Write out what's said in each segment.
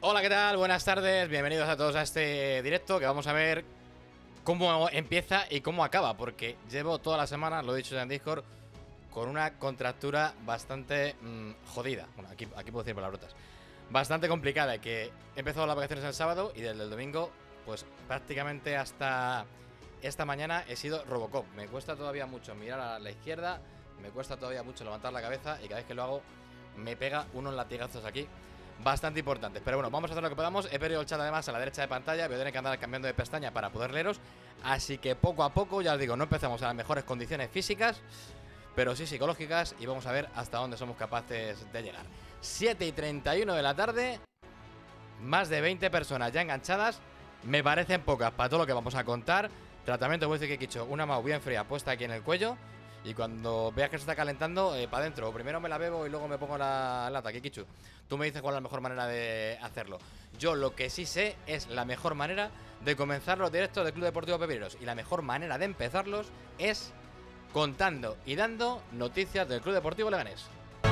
Hola, ¿qué tal? Buenas tardes, bienvenidos a todos a este directo que vamos a ver cómo empieza y cómo acaba, porque llevo toda la semana, lo he dicho ya en Discord, con una contractura bastante jodida. Bueno, aquí puedo decir palabrotas. Bastante complicada, y que he empezado las vacaciones el sábado y desde el domingo, pues prácticamente hasta esta mañana he sido Robocop. Me cuesta todavía mucho mirar a la izquierda, me cuesta todavía mucho levantar la cabeza y cada vez que lo hago me pega unos latigazos aquí bastante importantes. Pero bueno, vamos a hacer lo que podamos. He perdido el chat además a la derecha de pantalla. Voy a tener que andar cambiando de pestaña para poder leeros. Así que poco a poco, ya os digo, no empezamos a las mejores condiciones físicas, pero sí psicológicas, y vamos a ver hasta dónde somos capaces de llegar. 7:31 de la tarde, más de 20 personas ya enganchadas. Me parecen pocas para todo lo que vamos a contar. Tratamiento, voy a decir que he hecho una mau bien fría puesta aquí en el cuello. Y cuando veas que se está calentando, para adentro. Primero me la bebo y luego me pongo la lata. Kikichu, tú me dices cuál es la mejor manera de hacerlo. Yo lo que sí sé es la mejor manera de comenzar los directos del Club Deportivo Pepineros. Y la mejor manera de empezarlos es contando y dando noticias del Club Deportivo Leganés.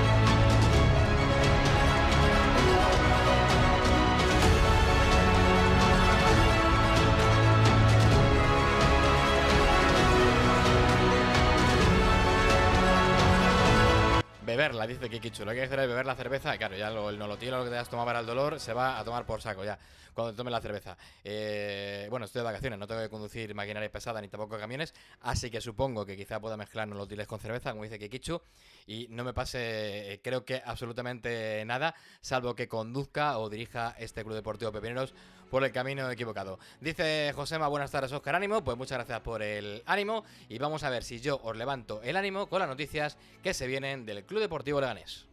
Beberla, dice Kikichu. Lo que hay que hacer es beber la cerveza. Y claro, ya el nolotilo, lo que te has tomado para el dolor, se va a tomar por saco ya, cuando te tomes la cerveza. Bueno, estoy de vacaciones, no tengo que conducir maquinaria pesada ni tampoco camiones, así que supongo que quizá pueda mezclar nolotiles con cerveza, como dice Kikichu, y no me pase, creo que absolutamente nada, salvo que conduzca o dirija este Club Deportivo Pepineros por el camino equivocado. Dice Josema, buenas tardes, Óscar, ánimo. Pues muchas gracias por el ánimo, y vamos a ver si yo os levanto el ánimo con las noticias que se vienen del Club Deportivo Leganés.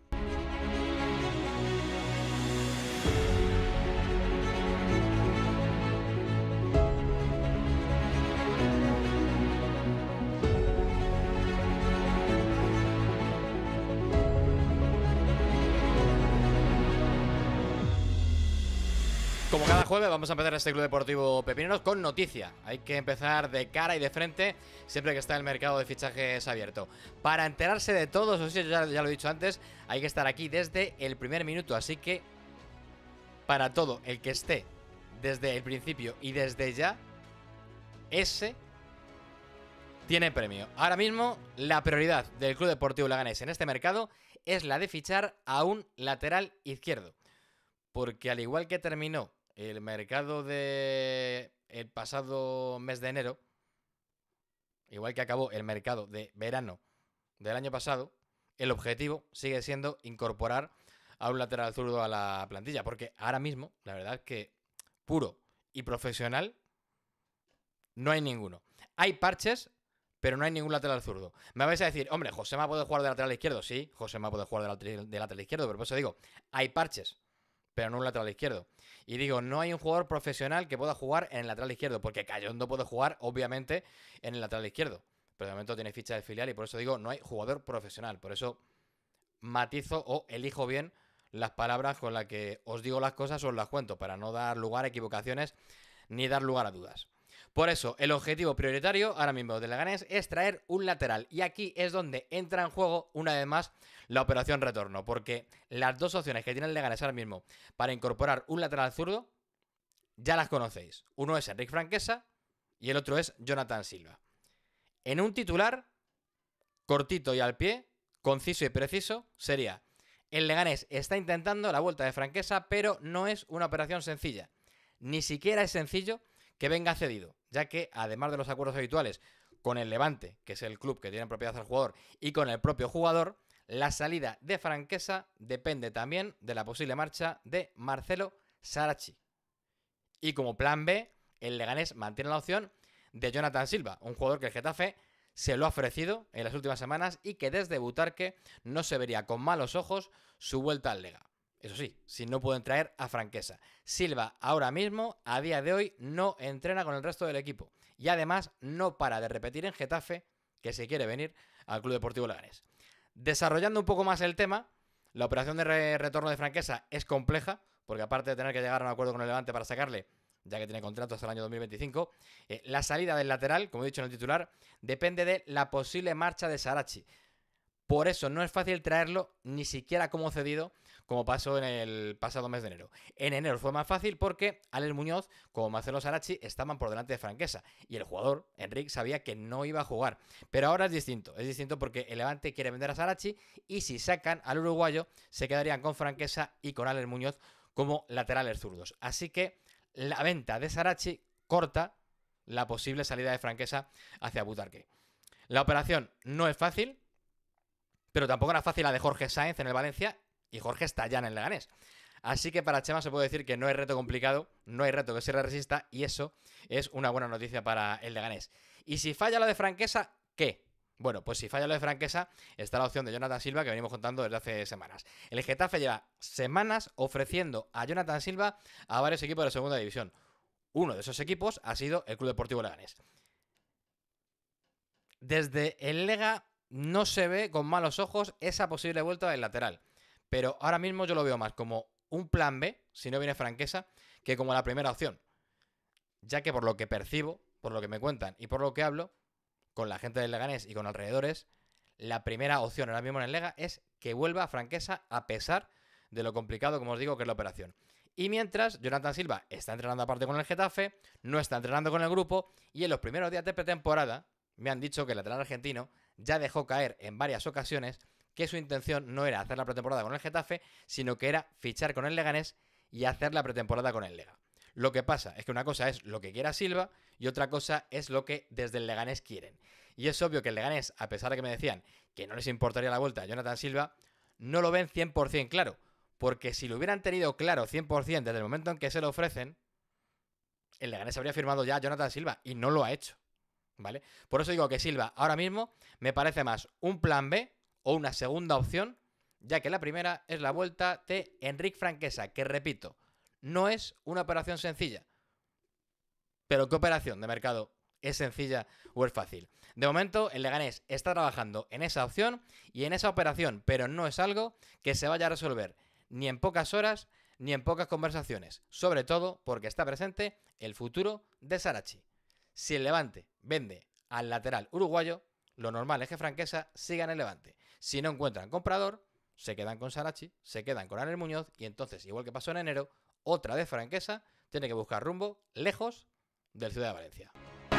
Como cada jueves vamos a empezar este Club Deportivo Pepineros con noticia. Hay que empezar de cara y de frente siempre que está el mercado de fichajes abierto. Para enterarse de todo, eso sí, ya lo he dicho antes, hay que estar aquí desde el primer minuto. Así que para todo el que esté desde el principio y desde ya, ese tiene premio. Ahora mismo la prioridad del Club Deportivo Leganés en este mercado es la de fichar a un lateral izquierdo. Porque al igual que terminó el mercado de el pasado mes de enero, igual que acabó el mercado de verano del año pasado, el objetivo sigue siendo incorporar a un lateral zurdo a la plantilla. Porque ahora mismo, la verdad es que puro y profesional no hay ninguno. Hay parches, pero no hay ningún lateral zurdo. Me vais a decir, hombre, Josema puede jugar de lateral izquierdo. Sí, Josema puede jugar de lateral izquierdo, pero por eso digo, hay parches, pero no un lateral izquierdo. Y digo, no hay un jugador profesional que pueda jugar en el lateral izquierdo, porque Cayondo puede jugar, obviamente, en el lateral izquierdo, pero de momento tiene ficha de filial, y por eso digo, no hay jugador profesional. Por eso matizo o elijo bien las palabras con las que os digo las cosas o os las cuento, para no dar lugar a equivocaciones ni dar lugar a dudas. Por eso, el objetivo prioritario ahora mismo de Leganés es traer un lateral. Y aquí es donde entra en juego, una vez más, la operación retorno. Porque las dos opciones que tiene el Leganés ahora mismo para incorporar un lateral zurdo, ya las conocéis. Uno es Enric Franquesa y el otro es Jonathan Silva. En un titular, cortito y al pie, conciso y preciso, sería: el Leganés está intentando la vuelta de Franquesa, pero no es una operación sencilla. Ni siquiera es sencillo que venga cedido, ya que además de los acuerdos habituales con el Levante, que es el club que tiene en propiedad al jugador, y con el propio jugador, la salida de Franquesa depende también de la posible marcha de Marcelo Sarachi. Y como plan B, el Leganés mantiene la opción de Jonathan Silva, un jugador que el Getafe se lo ha ofrecido en las últimas semanas y que desde Butarque no se vería con malos ojos su vuelta al Lega. Eso sí, si no pueden traer a Franquesa. Silva ahora mismo, a día de hoy, no entrena con el resto del equipo. Y además no para de repetir en Getafe que se quiere venir al Club Deportivo Leganés. Desarrollando un poco más el tema, la operación de retorno de Franquesa es compleja, porque aparte de tener que llegar a un acuerdo con el Levante para sacarle, ya que tiene contrato hasta el año 2025, la salida del lateral, como he dicho en el titular, depende de la posible marcha de Sarachi. Por eso no es fácil traerlo ni siquiera como cedido, como pasó en el pasado mes de enero. En enero fue más fácil porque Alex Muñoz, como Marcelo Sarachi, estaban por delante de Franquesa. Y el jugador, Enric, sabía que no iba a jugar. Pero ahora es distinto. Es distinto porque el Levante quiere vender a Sarachi y si sacan al uruguayo, se quedarían con Franquesa y con Alex Muñoz como laterales zurdos. Así que la venta de Sarachi corta la posible salida de Franquesa hacia Butarque. La operación no es fácil, pero tampoco era fácil la de Jorge Sáenz en el Valencia y Jorge está ya en el Leganés. Así que para Chema se puede decir que no hay reto complicado, no hay reto que se le resista y eso es una buena noticia para el Leganés. Y si falla lo de Franquesa, ¿qué? Bueno, pues si falla lo de Franquesa, está la opción de Jonathan Silva que venimos contando desde hace semanas. El Getafe lleva semanas ofreciendo a Jonathan Silva a varios equipos de la segunda división. Uno de esos equipos ha sido el Club Deportivo Leganés. Desde el Lega no se ve con malos ojos esa posible vuelta del lateral. Pero ahora mismo yo lo veo más como un plan B, si no viene Franquesa, que como la primera opción. Ya que por lo que percibo, por lo que me cuentan y por lo que hablo, con la gente del Leganés y con alrededores, la primera opción ahora mismo en el Lega es que vuelva Franquesa a pesar de lo complicado, como os digo, que es la operación. Y mientras, Jonathan Silva está entrenando aparte con el Getafe, no está entrenando con el grupo y en los primeros días de pretemporada me han dicho que el lateral argentino ya dejó caer en varias ocasiones que su intención no era hacer la pretemporada con el Getafe, sino que era fichar con el Leganés y hacer la pretemporada con el Lega. Lo que pasa es que una cosa es lo que quiera Silva y otra cosa es lo que desde el Leganés quieren. Y es obvio que el Leganés, a pesar de que me decían que no les importaría la vuelta a Jonathan Silva, no lo ven 100% claro. Porque si lo hubieran tenido claro 100% desde el momento en que se lo ofrecen, el Leganés habría firmado ya a Jonathan Silva y no lo ha hecho. ¿Vale? Por eso digo que Silva ahora mismo me parece más un plan B o una segunda opción, ya que la primera es la vuelta de Enric Franquesa, que repito, no es una operación sencilla. Pero ¿qué operación de mercado es sencilla o es fácil? De momento, el Leganés está trabajando en esa opción y en esa operación, pero no es algo que se vaya a resolver ni en pocas horas ni en pocas conversaciones. Sobre todo porque está presente el futuro de Sarachi. Si el Levante vende al lateral uruguayo, lo normal es que Franquesa siga en el Levante. Si no encuentran comprador, se quedan con Sarachi, se quedan con Alex Muñoz y entonces, igual que pasó en enero, otra vez Franquesa tiene que buscar rumbo lejos del Ciudad de Valencia.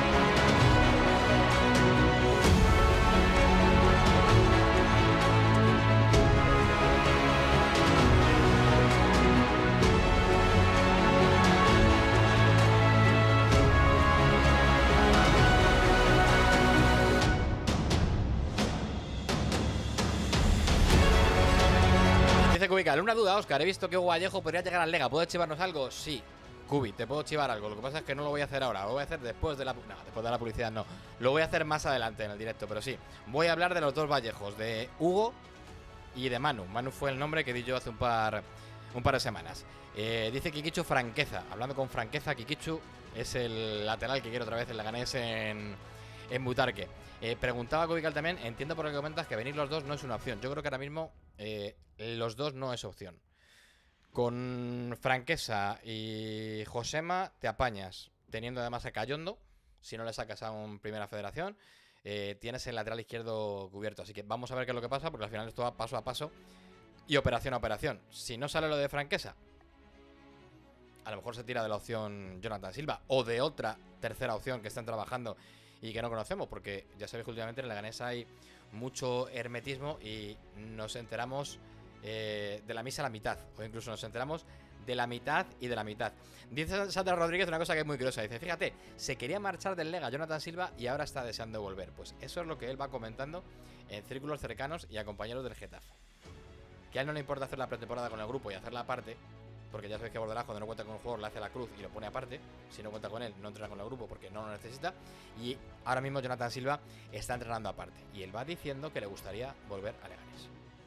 Dice Cubical, una duda, Óscar, he visto que Hugo Vallejo podría llegar al Lega, ¿puedes chivarnos algo? Sí. Cubi, te puedo chivar algo, lo que pasa es que no lo voy a hacer ahora, lo voy a hacer después de la... No, después de la publicidad no, lo voy a hacer más adelante en el directo, pero sí, voy a hablar de los dos Vallejos, de Hugo y de Manu. Manu fue el nombre que di yo hace un par de semanas. Dice Kikichu franqueza, hablando con franqueza, Kikichu es el lateral que quiere otra vez el Leganés en Butarque. Preguntaba Cubical también, entiendo por lo que comentas que venir los dos no es una opción. Yo creo que ahora mismo los dos no es opción. Con Franquesa y Josema te apañas, teniendo además a Cayondo, si no le sacas a un Primera Federación, tienes el lateral izquierdo cubierto. Así que vamos a ver qué es lo que pasa, porque al final esto va paso a paso y operación a operación. Si no sale lo de Franquesa, a lo mejor se tira de la opción Jonathan Silva o de otra tercera opción que están trabajando y que no conocemos, porque ya sabéis que últimamente en el Leganés hay mucho hermetismo y nos enteramos de la misa a la mitad, o incluso nos enteramos de la mitad y de la mitad. Dice Sandra Rodríguez una cosa que es muy curiosa, dice, fíjate, se quería marchar del Lega Jonathan Silva y ahora está deseando volver. Pues eso es lo que él va comentando en círculos cercanos y a compañeros del Getafe. Que a él no le importa hacer la pretemporada con el grupo y hacerla aparte, porque ya sabéis que Bordalás cuando no cuenta con un jugador le hace la cruz y lo pone aparte. Si no cuenta con él, no entrena con el grupo porque no lo necesita. Y ahora mismo Jonathan Silva está entrenando aparte y él va diciendo que le gustaría volver a Leganés.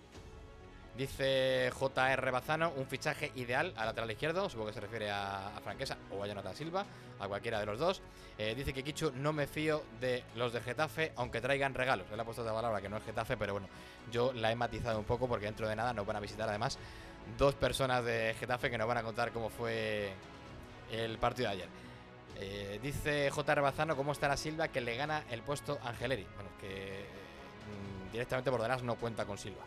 Dice JR Bazano, un fichaje ideal al lateral izquierdo, supongo que se refiere a Franquesa o a Jonathan Silva, a cualquiera de los dos. Dice que Kichu, no me fío de los de Getafe, aunque traigan regalos. Él ha puesto otra palabra que no es Getafe, pero bueno, yo la he matizado un poco porque dentro de nada nos van a visitar además dos personas de Getafe que nos van a contar cómo fue el partido de ayer. Dice JR Bazano, ¿cómo estará Silva que le gana el puesto a Angeleri? Bueno, que directamente Borderás no cuenta con Silva.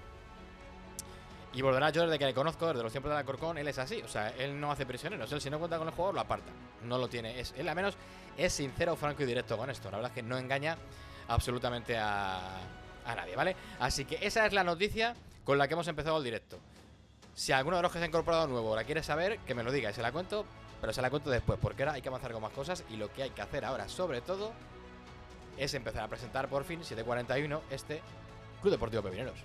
Y Borderás, yo desde que le conozco, desde los tiempos de Alcorcón, él es así. O sea, él no hace prisioneros. Él, si no cuenta con el jugador, lo aparta. No lo tiene. Él, al menos, es sincero, franco y directo con esto. La verdad es que no engaña absolutamente a nadie, ¿vale? Así que esa es la noticia con la que hemos empezado el directo. Si alguno de los que se ha incorporado nuevo la quiere saber, que me lo diga y se la cuento. Pero se la cuento después, porque ahora hay que avanzar con más cosas. Y lo que hay que hacer ahora, sobre todo, es empezar a presentar por fin, 7:41, este Club Deportivo Pepineros.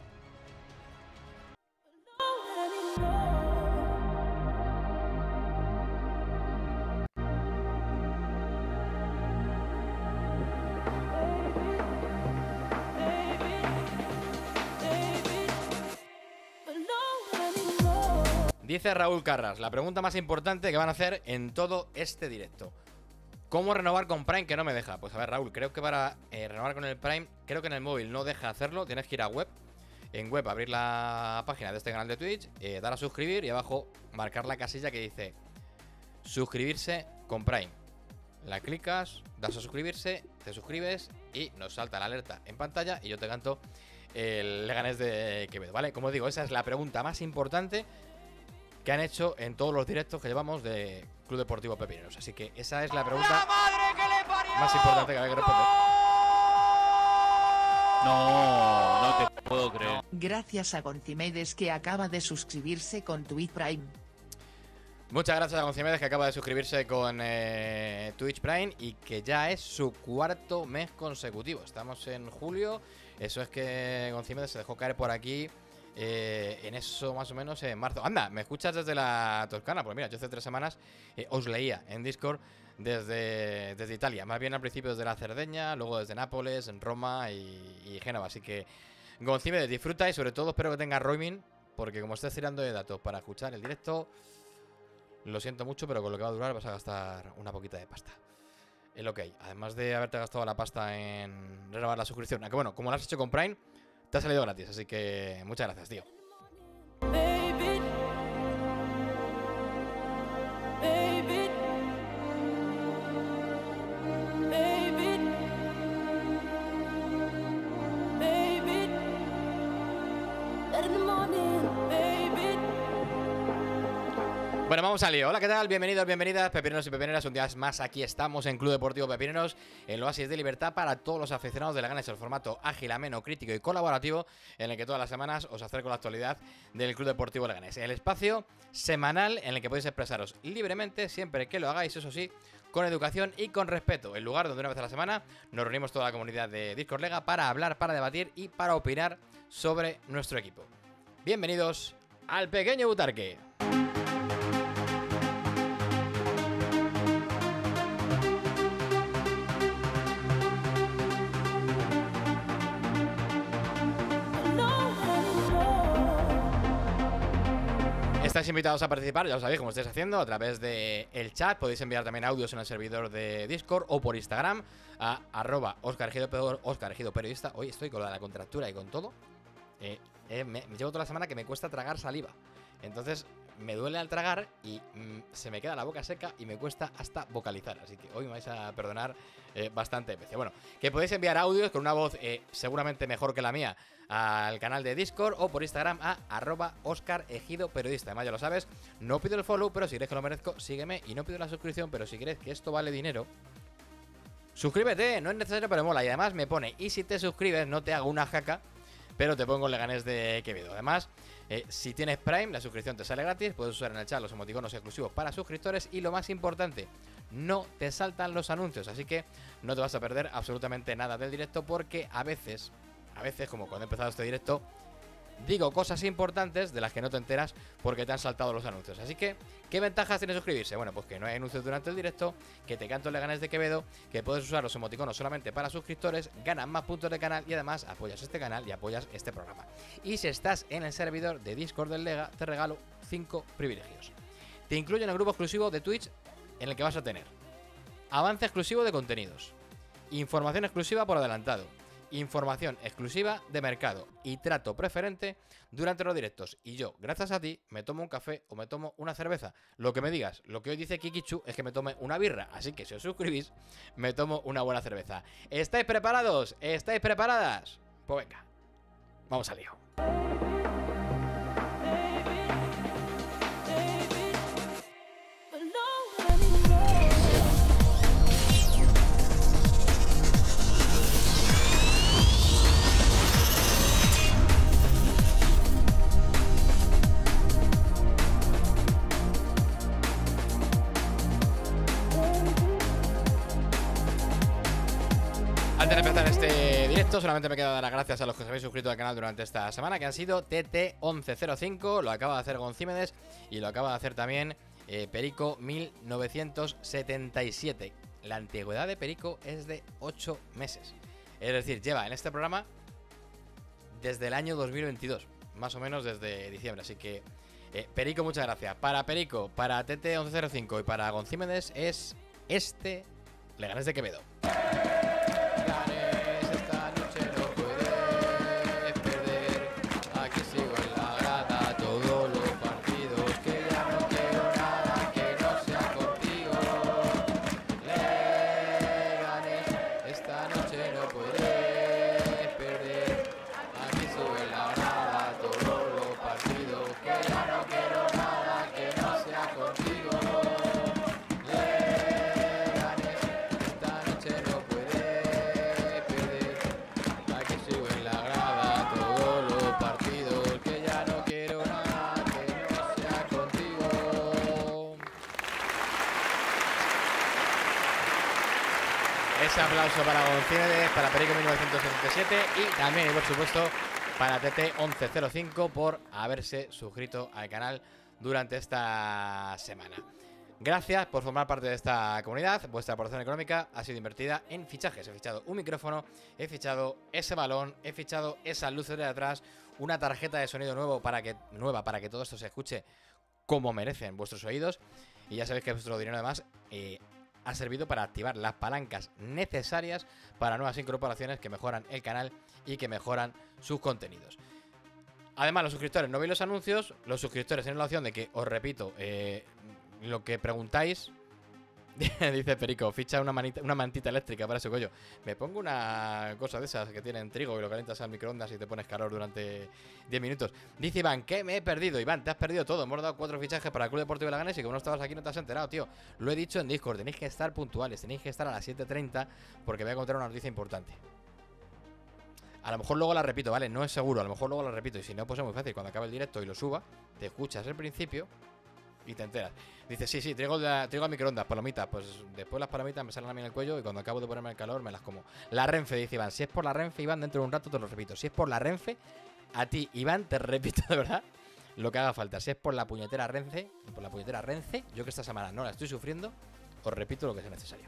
Dice Raúl Carras, la pregunta más importante que van a hacer en todo este directo: ¿cómo renovar con Prime que no me deja? Pues a ver, Raúl, creo que para renovar con el Prime, creo que en el móvil no deja hacerlo. Tienes que ir a web. En web abrir la página de este canal de Twitch, dar a suscribir y abajo marcar la casilla que dice suscribirse con Prime. La clicas, das a suscribirse, te suscribes y nos salta la alerta en pantalla y yo te canto el Leganés de Quevedo, ¿vale? Como digo, esa es la pregunta más importante que han hecho en todos los directos que llevamos de Club Deportivo Pepineros. Así que esa es la pregunta más importante que hay que responder. No te puedo creer. Gracias a Goncimedes, que acaba de suscribirse con Twitch Prime. Muchas gracias a Goncimedes, que acaba de suscribirse con Twitch Prime y que ya es su 4.º mes consecutivo. Estamos en julio. Eso es que Goncimedes se dejó caer por aquí en eso más o menos en marzo. Anda, ¿me escuchas desde la Toscana? Pues mira, yo hace 3 semanas os leía en Discord desde Italia. Más bien al principio desde la Cerdeña, luego desde Nápoles, en Roma y Génova. Así que Goncimedes, disfruta y sobre todo espero que tengas roaming, porque como estés tirando de datos para escuchar el directo, lo siento mucho, pero con lo que va a durar vas a gastar una poquita de pasta. Es lo que hay. Además de haberte gastado la pasta en renovar la suscripción. Aunque bueno, como lo has hecho con Prime, te ha salido gratis, así que muchas gracias, tío. Baby, baby, baby, baby, in the morning, baby. Bueno, vamos al lío. Hola, ¿qué tal? Bienvenidos, bienvenidas, pepineros y pepineras. Un día más aquí estamos en Club Deportivo Pepineros, el oasis de libertad para todos los aficionados de Leganés, el formato ágil, ameno, crítico y colaborativo en el que todas las semanas os acerco la actualidad del Club Deportivo Leganés. El espacio semanal en el que podéis expresaros libremente, siempre que lo hagáis, eso sí, con educación y con respeto. El lugar donde una vez a la semana nos reunimos toda la comunidad de Discord Lega para hablar, para debatir y para opinar sobre nuestro equipo. Bienvenidos al pequeño Butarque. Estáis invitados a participar, ya lo sabéis, como estáis haciendo, a través del chat. Podéis enviar también audios en el servidor de Discord o por Instagram a @OscarEgido Periodista. Hoy estoy con la contractura y con todo. Me llevo toda la semana que me cuesta tragar saliva. Entonces me duele al tragar y se me queda la boca seca y me cuesta hasta vocalizar. Así que hoy me vais a perdonar bastante veces. Bueno, que podéis enviar audios con una voz seguramente mejor que la mía al canal de Discord o por Instagram a @OscarEgido Periodista. Además, ya lo sabes, no pido el follow, pero si crees que lo merezco, sígueme. Y no pido la suscripción, pero si crees que esto vale dinero, suscríbete, no es necesario, pero mola. Y además me pone, y si te suscribes, no te hago una jaca, pero te pongo el Leganés de Quevedo. Además, si tienes Prime, la suscripción te sale gratis. Puedes usar en el chat los emoticonos exclusivos para suscriptores. Y lo más importante, no te saltan los anuncios. Así que no te vas a perder absolutamente nada del directo, porque a veces, como cuando he empezado este directo, digo cosas importantes de las que no te enteras porque te han saltado los anuncios. Así que, ¿qué ventajas tiene suscribirse? Bueno, pues que no hay anuncios durante el directo, que te canto el Leganés de Quevedo, que puedes usar los emoticonos solamente para suscriptores, ganas más puntos de canal y además apoyas este canal y apoyas este programa. Y si estás en el servidor de Discord del Lega, te regalo 5 privilegios. Te incluyo en el grupo exclusivo de Twitch, en el que vas a tener avance exclusivo de contenidos, información exclusiva por adelantado, información exclusiva de mercado y trato preferente durante los directos. Y yo, gracias a ti, me tomo un café o me tomo una cerveza. Lo que me digas. Lo que hoy dice Kikichu es que me tome una birra. Así que si os suscribís, me tomo una buena cerveza. ¿Estáis preparados? ¿Estáis preparadas? Pues venga, Vamos al lío. Antes de empezar este directo, solamente me queda dar las gracias a los que os habéis suscrito al canal durante esta semana, que han sido TT1105, lo acaba de hacer Goncímedes y lo acaba de hacer también Perico 1977. La antigüedad de Perico es de 8 meses. Es decir, lleva en este programa desde el año 2022, más o menos desde diciembre. Así que, Perico, muchas gracias. Para Perico, para TT1105 y para Goncímedes es este Leganés de Quevedo. Ese aplauso para Goncímedes, para Perico 1977 y también, por supuesto, para TT1105 por haberse suscrito al canal durante esta semana. Gracias por formar parte de esta comunidad. Vuestra aportación económica ha sido invertida en fichajes. He fichado un micrófono, he fichado ese balón, he fichado esas luces de atrás, una tarjeta de sonido nueva para que todo esto se escuche como merecen vuestros oídos. Y ya sabéis que vuestro dinero además ha servido para activar las palancas necesarias para nuevas incorporaciones que mejoran el canal y que mejoran sus contenidos. Además, los suscriptores no veis los anuncios. Los suscriptores tienen la opción de que, os repito, lo que preguntáis. Dice Perico, ficha una mantita eléctrica para ese cuello. Me pongo una cosa de esas que tienen trigo y lo calientas al microondas y te pones calor durante 10 minutos. Dice Iván, ¿qué me he perdido? Iván, te has perdido todo. Hemos dado 4 fichajes para el Club Deportivo Leganés y como no estabas aquí no te has enterado, tío. Lo he dicho en Discord, tenéis que estar puntuales, tenéis que estar a las 7:30 porque voy a contar una noticia importante. A lo mejor luego la repito, ¿vale? No es seguro, a lo mejor luego la repito. Y si no, pues es muy fácil. Cuando acabe el directo y lo suba, te escuchas el principio y te enteras. Dice, sí, traigo al microondas, palomitas. Pues después las palomitas me salen a mí en el cuello y cuando acabo de ponerme el calor me las como. La Renfe, dice Iván. Si es por la Renfe, Iván, dentro de un rato te lo repito. Si es por la Renfe, a ti, Iván, te repito de verdad lo que haga falta. Si es por la puñetera Renfe, yo que esta semana no la estoy sufriendo, os repito lo que sea necesario.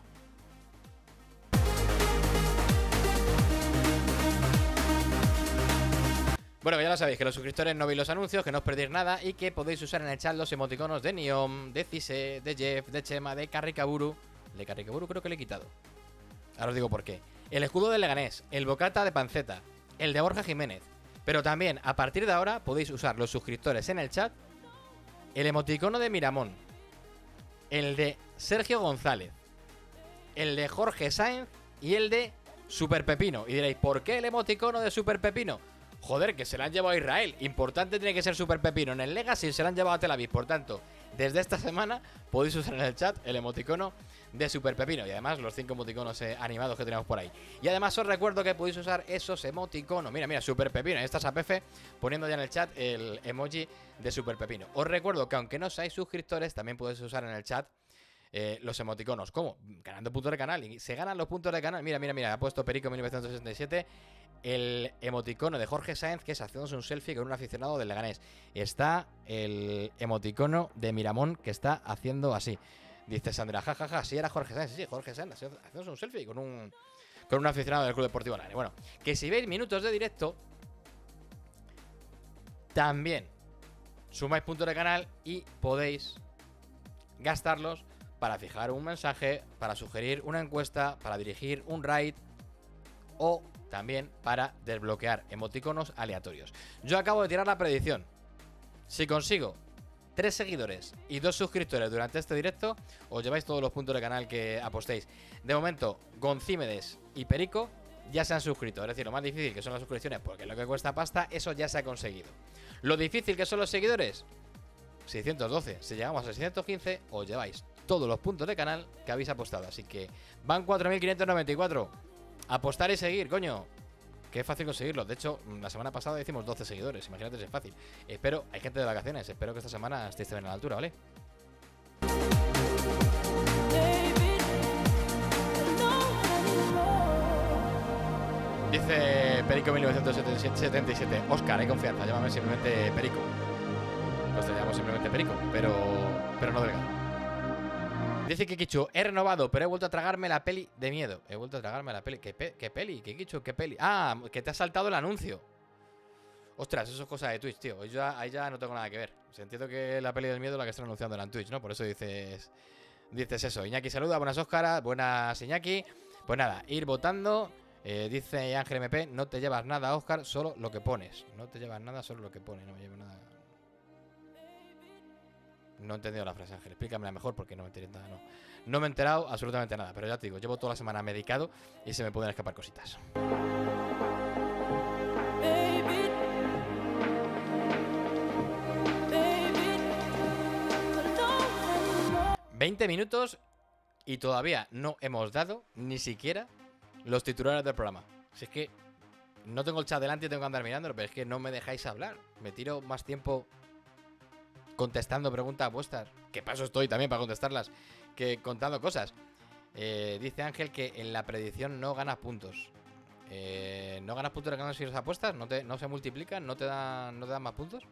Bueno, ya lo sabéis, que los suscriptores no veis los anuncios, que no os perdéis nada y que podéis usar en el chat los emoticonos de Niom, de Cise, de Jeff, de Chema, de Carricaburu. De Carricaburu creo que le he quitado. Ahora os digo por qué. El escudo de Leganés, el bocata de panceta, el de Borja Jiménez. Pero también, a partir de ahora, podéis usar los suscriptores en el chat el emoticono de Miramón, el de Sergio González, el de Jorge Sáenz y el de Super Pepino. Y diréis, ¿por qué el emoticono de Super Pepino? Joder, que se lo han llevado a Israel. Importante tiene que ser Super Pepino. En el Legacy se lo han llevado a Tel Aviv. Por tanto, desde esta semana podéis usar en el chat el emoticono de Super Pepino. Y además los 5 emoticonos animados que tenemos por ahí. Y además os recuerdo que podéis usar esos emoticonos. Mira, Super Pepino. Ahí estás a Pefe poniendo ya en el chat el emoji de Super Pepino. Os recuerdo que aunque no seáis suscriptores, también podéis usar en el chat los emoticonos. ¿Cómo? Ganando puntos de canal. Y se ganan los puntos de canal. Mira, ha puesto Perico 1967. El emoticono de Jorge Sáenz, que es haciéndose un selfie con un aficionado del Leganés. Está el emoticono de Miramón, que está haciendo así. Dice Sandra, jajaja, sí era Jorge Sáenz. Sí, Jorge Sáenz, haciéndose un selfie con un aficionado del Club Deportivo Leganés. Bueno, que si veis minutos de directo, también sumáis puntos de canal y podéis gastarlos para fijar un mensaje, para sugerir una encuesta, para dirigir un raid o también para desbloquear emoticonos aleatorios. Yo acabo de tirar la predicción. Si consigo 3 seguidores y 2 suscriptores durante este directo, os lleváis todos los puntos de canal que apostéis. De momento, Goncímedes y Perico ya se han suscrito. Es decir, lo más difícil que son las suscripciones, porque es lo que cuesta pasta, eso ya se ha conseguido. Lo difícil que son los seguidores, 612. Si llegamos a 615, os lleváis todos los puntos de canal que habéis apostado. Así que van 4.594. Apostar y seguir, coño. Qué fácil conseguirlo. De hecho, la semana pasada hicimos 12 seguidores. Imagínate si es fácil. Espero, hay gente de vacaciones. Espero que esta semana estéis también a la altura, ¿vale? David, no anymore. Dice Perico 1977. Oscar, hay confianza. Llámame simplemente Perico. Pues te llamo simplemente Perico, pero no delgado. Dice Kikichu, he renovado, pero he vuelto a tragarme la peli de miedo. He vuelto a tragarme la peli. ¿Qué peli? Kikichu, ¿qué peli? Ah, que te ha saltado el anuncio. Ostras, eso es cosa de Twitch, tío. Ahí ya no tengo nada que ver. O sea, entiendo que la peli del miedo es la que están anunciando en Twitch, ¿no? Por eso dices eso. Iñaki saluda, buenas Óscar, buenas Iñaki. Pues nada, ir votando. Dice Ángel MP, no te llevas nada, Óscar, solo lo que pones. No te llevas nada, solo lo que pones. No me llevo nada. No he entendido la frase, Ángel. Explícamela mejor porque no me enteré nada. No me he enterado absolutamente nada. Pero ya te digo, llevo toda la semana medicado y se me pueden escapar cositas. David, David, no anymore. 20 minutos y todavía no hemos dado ni siquiera los titulares del programa. Si es que no tengo el chat delante y tengo que andar mirándolo, pero es que no me dejáis hablar. Me tiro más tiempo contestando preguntas vuestras, que paso estoy también para contestarlas, que contando cosas. Dice Ángel que en la predicción no ganas puntos. ¿No ganas puntos de ganar si los apuestas? ¿No se multiplican? ¿No te dan más puntos?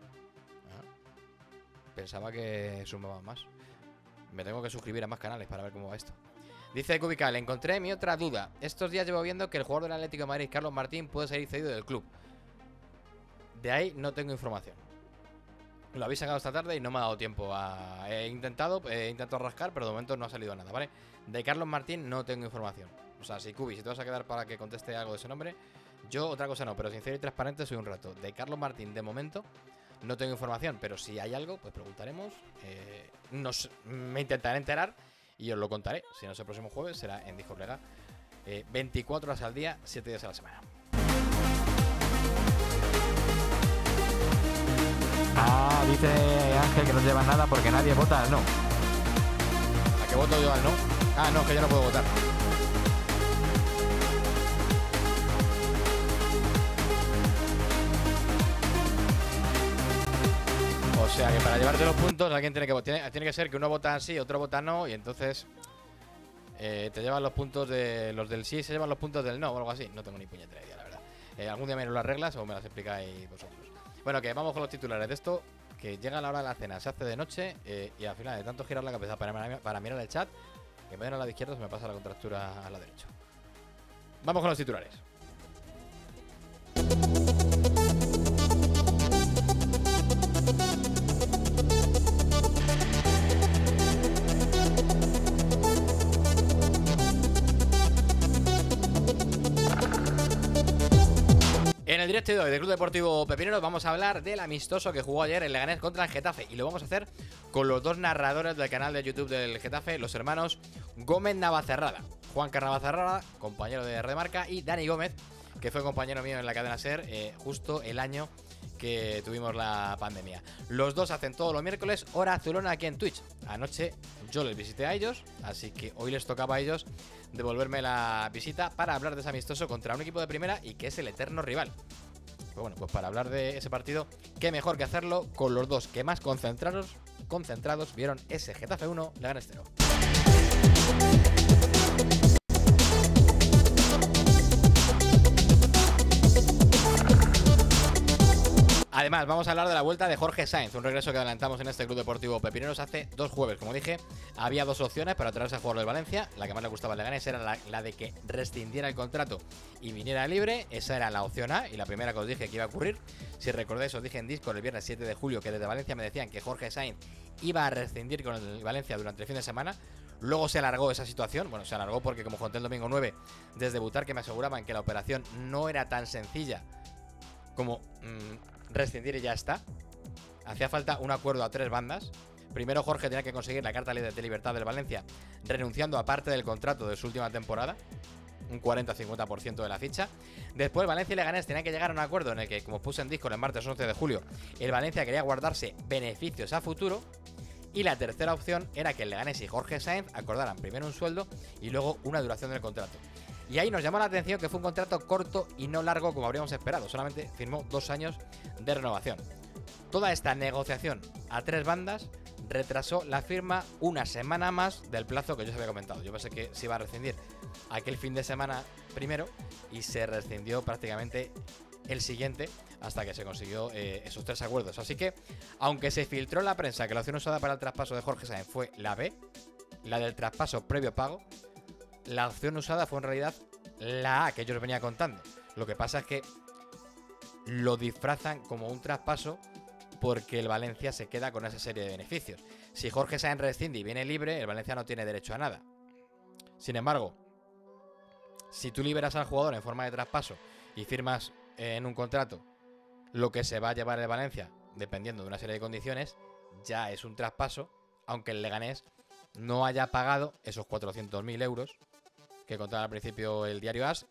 Pensaba que sumaban más. Me tengo que suscribir a más canales para ver cómo va esto. Dice Cubical, encontré mi otra duda. Estos días llevo viendo que el jugador del Atlético de Madrid, Carlos Martín, puede salir cedido del club. De ahí no tengo información. Lo habéis sacado esta tarde y no me ha dado tiempo a... He intentado rascar, pero de momento no ha salido nada, ¿vale? De Carlos Martín no tengo información. O sea, si Cubi, si te vas a quedar para que conteste algo de ese nombre, yo otra cosa no, pero sincero y transparente soy un rato. De Carlos Martín, de momento, no tengo información, pero si hay algo, pues preguntaremos. Me intentaré enterar y os lo contaré. Si no es el próximo jueves, será en Discord Lega. 24 horas al día, 7 días a la semana. Ah, dice Ángel que no lleva nada porque nadie vota al no. ¿A qué voto yo al no? Ah, no, que yo no puedo votar. O sea que para llevarte los puntos alguien tiene que ser que uno vota sí, otro vota no, y entonces te llevan los puntos de los del sí, se llevan los puntos del no o algo así. No tengo ni puñetera idea, la verdad. Algún día me las reglas o me las explicáis vosotros. Bueno, que vamos con los titulares de esto. Que llega la hora de la cena, se hace de noche y al final de tanto girar la cabeza para mirar el chat, que me den a la de izquierda se me pasa la contractura a la derecha. Vamos con los titulares. En el directo de hoy del Club Deportivo Pepinero vamos a hablar del amistoso que jugó ayer el Leganés contra el Getafe. Y lo vamos a hacer con los dos narradores del canal de YouTube del Getafe, los hermanos Gómez Navacerrada. Juan Navacerrada, compañero de Remarca, y Dani Gómez, que fue compañero mío en la cadena SER justo el año que tuvimos la pandemia. Los dos hacen todos los miércoles hora azulona aquí en Twitch. Anoche yo les visité a ellos, así que hoy les tocaba a ellos devolverme la visita para hablar de ese amistoso contra un equipo de primera y que es el eterno rival. Pues bueno, pues para hablar de ese partido, qué mejor que hacerlo con los dos que más concentrados vieron ese Getafe 1, Leganés 0. Además, vamos a hablar de la vuelta de Jorge Sainz, un regreso que adelantamos en este Club Deportivo Pepineros hace 2 jueves. Como dije, había 2 opciones para traerse a jugador del Valencia. La que más le gustaba al Leganés era la de que rescindiera el contrato y viniera libre. Esa era la opción A y la primera que os dije que iba a ocurrir. Si recordáis, os dije en Discord el viernes 7 de julio que desde Valencia me decían que Jorge Sainz iba a rescindir con el Valencia durante el fin de semana. Luego se alargó esa situación. Bueno, se alargó porque, como conté el domingo 9, desde debutar, que me aseguraban que la operación no era tan sencilla como rescindir y ya está. Hacía falta un acuerdo a 3 bandas. Primero, Jorge tenía que conseguir la carta de libertad del Valencia, renunciando a parte del contrato de su última temporada. un 40-50% de la ficha. Después Valencia y Leganés tenían que llegar a un acuerdo en el que, como puse en Discord el martes 11 de julio, el Valencia quería guardarse beneficios a futuro. Y la tercera opción era que el Leganés y Jorge Sáenz acordaran primero un sueldo y luego una duración del contrato. Y ahí nos llamó la atención que fue un contrato corto y no largo como habríamos esperado. Solamente firmó 2 años de renovación. Toda esta negociación a 3 bandas retrasó la firma una semana más del plazo que yo os había comentado. Yo pensé que se iba a rescindir aquel fin de semana primero y se rescindió prácticamente el siguiente hasta que se consiguió esos 3 acuerdos. Así que, aunque se filtró en la prensa que la opción usada para el traspaso de Jorge Sáenz fue la B, la del traspaso previo pago, la opción usada fue en realidad la A que yo os venía contando. Lo que pasa es que lo disfrazan como un traspaso porque el Valencia se queda con esa serie de beneficios. Si Jorge Sáenz rescinde y viene libre, el Valencia no tiene derecho a nada. Sin embargo, si tú liberas al jugador en forma de traspaso y firmas en un contrato lo que se va a llevar el Valencia, dependiendo de una serie de condiciones, ya es un traspaso, aunque el Leganés no haya pagado esos 400.000 euros que contaba al principio el diario AS,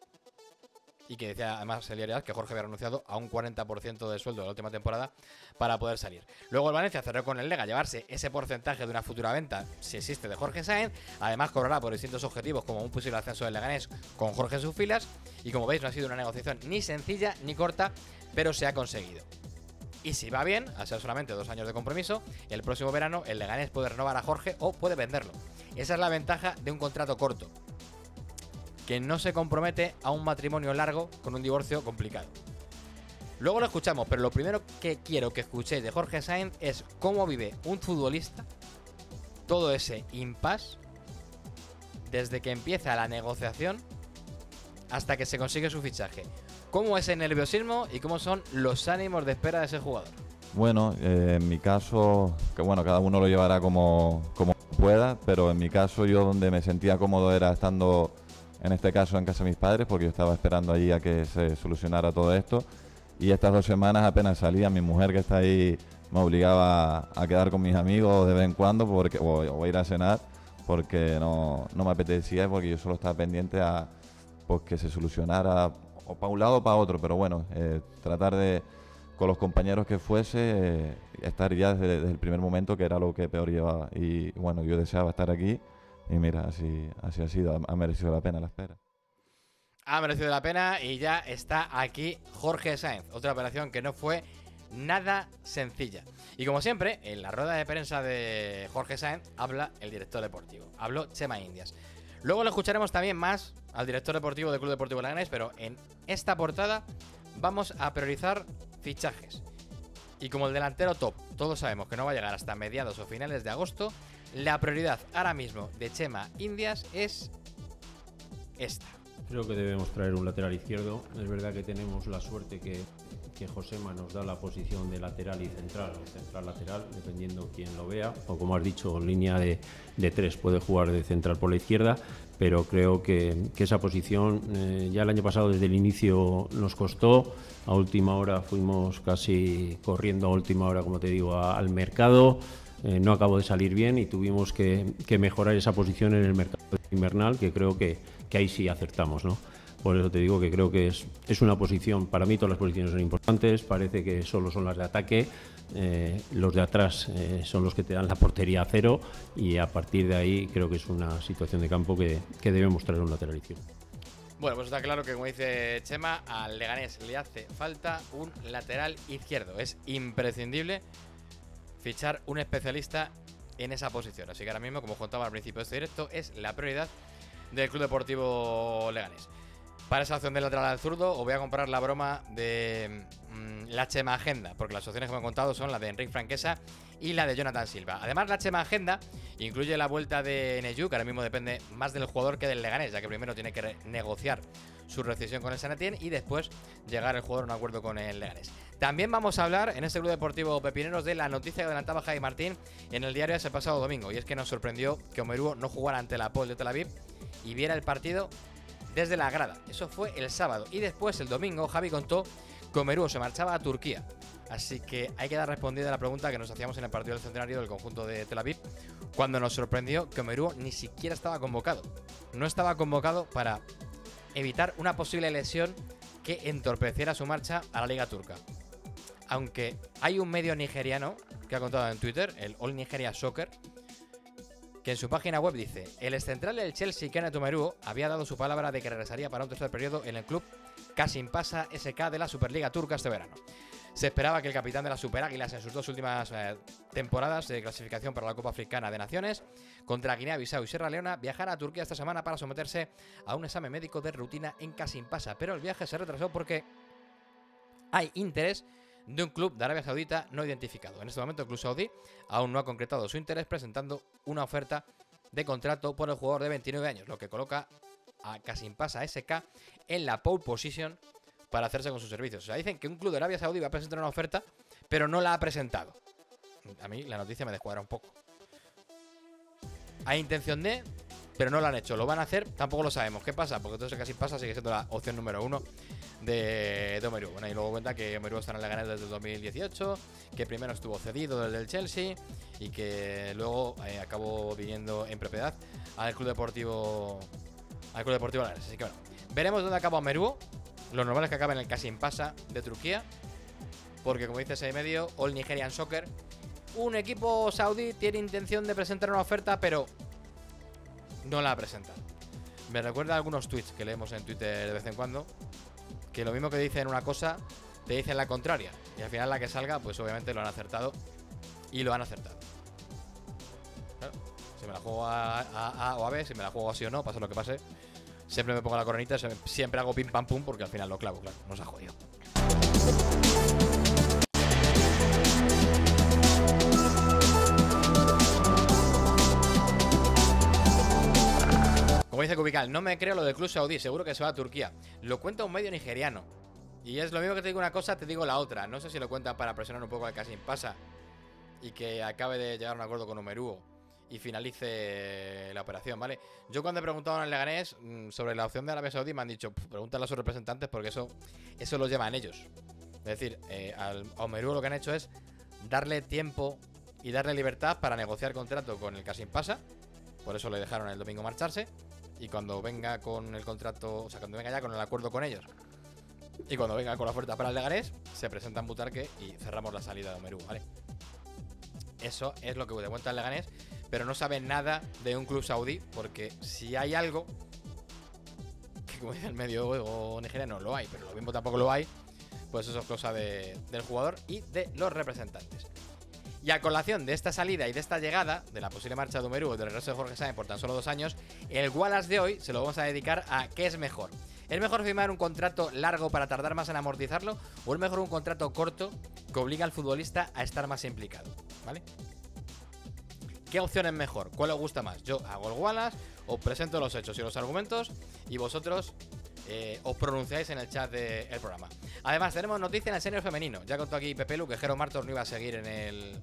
y que decía además el diario AS que Jorge había renunciado a un 40% del sueldo de la última temporada para poder salir. Luego el Valencia cerró con el Lega llevarse ese porcentaje de una futura venta, si existe, de Jorge Sáenz. Además cobrará por distintos objetivos, como un posible ascenso del Leganés con Jorge en sus filas. Y como veis, no ha sido una negociación ni sencilla ni corta, pero se ha conseguido. Y si va bien, a ser solamente 2 años de compromiso, el próximo verano el Leganés puede renovar a Jorge o puede venderlo. Esa es la ventaja de un contrato corto, que no se compromete a un matrimonio largo con un divorcio complicado. Luego lo escuchamos, pero lo primero que quiero que escuchéis de Jorge Sáenz es cómo vive un futbolista todo ese impasse desde que empieza la negociación hasta que se consigue su fichaje. Cómo es el nerviosismo y cómo son los ánimos de espera de ese jugador. Bueno, en mi caso, que bueno, cada uno lo llevará como pueda, pero en mi caso yo donde me sentía cómodo era estando, en este caso, en casa de mis padres, porque yo estaba esperando allí a que se solucionara todo esto. Y estas 2 semanas apenas salía, mi mujer que está ahí me obligaba a quedar con mis amigos de vez en cuando porque, o a ir a cenar, porque no me apetecía, porque yo solo estaba pendiente a pues, que se solucionara o para un lado o para otro. Pero bueno, tratar de, con los compañeros que fuese, estar ya desde el primer momento, que era lo que peor llevaba. Y bueno, yo deseaba estar aquí. Y mira, así ha sido, ha merecido la pena la espera. Ha merecido la pena y ya está aquí Jorge Sáenz. Otra operación que no fue nada sencilla. Y como siempre, en la rueda de prensa de Jorge Sáenz habla el director deportivo. Habló Chema Indias. Luego lo escucharemos también más al director deportivo del Club Deportivo Leganés, pero en esta portada vamos a priorizar fichajes. Y como el delantero top, todos sabemos que no va a llegar hasta mediados o finales de agosto, la prioridad ahora mismo de Chema Indias es esta. Creo que debemos traer un lateral izquierdo. Es verdad que tenemos la suerte que Josema nos da la posición de lateral y central, o central-lateral, dependiendo quién lo vea. O como has dicho, en línea de 3 puede jugar de central por la izquierda, pero creo que esa posición ya el año pasado desde el inicio nos costó. A última hora fuimos casi corriendo a última hora, como te digo, al mercado. No acabó de salir bien y tuvimos que mejorar esa posición en el mercado invernal, que creo que ahí sí acertamos, ¿no? Por eso te digo que creo que es una posición, para mí todas las posiciones son importantes, parece que solo son las de ataque, los de atrás son los que te dan la portería a cero, y a partir de ahí creo que es una situación de campo que debemos traer un lateral izquierdo. Bueno, pues está claro que, como dice Chema, al Leganés le hace falta un lateral izquierdo. Es imprescindible fichar un especialista en esa posición. Así que ahora mismo, como os contaba al principio de este directo, es la prioridad del Club Deportivo Leganés. Para esa opción del lateral al zurdo, os voy a comprar la broma de la Chema Agenda, porque las opciones que me han contado son la de Enric Franquesa y la de Jonathan Silva. Además, la Chema Agenda incluye la vuelta de Neyu, que ahora mismo depende más del jugador que del Leganés, ya que primero tiene que negociar su rescisión con el San Etienne y después llegar el jugador a un acuerdo con el Leganés. También vamos a hablar en este Club Deportivo Pepineros de la noticia que adelantaba Javi Martín en el diario ese pasado domingo, y es que nos sorprendió que Omeruo no jugara ante la Apoel de Tel Aviv y viera el partido desde la grada. Eso fue el sábado, y después el domingo Javi contó que Omeruo se marchaba a Turquía. Así que hay que dar respondida a la pregunta que nos hacíamos en el partido del centenario del conjunto de Tel Aviv, cuando nos sorprendió que Omeruo ni siquiera estaba convocado. No estaba convocado para evitar una posible lesión que entorpeciera su marcha a la liga turca. Aunque hay un medio nigeriano que ha contado en Twitter, el All Nigeria Soccer, que en su página web dice: el excentral del Chelsea, Kenneth Omeruo, había dado su palabra de que regresaría para un tercer periodo en el club Kasimpasa SK de la Superliga Turca este verano. Se esperaba que el capitán de las Super Águilas en sus dos últimas temporadas de clasificación para la Copa Africana de Naciones contra Guinea-Bissau y Sierra Leona viajara a Turquía esta semana para someterse a un examen médico de rutina en Kasimpasa, pero el viaje se retrasó porque hay interés de un club de Arabia Saudita no identificado. En este momento el club saudí aún no ha concretado su interés presentando una oferta de contrato por el jugador de 29 años, lo que coloca a Kasimpasa SK en la pole position para hacerse con sus servicios. O sea, dicen que un club de Arabia Saudí va a presentar una oferta, pero no la ha presentado. A mí la noticia me descuadra un poco. Hay intención de, pero no lo han hecho. ¿Lo van a hacer? Tampoco lo sabemos. ¿Qué pasa? Porque entonces Kasimpasa sigue siendo la opción número 1 de Omeruo. Bueno, y luego cuenta que Omeruo está en el Leganés desde el 2018, que primero estuvo cedido desde el Chelsea y que luego acabó viniendo en propiedad al Club Deportivo Leganés. Así que bueno, veremos dónde acaba Omeruo. Lo normal es que acabe en el Kasimpasa de Turquía, porque como dice ese medio, All Nigerian Soccer, un equipo saudí tiene intención de presentar una oferta, pero no la ha presentado. Me recuerda a algunos tweets que leemos en Twitter de vez en cuando, que lo mismo que dicen una cosa, te dicen la contraria, y al final la que salga, pues obviamente lo han acertado, y lo han acertado. Claro, si me la juego a A o a B, si me la juego así o no, pase lo que pase, siempre me pongo la coronita, siempre hago pim pam pum, porque al final lo clavo, claro, nos ha jodido. Como dice Cubical, no me creo lo del club saudí, seguro que se va a Turquía. Lo cuenta un medio nigeriano. Y es lo mismo que te digo una cosa, te digo la otra. No sé si lo cuentan para presionar un poco al Kasimpasa y que acabe de llegar a un acuerdo con Omeruo y finalice la operación, ¿vale? Yo cuando he preguntado en el Leganés sobre la opción de Arabia Saudí me han dicho, pregúntale a sus representantes porque eso lo llevan ellos. Es decir, a Omeruo lo que han hecho es darle tiempo y darle libertad para negociar contrato con el Kasimpasa. Por eso le dejaron el domingo marcharse. Y cuando venga con el contrato, o sea, cuando venga ya con el acuerdo con ellos y cuando venga con la oferta para el Leganés, se presenta en Butarque y cerramos la salida de Omeruo, ¿vale? Eso es lo que te cuenta el Leganés, pero no saben nada de un club saudí, porque si hay algo, que como dice el medio nigeriano, lo hay, pero lo mismo tampoco lo hay, pues eso es cosa del jugador y de los representantes. Y a colación de esta salida y de esta llegada, de la posible marcha de Omeruo y del regreso de Jorge Sáenz por tan solo 2 años, el Wallace de hoy se lo vamos a dedicar a ¿qué es mejor? ¿Es mejor firmar un contrato largo para tardar más en amortizarlo? ¿O es mejor un contrato corto que obliga al futbolista a estar más implicado? ¿Vale? ¿Qué opción es mejor? ¿Cuál os gusta más? Yo hago el Wallace, os presento los hechos y los argumentos y vosotros os pronunciáis en el chat del programa. Además, tenemos noticia en el senior femenino. Ya contó aquí Pepe Lu que Jero Martos no iba a seguir en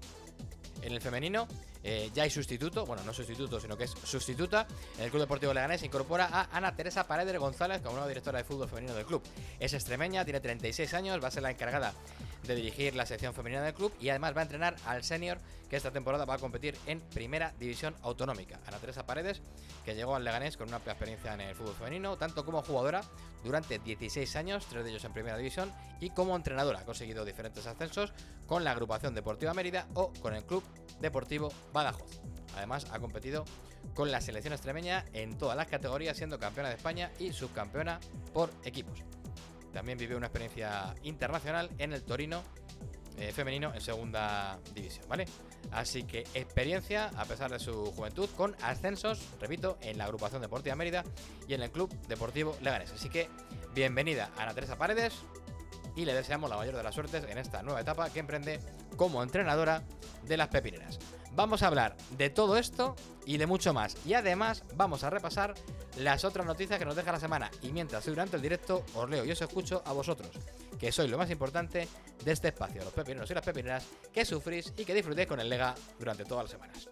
el femenino. Ya hay sustituto, bueno, no sustituto, sino que es sustituta. En el Club Deportivo Leganés se incorpora a Ana Teresa Paredes González como nueva directora de fútbol femenino del club. Es extremeña, tiene 36 años, va a ser la encargada de dirigir la sección femenina del club y además va a entrenar al senior que esta temporada va a competir en Primera División Autonómica. Ana Teresa Paredes, que llegó al Leganés con una amplia experiencia en el fútbol femenino, tanto como jugadora durante 16 años, 3 de ellos en Primera División, y como entrenadora. Ha conseguido diferentes ascensos con la Agrupación Deportiva Mérida o con el Club Deportivo Badajoz. Además, ha competido con la selección extremeña en todas las categorías, siendo campeona de España y subcampeona por equipos. También vivió una experiencia internacional en el Torino femenino en segunda división, ¿vale? Así que experiencia, a pesar de su juventud, con ascensos, repito, en la Agrupación Deportiva Mérida y en el Club Deportivo Leganés. Así que bienvenida a Ana Teresa Paredes y le deseamos la mayor de las suertes en esta nueva etapa que emprende como entrenadora de las Pepineras. Vamos a hablar de todo esto y de mucho más. Y además vamos a repasar las otras noticias que nos deja la semana. Y mientras durante el directo os leo y os escucho a vosotros, que sois lo más importante de este espacio, los pepineros y las pepineras, que sufrís y que disfrutéis con el Lega durante todas las semanas.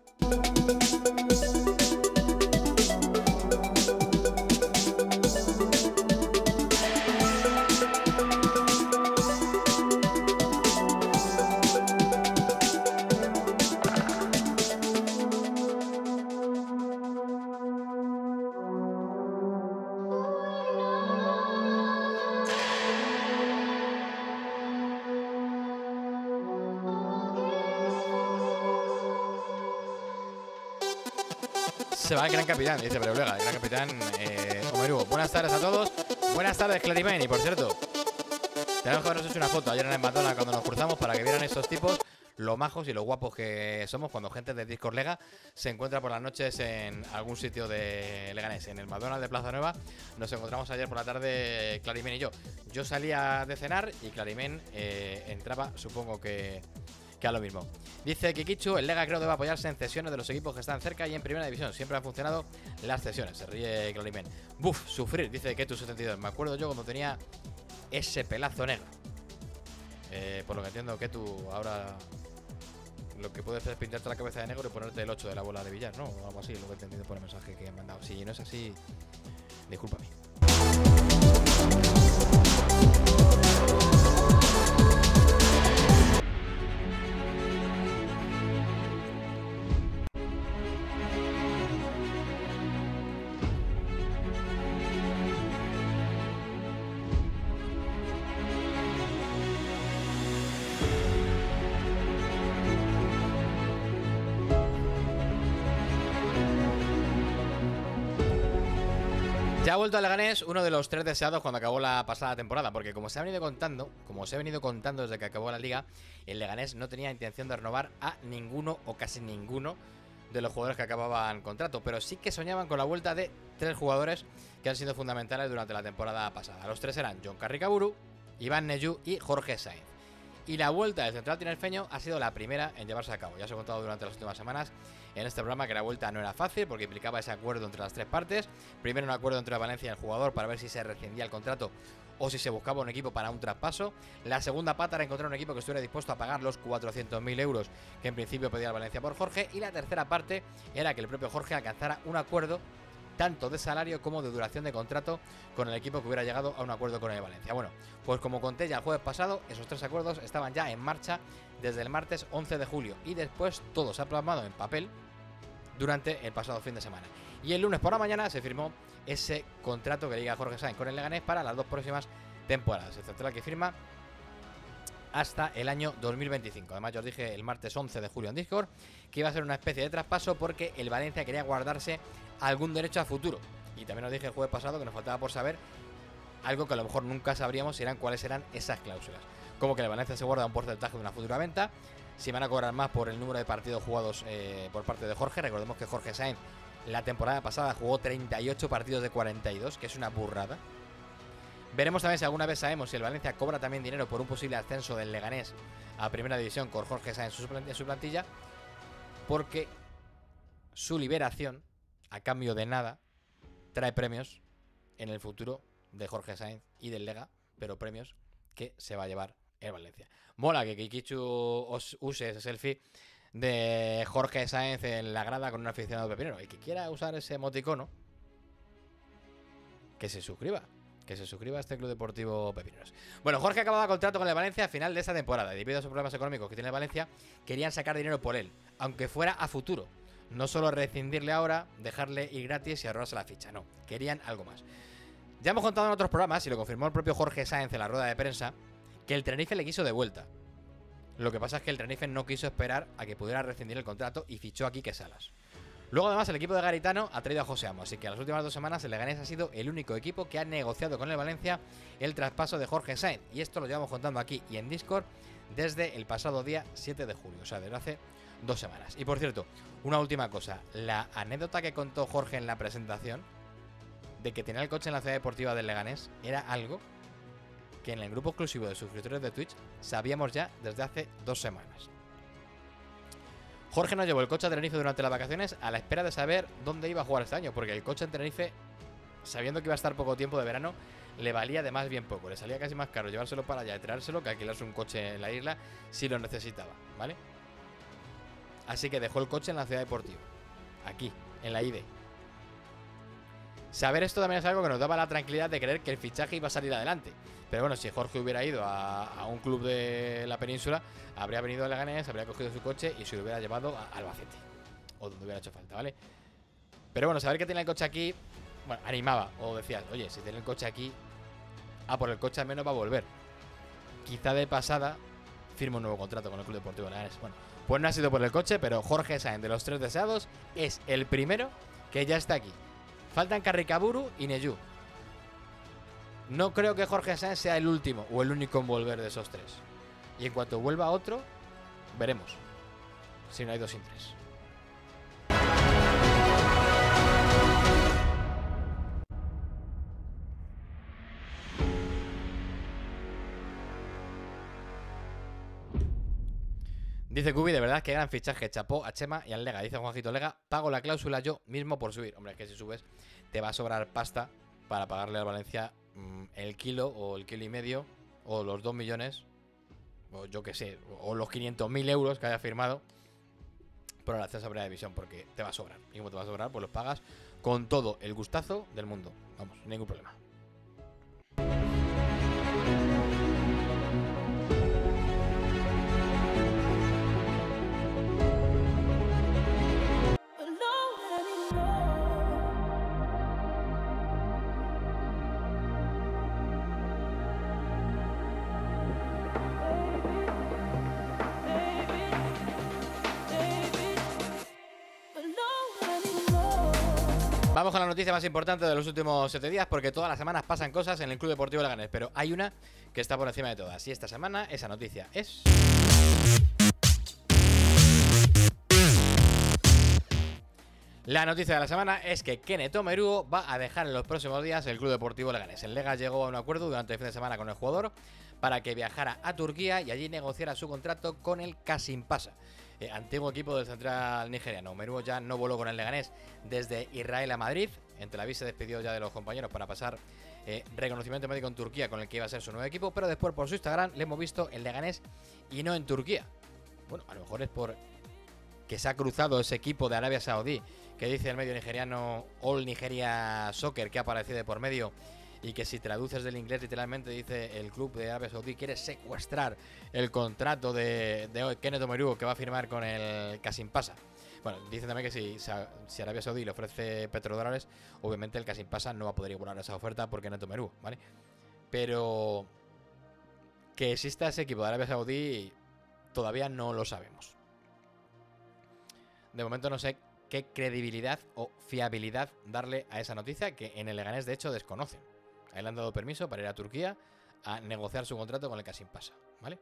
Se va el gran capitán, dice Breulega, el gran capitán Omerugo. Buenas tardes a todos. Buenas tardes, Clarimen. Y por cierto, tenemos que habernos hecho una foto ayer en el McDonald's cuando nos cruzamos para que vieran estos tipos lo majos y lo guapos que somos cuando gente de Discord Lega se encuentra por las noches en algún sitio de Leganés. En el McDonald's de Plaza Nueva nos encontramos ayer por la tarde Clarimen y yo. Yo salía de cenar y Clarimen entraba, supongo que a lo mismo. Dice Kikichu, el Lega creo debe apoyarse en cesiones de los equipos que están cerca y en primera división. Siempre han funcionado las cesiones. Se ríe Clarimen. Buf, sufrir, dice Ketu72. Me acuerdo yo cuando tenía ese pelazo negro. Por lo que entiendo que tú ahora lo que puedes hacer es pintarte la cabeza de negro y ponerte el 8 de la bola de billar, ¿no? O algo así, lo que he entendido por el mensaje que he mandado. Si no es así, discúlpame. Ya ha vuelto a Leganés uno de los 3 deseados cuando acabó la pasada temporada, porque como os he venido contando desde que acabó la liga, el Leganés no tenía intención de renovar a ninguno o casi ninguno de los jugadores que acababan contrato, pero sí que soñaban con la vuelta de 3 jugadores que han sido fundamentales durante la temporada pasada. Los 3 eran Jon Carricaburu, Iván Neyu y Jorge Sainz. Y la vuelta del central tinerfeño ha sido la primera en llevarse a cabo. Ya os he contado durante las últimas semanas en este programa que la vuelta no era fácil porque implicaba ese acuerdo entre las 3 partes. Primero un acuerdo entre Valencia y el jugador para ver si se rescindía el contrato o si se buscaba un equipo para un traspaso. La segunda pata era encontrar un equipo que estuviera dispuesto a pagar los 400.000 euros que en principio pedía el Valencia por Jorge. Y la tercera parte era que el propio Jorge alcanzara un acuerdo tanto de salario como de duración de contrato con el equipo que hubiera llegado a un acuerdo con el Valencia. Bueno, pues como conté ya el jueves pasado, esos 3 acuerdos estaban ya en marcha desde el martes 11 de julio y después todo se ha plasmado en papel durante el pasado fin de semana. Y el lunes por la mañana se firmó ese contrato que llega Jorge Sainz con el Leganés para las 2 próximas temporadas. El central que firma hasta el año 2025. Además, yo os dije el martes 11 de julio en Discord que iba a ser una especie de traspaso porque el Valencia quería guardarse algún derecho a futuro. Y también os dije el jueves pasado que nos faltaba por saber algo que a lo mejor nunca sabríamos si eran cuáles eran esas cláusulas. Como que el Valencia se guarda un porcentaje de una futura venta, si van a cobrar más por el número de partidos jugados por parte de Jorge. Recordemos que Jorge Sainz la temporada pasada jugó 38 partidos de 42, que es una burrada. Veremos también si alguna vez sabemos si el Valencia cobra también dinero por un posible ascenso del Leganés a Primera División con Jorge Sainz en su plantilla, porque su liberación, a cambio de nada, trae premios en el futuro de Jorge Sainz y del Lega, pero premios que se va a llevar el Valencia. Mola que Kikichu use ese selfie de Jorge Sainz en la grada con un aficionado pepinero. Y que quiera usar ese emoticono, que se suscriba. Que se suscriba a este Club Deportivo Pepineros. Bueno, Jorge acababa contrato con el Valencia a final de esta temporada. Y debido a esos problemas económicos que tiene el Valencia, querían sacar dinero por él, aunque fuera a futuro. No solo rescindirle ahora, dejarle ir gratis y ahorrarse la ficha. No, querían algo más. Ya hemos contado en otros programas, y lo confirmó el propio Jorge Sainz en la rueda de prensa, que el Tenerife le quiso de vuelta. Lo que pasa es que el Tenerife no quiso esperar a que pudiera rescindir el contrato y fichó a Quique Salas. Luego además el equipo de Garitano ha traído a José Amo, así que a las últimas 2 semanas el Leganés ha sido el único equipo que ha negociado con el Valencia el traspaso de Jorge Sainz. Y esto lo llevamos contando aquí y en Discord desde el pasado día 7 de julio, o sea, desde hace 2 semanas. Y por cierto, una última cosa, la anécdota que contó Jorge en la presentación de que tenía el coche en la ciudad deportiva del Leganés era algo que en el grupo exclusivo de suscriptores de Twitch sabíamos ya desde hace 2 semanas. Jorge nos llevó el coche a Tenerife durante las vacaciones a la espera de saber dónde iba a jugar este año, porque el coche en Tenerife, sabiendo que iba a estar poco tiempo de verano, le valía de más bien poco. Le salía casi más caro llevárselo para allá y traérselo que alquilarse un coche en la isla si lo necesitaba, ¿vale? Así que dejó el coche en la ciudad deportiva, aquí, en la IDE. Saber esto también es algo que nos daba la tranquilidad de creer que el fichaje iba a salir adelante. Pero bueno, si Jorge hubiera ido a un club de la península, habría venido a Leganés, habría cogido su coche y se lo hubiera llevado a Albacete. O donde hubiera hecho falta, ¿vale? Pero bueno, saber que tenía el coche aquí, bueno, animaba. O decías, oye, si tiene el coche aquí, por el coche al menos va a volver. Quizá de pasada firme un nuevo contrato con el Club Deportivo Leganés. Bueno, pues no ha sido por el coche, pero Jorge Sainz, de los 3 deseados, es el primero que ya está aquí. Faltan Carricaburu y Neyu. No creo que Jorge Sáenz sea el último o el único en volver de esos 3. Y en cuanto vuelva otro, veremos si no hay 2 sin 3. Dice Cubi, de verdad que gran fichaje. Chapó a Chema y al Lega. Dice Juanjito Lega, pago la cláusula yo mismo por subir. Hombre, es que si subes te va a sobrar pasta para pagarle al Valencia el kilo o el kilo y medio o los 2 millones o yo que sé, o los 500.000 euros que haya firmado por el acceso a primera división, porque te va a sobrar. Y como te va a sobrar, pues los pagas con todo el gustazo del mundo. Vamos, ningún problema. Vamos con la noticia más importante de los últimos 7 días, porque todas las semanas pasan cosas en el Club Deportivo Leganés, pero hay una que está por encima de todas. Y esta semana esa noticia es... La noticia de la semana es que Kenneth Omeruo va a dejar en los próximos días el Club Deportivo Leganés. El Lega llegó a un acuerdo durante el fin de semana con el jugador para que viajara a Turquía y allí negociara su contrato con el Kasimpasa, antiguo equipo del central nigeriano. Omeruo ya no voló con el Leganés desde Israel a Madrid. En Tel Aviv se despidió ya de los compañeros para pasar reconocimiento médico en Turquía, con el que iba a ser su nuevo equipo, pero después por su Instagram le hemos visto en Leganés y no en Turquía. Bueno, a lo mejor es por que se ha cruzado ese equipo de Arabia Saudí, que dice el medio nigeriano All Nigeria Soccer, que ha aparecido de por medio, y que si traduces del inglés literalmente dice el club de Arabia Saudí quiere secuestrar el contrato de Kenneth Omeruo que va a firmar con el Kasimpasa. Bueno, dicen también que si Arabia Saudí le ofrece petrodólares, obviamente el Kasimpasa no va a poder igualar esa oferta por Kenneth Omeruo, ¿vale? Pero que exista ese equipo de Arabia Saudí todavía no lo sabemos. De momento no sé qué credibilidad o fiabilidad darle a esa noticia, que en el Leganés de hecho desconocen. A él le han dado permiso para ir a Turquía a negociar su contrato con el Kasimpasa, ¿vale?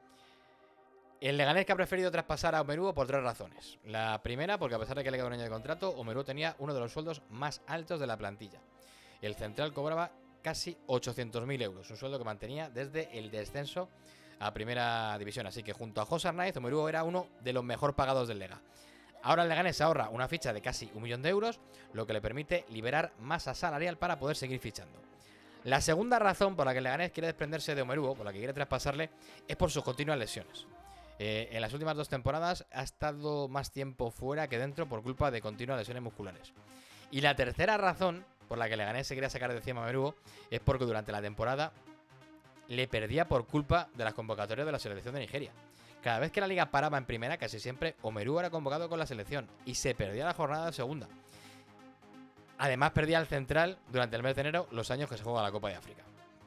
El Leganés que ha preferido traspasar a Omeruo por 3 razones. La primera, porque a pesar de que le queda un año de contrato, Omeruo tenía uno de los sueldos más altos de la plantilla. El central cobraba casi 800.000 euros, un sueldo que mantenía desde el descenso a primera división. Así que junto a José Arnaiz, Omeruo era uno de los mejor pagados del Lega. Ahora el Leganés ahorra una ficha de casi 1 millón de euros, lo que le permite liberar masa salarial para poder seguir fichando. La segunda razón por la que el Leganés quiere desprenderse de Omeruo, por la que quiere traspasarle, es por sus continuas lesiones. En las últimas 2 temporadas ha estado más tiempo fuera que dentro por culpa de continuas lesiones musculares. Y la tercera razón por la que el Leganés se quería sacar de encima a Omeruo es porque durante la temporada le perdía por culpa de las convocatorias de la selección de Nigeria. Cada vez que la liga paraba en primera, casi siempre Omeruo era convocado con la selección y se perdía la jornada de segunda. Además perdía al central durante el mes de enero los años que se juega la Copa de África.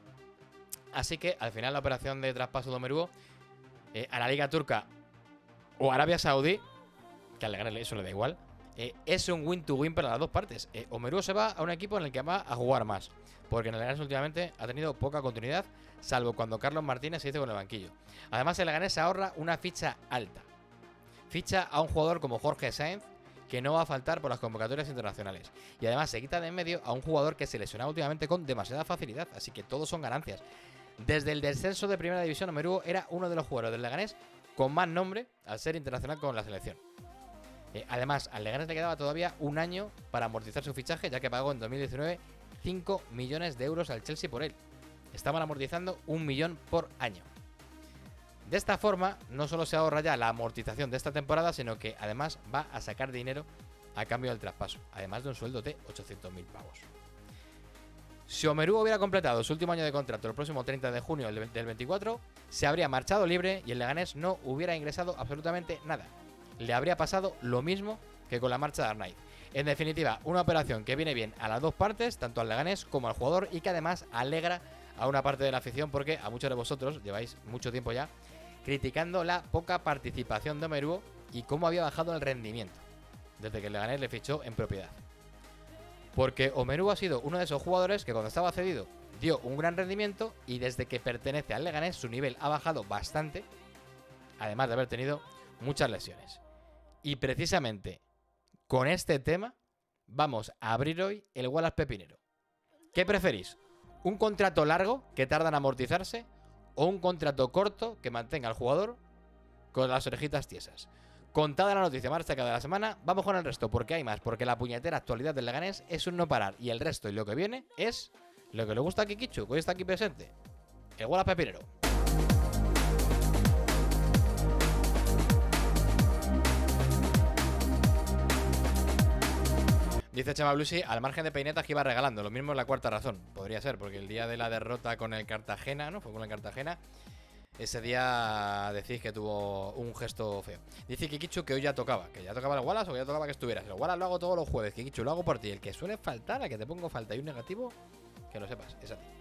Así que al final la operación de traspaso de Omeruo a la liga turca o Arabia Saudí, que al Leganés eso le da igual, es un win-to-win para las dos partes. Omeruo se va a un equipo en el que va a jugar más, porque en el Leganés últimamente ha tenido poca continuidad, salvo cuando Carlos Martínez se hizo con el banquillo. Además el Leganés ahorra una ficha alta. Ficha a un jugador como Jorge Sáenz, que no va a faltar por las convocatorias internacionales. Y además se quita de en medio a un jugador que se lesionaba últimamente con demasiada facilidad, así que todos son ganancias. Desde el descenso de primera división, Omeruo era uno de los jugadores del Leganés con más nombre al ser internacional con la selección. Además, al Leganés le quedaba todavía un año para amortizar su fichaje, ya que pagó en 2019 5 millones de euros al Chelsea por él. Estaban amortizando 1 millón por año. De esta forma, no solo se ahorra ya la amortización de esta temporada, sino que además va a sacar dinero a cambio del traspaso, además de un sueldo de 800.000 pavos. Si Omeruo hubiera completado su último año de contrato el próximo 30 de junio del 24, se habría marchado libre y el Leganés no hubiera ingresado absolutamente nada. Le habría pasado lo mismo que con la marcha de Arnaiz. En definitiva, una operación que viene bien a las dos partes, tanto al Leganés como al jugador, y que además alegra a una parte de la afición, porque a muchos de vosotros lleváis mucho tiempo ya criticando la poca participación de Omeruo y cómo había bajado el rendimiento desde que el Leganés le fichó en propiedad. Porque Omeru ha sido uno de esos jugadores que cuando estaba cedido dio un gran rendimiento y desde que pertenece al Leganés su nivel ha bajado bastante, además de haber tenido muchas lesiones. Y precisamente con este tema vamos a abrir hoy el Wallace Pepinero. ¿Qué preferís? ¿Un contrato largo que tarda en amortizarse o un contrato corto que mantenga al jugador con las orejitas tiesas? Contada la noticia más destacada de la semana, vamos con el resto, porque hay más, porque la puñetera actualidad del Leganés es un no parar, y el resto y lo que viene es lo que le gusta a Kikichu, que hoy está aquí presente, el Wallace Pepinero. Dice Chema Blusi, al margen de peinetas que iba regalando, lo mismo es la cuarta razón, podría ser, porque el día de la derrota con el Cartagena, ¿no? Fue con el Cartagena. Ese día decís que tuvo un gesto feo. Dice Kikichu que hoy ya tocaba. ¿Que ya tocaba el Wallace o que ya tocaba que estuvieras? El Wallace lo hago todos los jueves, Kikichu, lo hago por ti. El que suele faltar, al que te pongo falta y un negativo, que lo sepas, es a ti.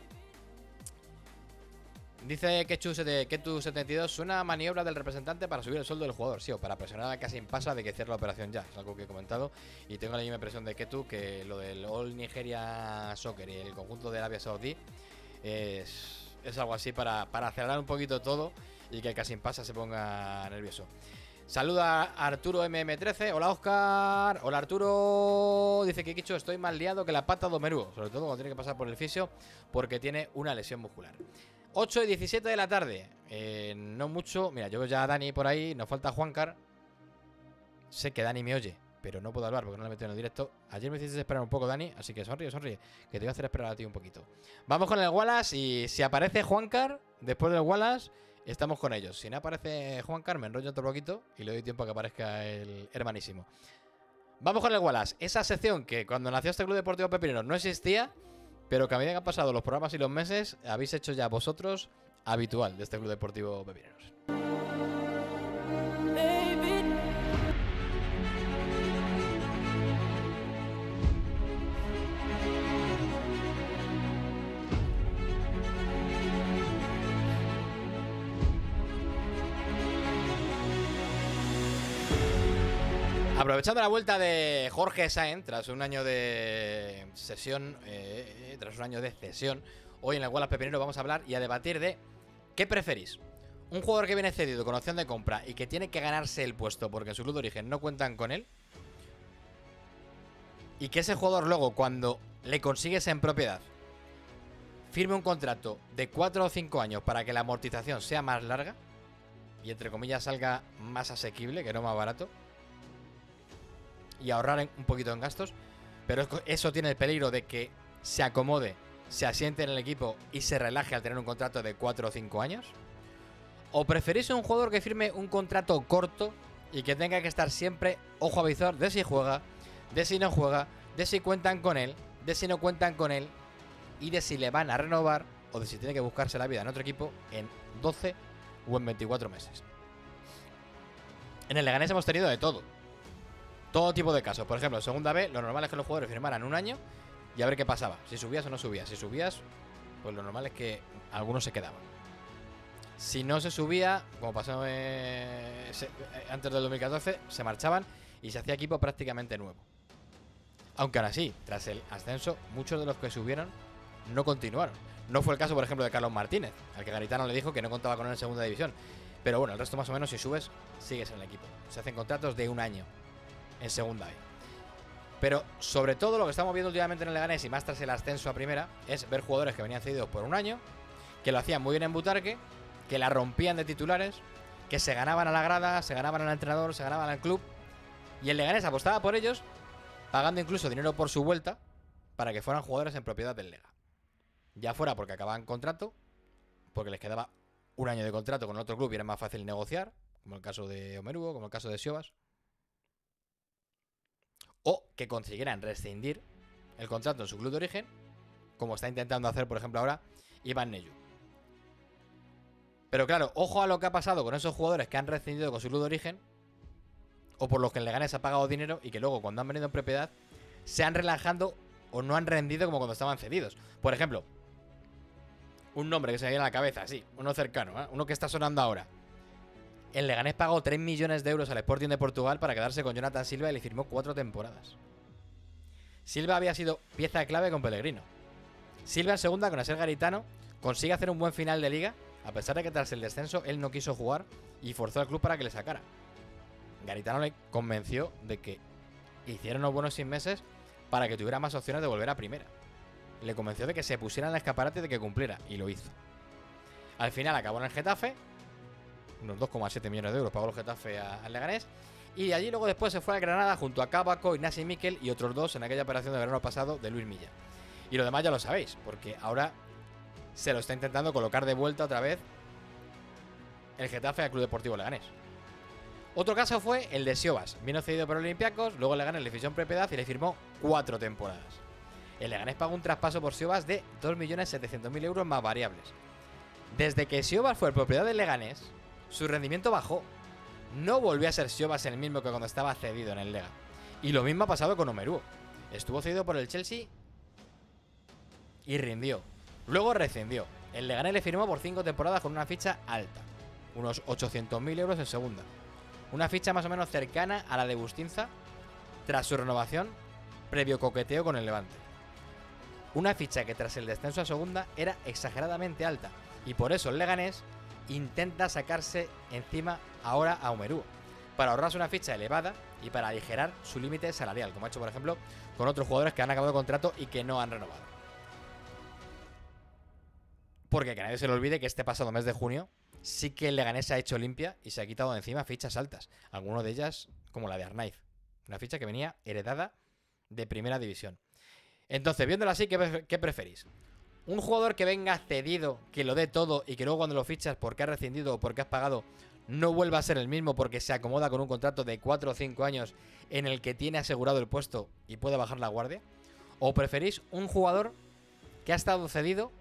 Dice Ketu72, suena a maniobra del representante para subir el sueldo del jugador. Sí, o para presionar a Kasim Pasa de que cierre la operación ya. Es algo que he comentado. Y tengo la misma impresión de Ketu que lo del All Nigeria Soccer y el conjunto de Arabia Saudí es algo así para acelerar un poquito todo y que el Kasim Pasa se ponga nervioso. Saluda a Arturo MM13. Hola Oscar. Hola Arturo. Dice que Kikichu, estoy más liado que la pata de Omeru. Sobre todo cuando tiene que pasar por el fisio porque tiene una lesión muscular. 8 y 17 de la tarde. No mucho. Mira, yo veo ya a Dani por ahí. Nos falta Juancar. Sé que Dani me oye, pero no puedo hablar porque no le he metido en el directo. Ayer me hiciste esperar un poco, Dani. Así que sonríe, sonríe. Que te voy a hacer esperar a ti un poquito. Vamos con el Wallace. Y si aparece Juancar, después del Wallace, estamos con ellos. Si no aparece Juancar, me enrollo otro poquito y le doy tiempo a que aparezca el hermanísimo. Vamos con el Wallace. Esa sección que cuando nació este Club Deportivo Pepinero no existía, pero que a medida que han pasado los programas y los meses, habéis hecho ya vosotros habitual de este Club Deportivo Pepineros. Baby, Aprovechando la vuelta de Jorge Sáenz, tras un año de sesión, hoy en el Wallace Pepinero vamos a hablar y a debatir de ¿qué preferís? ¿Un jugador que viene cedido con opción de compra y que tiene que ganarse el puesto porque en su club de origen no cuentan con él? Y que ese jugador luego, cuando le consigues en propiedad, firme un contrato de 4 o 5 años para que la amortización sea más larga y entre comillas salga más asequible, que no más barato, y ahorrar un poquito en gastos, pero eso tiene el peligro de que se acomode, se asiente en el equipo y se relaje al tener un contrato de 4 o 5 años. ¿O preferís un jugador que firme un contrato corto y que tenga que estar siempre ojo a visor de si juega, de si no juega, de si cuentan con él, de si no cuentan con él y de si le van a renovar o de si tiene que buscarse la vida en otro equipo en 12 o en 24 meses? En el Leganés hemos tenido de todo. Todo tipo de casos. Por ejemplo, en segunda B, lo normal es que los jugadores firmaran un año y a ver qué pasaba. Si subías o no subías. Si subías, pues lo normal es que algunos se quedaban. Si no se subía, como pasó antes del 2014, se marchaban y se hacía equipo prácticamente nuevo. Aunque aún así, tras el ascenso, muchos de los que subieron no continuaron. No fue el caso, por ejemplo, de Carlos Martínez, al que Garitano le dijo que no contaba con él en segunda división. Pero bueno, el resto más o menos, si subes, sigues en el equipo. Se hacen contratos de un año en segunda B. Pero sobre todo lo que estamos viendo últimamente en el Leganés y más tras el ascenso a primera es ver jugadores que venían cedidos por un año, que lo hacían muy bien en Butarque, que la rompían de titulares, que se ganaban a la grada, se ganaban al entrenador, se ganaban al club, y el Leganés apostaba por ellos, pagando incluso dinero por su vuelta para que fueran jugadores en propiedad del Lega. Ya fuera porque acababan contrato, porque les quedaba un año de contrato con otro club y era más fácil negociar, como el caso de Omerugo, como el caso de Siobas, o que consiguieran rescindir el contrato en su club de origen, como está intentando hacer, por ejemplo, ahora Iván Neyu. Pero claro, ojo a lo que ha pasado con esos jugadores que han rescindido con su club de origen, o por los que el Leganés ha pagado dinero y que luego cuando han venido en propiedad se han relajado o no han rendido como cuando estaban cedidos. Por ejemplo, un nombre que se me viene a la cabeza, sí, uno cercano, uno que está sonando ahora. El Leganés pagó 3 millones de euros al Sporting de Portugal para quedarse con Jonathan Silva y le firmó 4 temporadas. Silva había sido pieza clave con Pellegrino. Silva en segunda con Asier Garitano consigue hacer un buen final de liga, a pesar de que tras el descenso él no quiso jugar y forzó al club para que le sacara. Garitano le convenció de que hiciera unos buenos 6 meses para que tuviera más opciones de volver a primera. Le convenció de que se pusiera en el escaparate y de que cumpliera, y lo hizo. Al final acabó en el Getafe, unos 2,7 millones de euros pagó el Getafe al Leganés, y de allí luego después se fue a Granada junto a Cábaco, Ignasi Miquel y otros 2 en aquella operación de verano pasado de Luis Milla. Y lo demás ya lo sabéis, porque ahora se lo está intentando colocar de vuelta otra vez el Getafe al Club Deportivo Leganés. Otro caso fue el de Siobas. Vino cedido por Olympiacos, luego el Leganés le fichó en propiedad y le firmó 4 temporadas. El Leganés pagó un traspaso por Siobas de 2.700.000 euros más variables. Desde que Siobas fue propiedad del Leganés, su rendimiento bajó. No volvió a ser Siobas el mismo que cuando estaba cedido en el Lega. Y lo mismo ha pasado con Omeruo. Estuvo cedido por el Chelsea y rindió. Luego rescindió. El Leganés le firmó por 5 temporadas con una ficha alta, unos 800.000 euros en segunda. Una ficha más o menos cercana a la de Bustinza tras su renovación previo coqueteo con el Levante. Una ficha que tras el descenso a segunda era exageradamente alta, y por eso el Leganés intenta sacarse encima ahora a Omeruo, para ahorrarse una ficha elevada y para aligerar su límite salarial, como ha hecho por ejemplo con otros jugadores que han acabado contrato y que no han renovado. Porque que nadie se le olvide que este pasado mes de junio sí que el Leganés se ha hecho limpia y se ha quitado de encima fichas altas, algunas de ellas como la de Arnaiz, una ficha que venía heredada de primera división. Entonces, viéndolo así, ¿qué preferís? ¿Un jugador que venga cedido, que lo dé todo y que luego cuando lo fichas porque has rescindido o porque has pagado no vuelva a ser el mismo porque se acomoda con un contrato de 4 o 5 años en el que tiene asegurado el puesto y puede bajar la guardia? ¿O preferís un jugador que ha estado cedido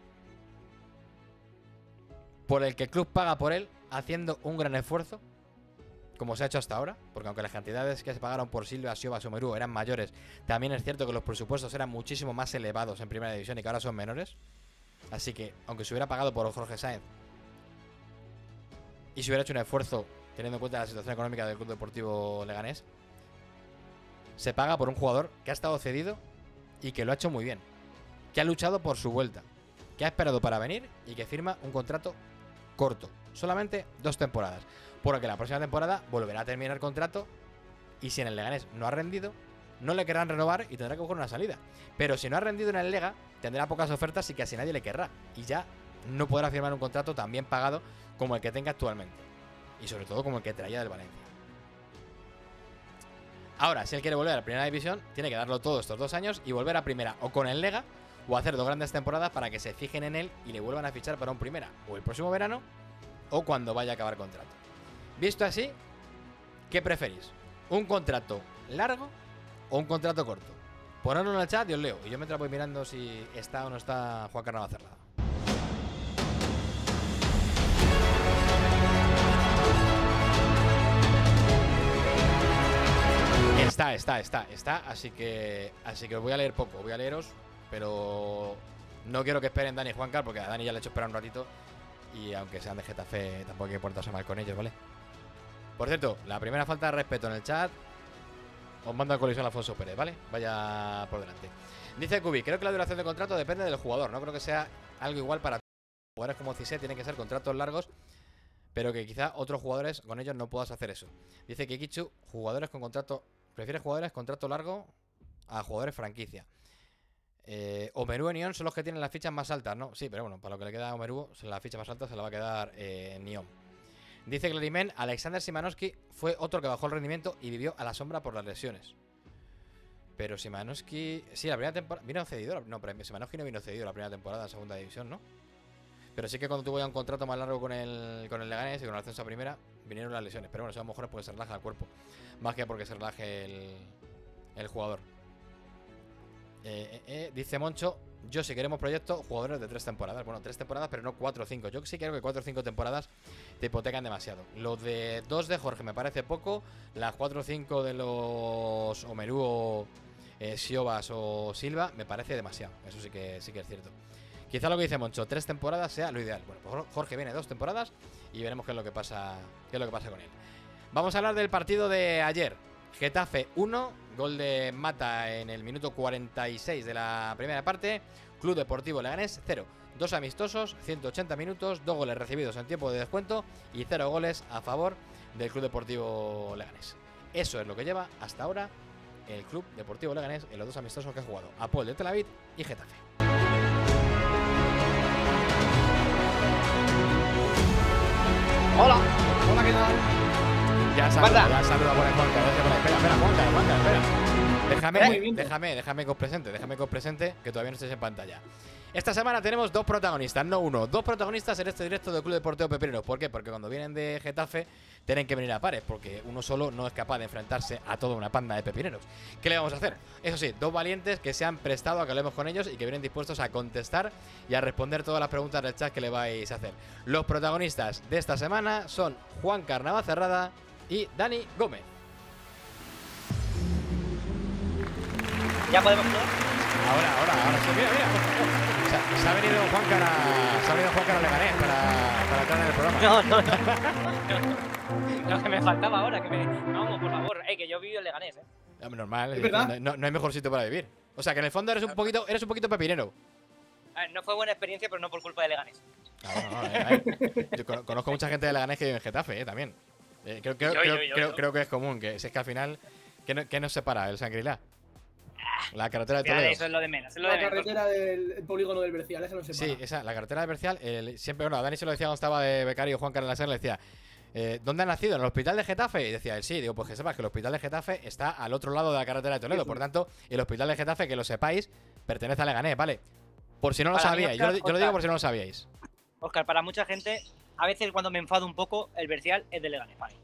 por el que el club paga por él haciendo un gran esfuerzo, como se ha hecho hasta ahora? Porque aunque las cantidades que se pagaron por Silva, Siobas o Omeruo eran mayores, también es cierto que los presupuestos eran muchísimo más elevados en primera división y que ahora son menores. Así que, aunque se hubiera pagado por Jorge Sáenz y se hubiera hecho un esfuerzo teniendo en cuenta la situación económica del Club Deportivo Leganés, se paga por un jugador que ha estado cedido y que lo ha hecho muy bien, que ha luchado por su vuelta, que ha esperado para venir y que firma un contrato corto, solamente 2 temporadas, porque la próxima temporada volverá a terminar contrato y si en el Leganés no ha rendido, no le querrán renovar y tendrá que coger una salida. Pero si no ha rendido en el Lega, tendrá pocas ofertas y casi nadie le querrá, y ya no podrá firmar un contrato tan bien pagado como el que tenga actualmente, y sobre todo como el que traía del Valencia. Ahora, si él quiere volver a la primera división, tiene que darlo todo estos 2 años y volver a primera o con el Lega o hacer 2 grandes temporadas para que se fijen en él y le vuelvan a fichar para un primera, o el próximo verano, o cuando vaya a acabar contrato. Visto así, ¿qué preferís? ¿Un contrato largo o un contrato corto? Ponedlo en el chat y os leo. Y yo mientras voy mirando si está o no está Juan Carlos Cerrada. Está, así que os voy a leer poco, voy a leeros, pero no quiero que esperen Dani y Juancar, porque a Dani ya le he hecho esperar un ratito, y aunque sean de Getafe, tampoco hay que portarse mal con ellos, ¿vale? Por cierto, la primera falta de respeto en el chat os manda a colisión a Alfonso Pérez, ¿vale? Vaya por delante. Dice Cubi, creo que la duración del contrato depende del jugador, no creo que sea algo igual para jugadores como Cissé, tienen que ser contratos largos, pero que quizá otros jugadores con ellos no puedas hacer eso. Dice que Kichu, jugadores con contrato, prefiere jugadores contrato largo a jugadores franquicia. Omeruo y Nión son los que tienen las fichas más altas, ¿no? Sí, pero bueno, para lo que le queda a Omeruo, la ficha más alta se la va a quedar Nión. Dice Clarimen, Alexander Szymanowski fue otro que bajó el rendimiento y vivió a la sombra por las lesiones. Pero Szymanowski, sí, la primera temporada vino cedido, no, pero Szymanowski no vino cedido la primera temporada en segunda división, ¿no? Pero sí que cuando tuvo ya un contrato más largo con el Leganés y con el ascenso a primera, vinieron las lesiones. Pero bueno, eso a lo mejor es porque se relaja el cuerpo, más que porque se relaje el jugador. Dice Moncho, yo si queremos proyectos, jugadores de 3 temporadas. Bueno, 3 temporadas, pero no 4 o 5. Yo sí creo que 4 o 5 temporadas te hipotecan demasiado. Lo de 2 de Jorge me parece poco. Las 4 o 5 de los Omeruo, Siobas o Silva me parece demasiado. Eso sí que es cierto. Quizá lo que dice Moncho, 3 temporadas sea lo ideal. Bueno, pues Jorge viene 2 temporadas y veremos qué es lo que pasa con él. Vamos a hablar del partido de ayer. Getafe 1, gol de Mata en el minuto 46 de la primera parte. Club Deportivo Leganés 0. 2 amistosos, 180 minutos, 2 goles recibidos en tiempo de descuento y 0 goles a favor del Club Deportivo Leganés. Eso es lo que lleva hasta ahora el Club Deportivo Leganés en los 2 amistosos que ha jugado, Apoel de Tel Aviv y Getafe. Hola. Hola, ¿qué tal? Ya saluda por el Juanca. Espera, Juanca, espera. Déjame que os presente, que todavía no estáis en pantalla. Esta semana tenemos 2 protagonistas, no uno, 2 protagonistas en este directo del Club Deportivo Pepineros. ¿Por qué? Porque cuando vienen de Getafe tienen que venir a pares, porque uno solo no es capaz de enfrentarse a toda una panda de pepineros. ¿Qué le vamos a hacer? Eso sí, 2 valientes que se han prestado a que hablemos con ellos y que vienen dispuestos a contestar y a responder todas las preguntas del chat que le vais a hacer. Los protagonistas de esta semana son Juan Navacerrada y Dani Gómez. ¿Ya podemos jugar? Ahora sí, mira. Se ha venido Juan Cara Leganés para entrar en el programa. No. Lo que me faltaba ahora, Vamos, por favor. Que yo vivo en Leganés, Normal, ¿Es verdad? no hay mejor sitio para vivir. O sea, que en el fondo eres un poquito pepinero. A ver, no fue buena experiencia, pero no por culpa de Leganés. Yo conozco mucha gente de Leganés que vive en Getafe, también. Creo que es común, que si es que al final, ¿qué nos separa? El Shangri-La. La carretera de Toledo. Eso es lo de menos. La carretera del polígono del Bercial, esa no se para. Sí, esa, la carretera de Bercial. Siempre, bueno, a Dani se lo decía cuando estaba de becario Juan Carlos Laser, le decía, ¿dónde ha nacido? ¿En el hospital de Getafe? Y decía él, sí, digo, pues que sepas que el hospital de Getafe está al otro lado de la carretera de Toledo. Por tanto, el hospital de Getafe, que lo sepáis, pertenece a Leganés, ¿vale? Por si no lo sabíais, yo lo digo por si no lo sabíais. Óscar, para mucha gente, a veces cuando me enfado un poco, el Bercial es de Leganés, vale.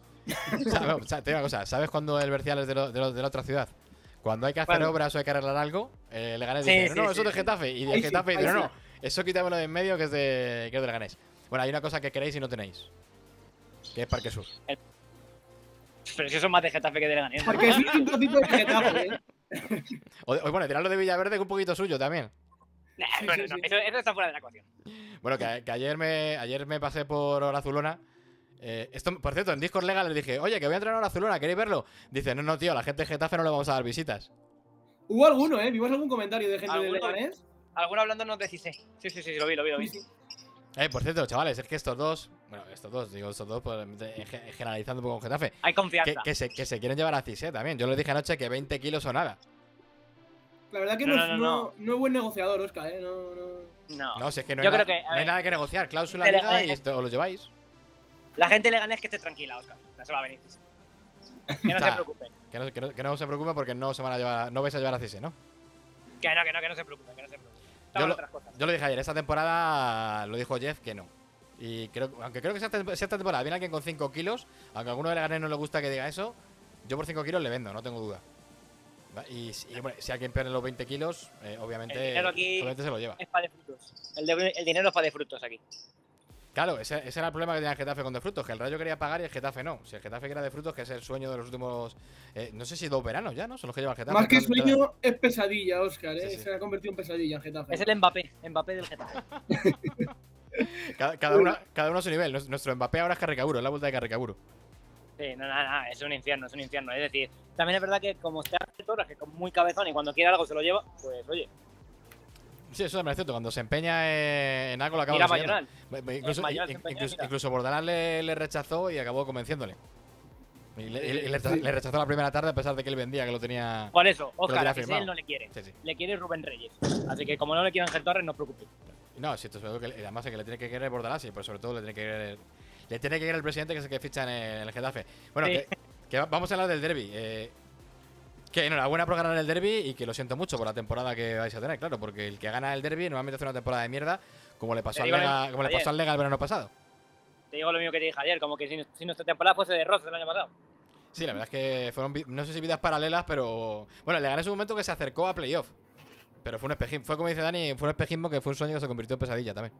O sea, te digo una cosa, ¿sabes cuándo el Bercial es de la otra ciudad? Cuando hay que hacer obras o hay que arreglar algo, Leganés dice, no, eso es de Getafe. Y de Getafe dice, no, eso quítamelo de en medio que es de Leganés. Bueno, hay una cosa que queréis y no tenéis, que es Parque Sur. Pero si eso es más de Getafe que de Leganés. Porque es un trocito de Getafe, O bueno, tirarlo de Villaverde que es un poquito suyo también. Bueno, no, eso está fuera de la ecuación. Bueno, que ayer me pasé por Horazulona. Esto, por cierto, en Discord Legal les dije, oye, que voy a entrar a Horazulona, ¿queréis verlo? Dice, no, tío, a la gente de Getafe no le vamos a dar visitas. Hubo alguno, ¿Vimos algún comentario de gente de Leganés? Alguno hablándonos de Cissé. Sí, lo vi. Sí. Por cierto, chavales, es que estos dos, pues, generalizando un poco con Getafe, hay confianza. que se quieren llevar a Cissé también. Yo les dije anoche que 20 kilos o nada. La verdad que no es buen negociador, Óscar, No, si es que no Yo hay, creo que, no hay nada que negociar. Cláusula de liga Leganés. y esto os lo lleváis. La gente de Leganés que esté tranquila, Óscar. No se va a venir. Que no se preocupe. Que no se preocupe porque no se van a llevar, no vais a llevar a Cissé, ¿no? Que no se preocupe. Yo lo dije ayer, esta temporada lo dijo Jeff que no. Y aunque creo que si esta temporada viene alguien con 5 kilos, aunque a alguno de Leganés no le gusta que diga eso, yo por 5 kilos le vendo, no tengo duda. Y bueno, si alguien pierde los 20 kilos, obviamente se lo lleva. Es para de frutos. El dinero es para de frutos aquí. Claro, ese era el problema que tenía el Getafe con de frutos, que el Rayo quería pagar y el Getafe no. Si el Getafe quiera de frutos, que es el sueño de los últimos, no sé si 2 veranos ya, ¿no? Son los que lleva el Getafe. Más que sueño es pesadilla, Óscar, Sí. Se ha convertido en pesadilla en Getafe. Es el Mbappé del Getafe. cada uno a su nivel. Nuestro Mbappé ahora es Carricaburo, es la vuelta de Carricaburo. Sí, no, es un infierno. Es decir, también es verdad que como está Torres, que es muy cabezón y cuando quiere algo se lo lleva, pues oye. Sí, eso es cierto. Cuando se empeña en algo lo acaba Mira consiguiendo. Mayoral. Incluso Bordalás le rechazó y acabó convenciéndole. Y le rechazó la primera tarde a pesar de que él vendía, que lo tenía. Por eso, lo Óscar, tenía él no le quiere. Sí. Le quiere Rubén Reyes. Así que como no le quiere Ángel Torres, no os preocupéis. No, sí, esto es que además es que le tiene que querer Bordalás y pero sobre todo le tiene que querer el presidente, que es el que ficha en el Getafe. Bueno, Sí. que vamos a hablar del derbi. Que enhorabuena por ganar el derbi y que lo siento mucho por la temporada que vais a tener, claro, porque el que gana el derbi normalmente hace una temporada de mierda, como le pasó al Lega el verano pasado. Te digo lo mismo que te dije ayer, como que si nuestra temporada fuese de Rosas el año pasado. Sí, la verdad es que fueron, no sé si vidas paralelas, pero bueno, le gané en su momento que se acercó a playoff. Pero fue un espejismo, fue como dice Dani, fue un espejismo que fue un sueño que se convirtió en pesadilla también.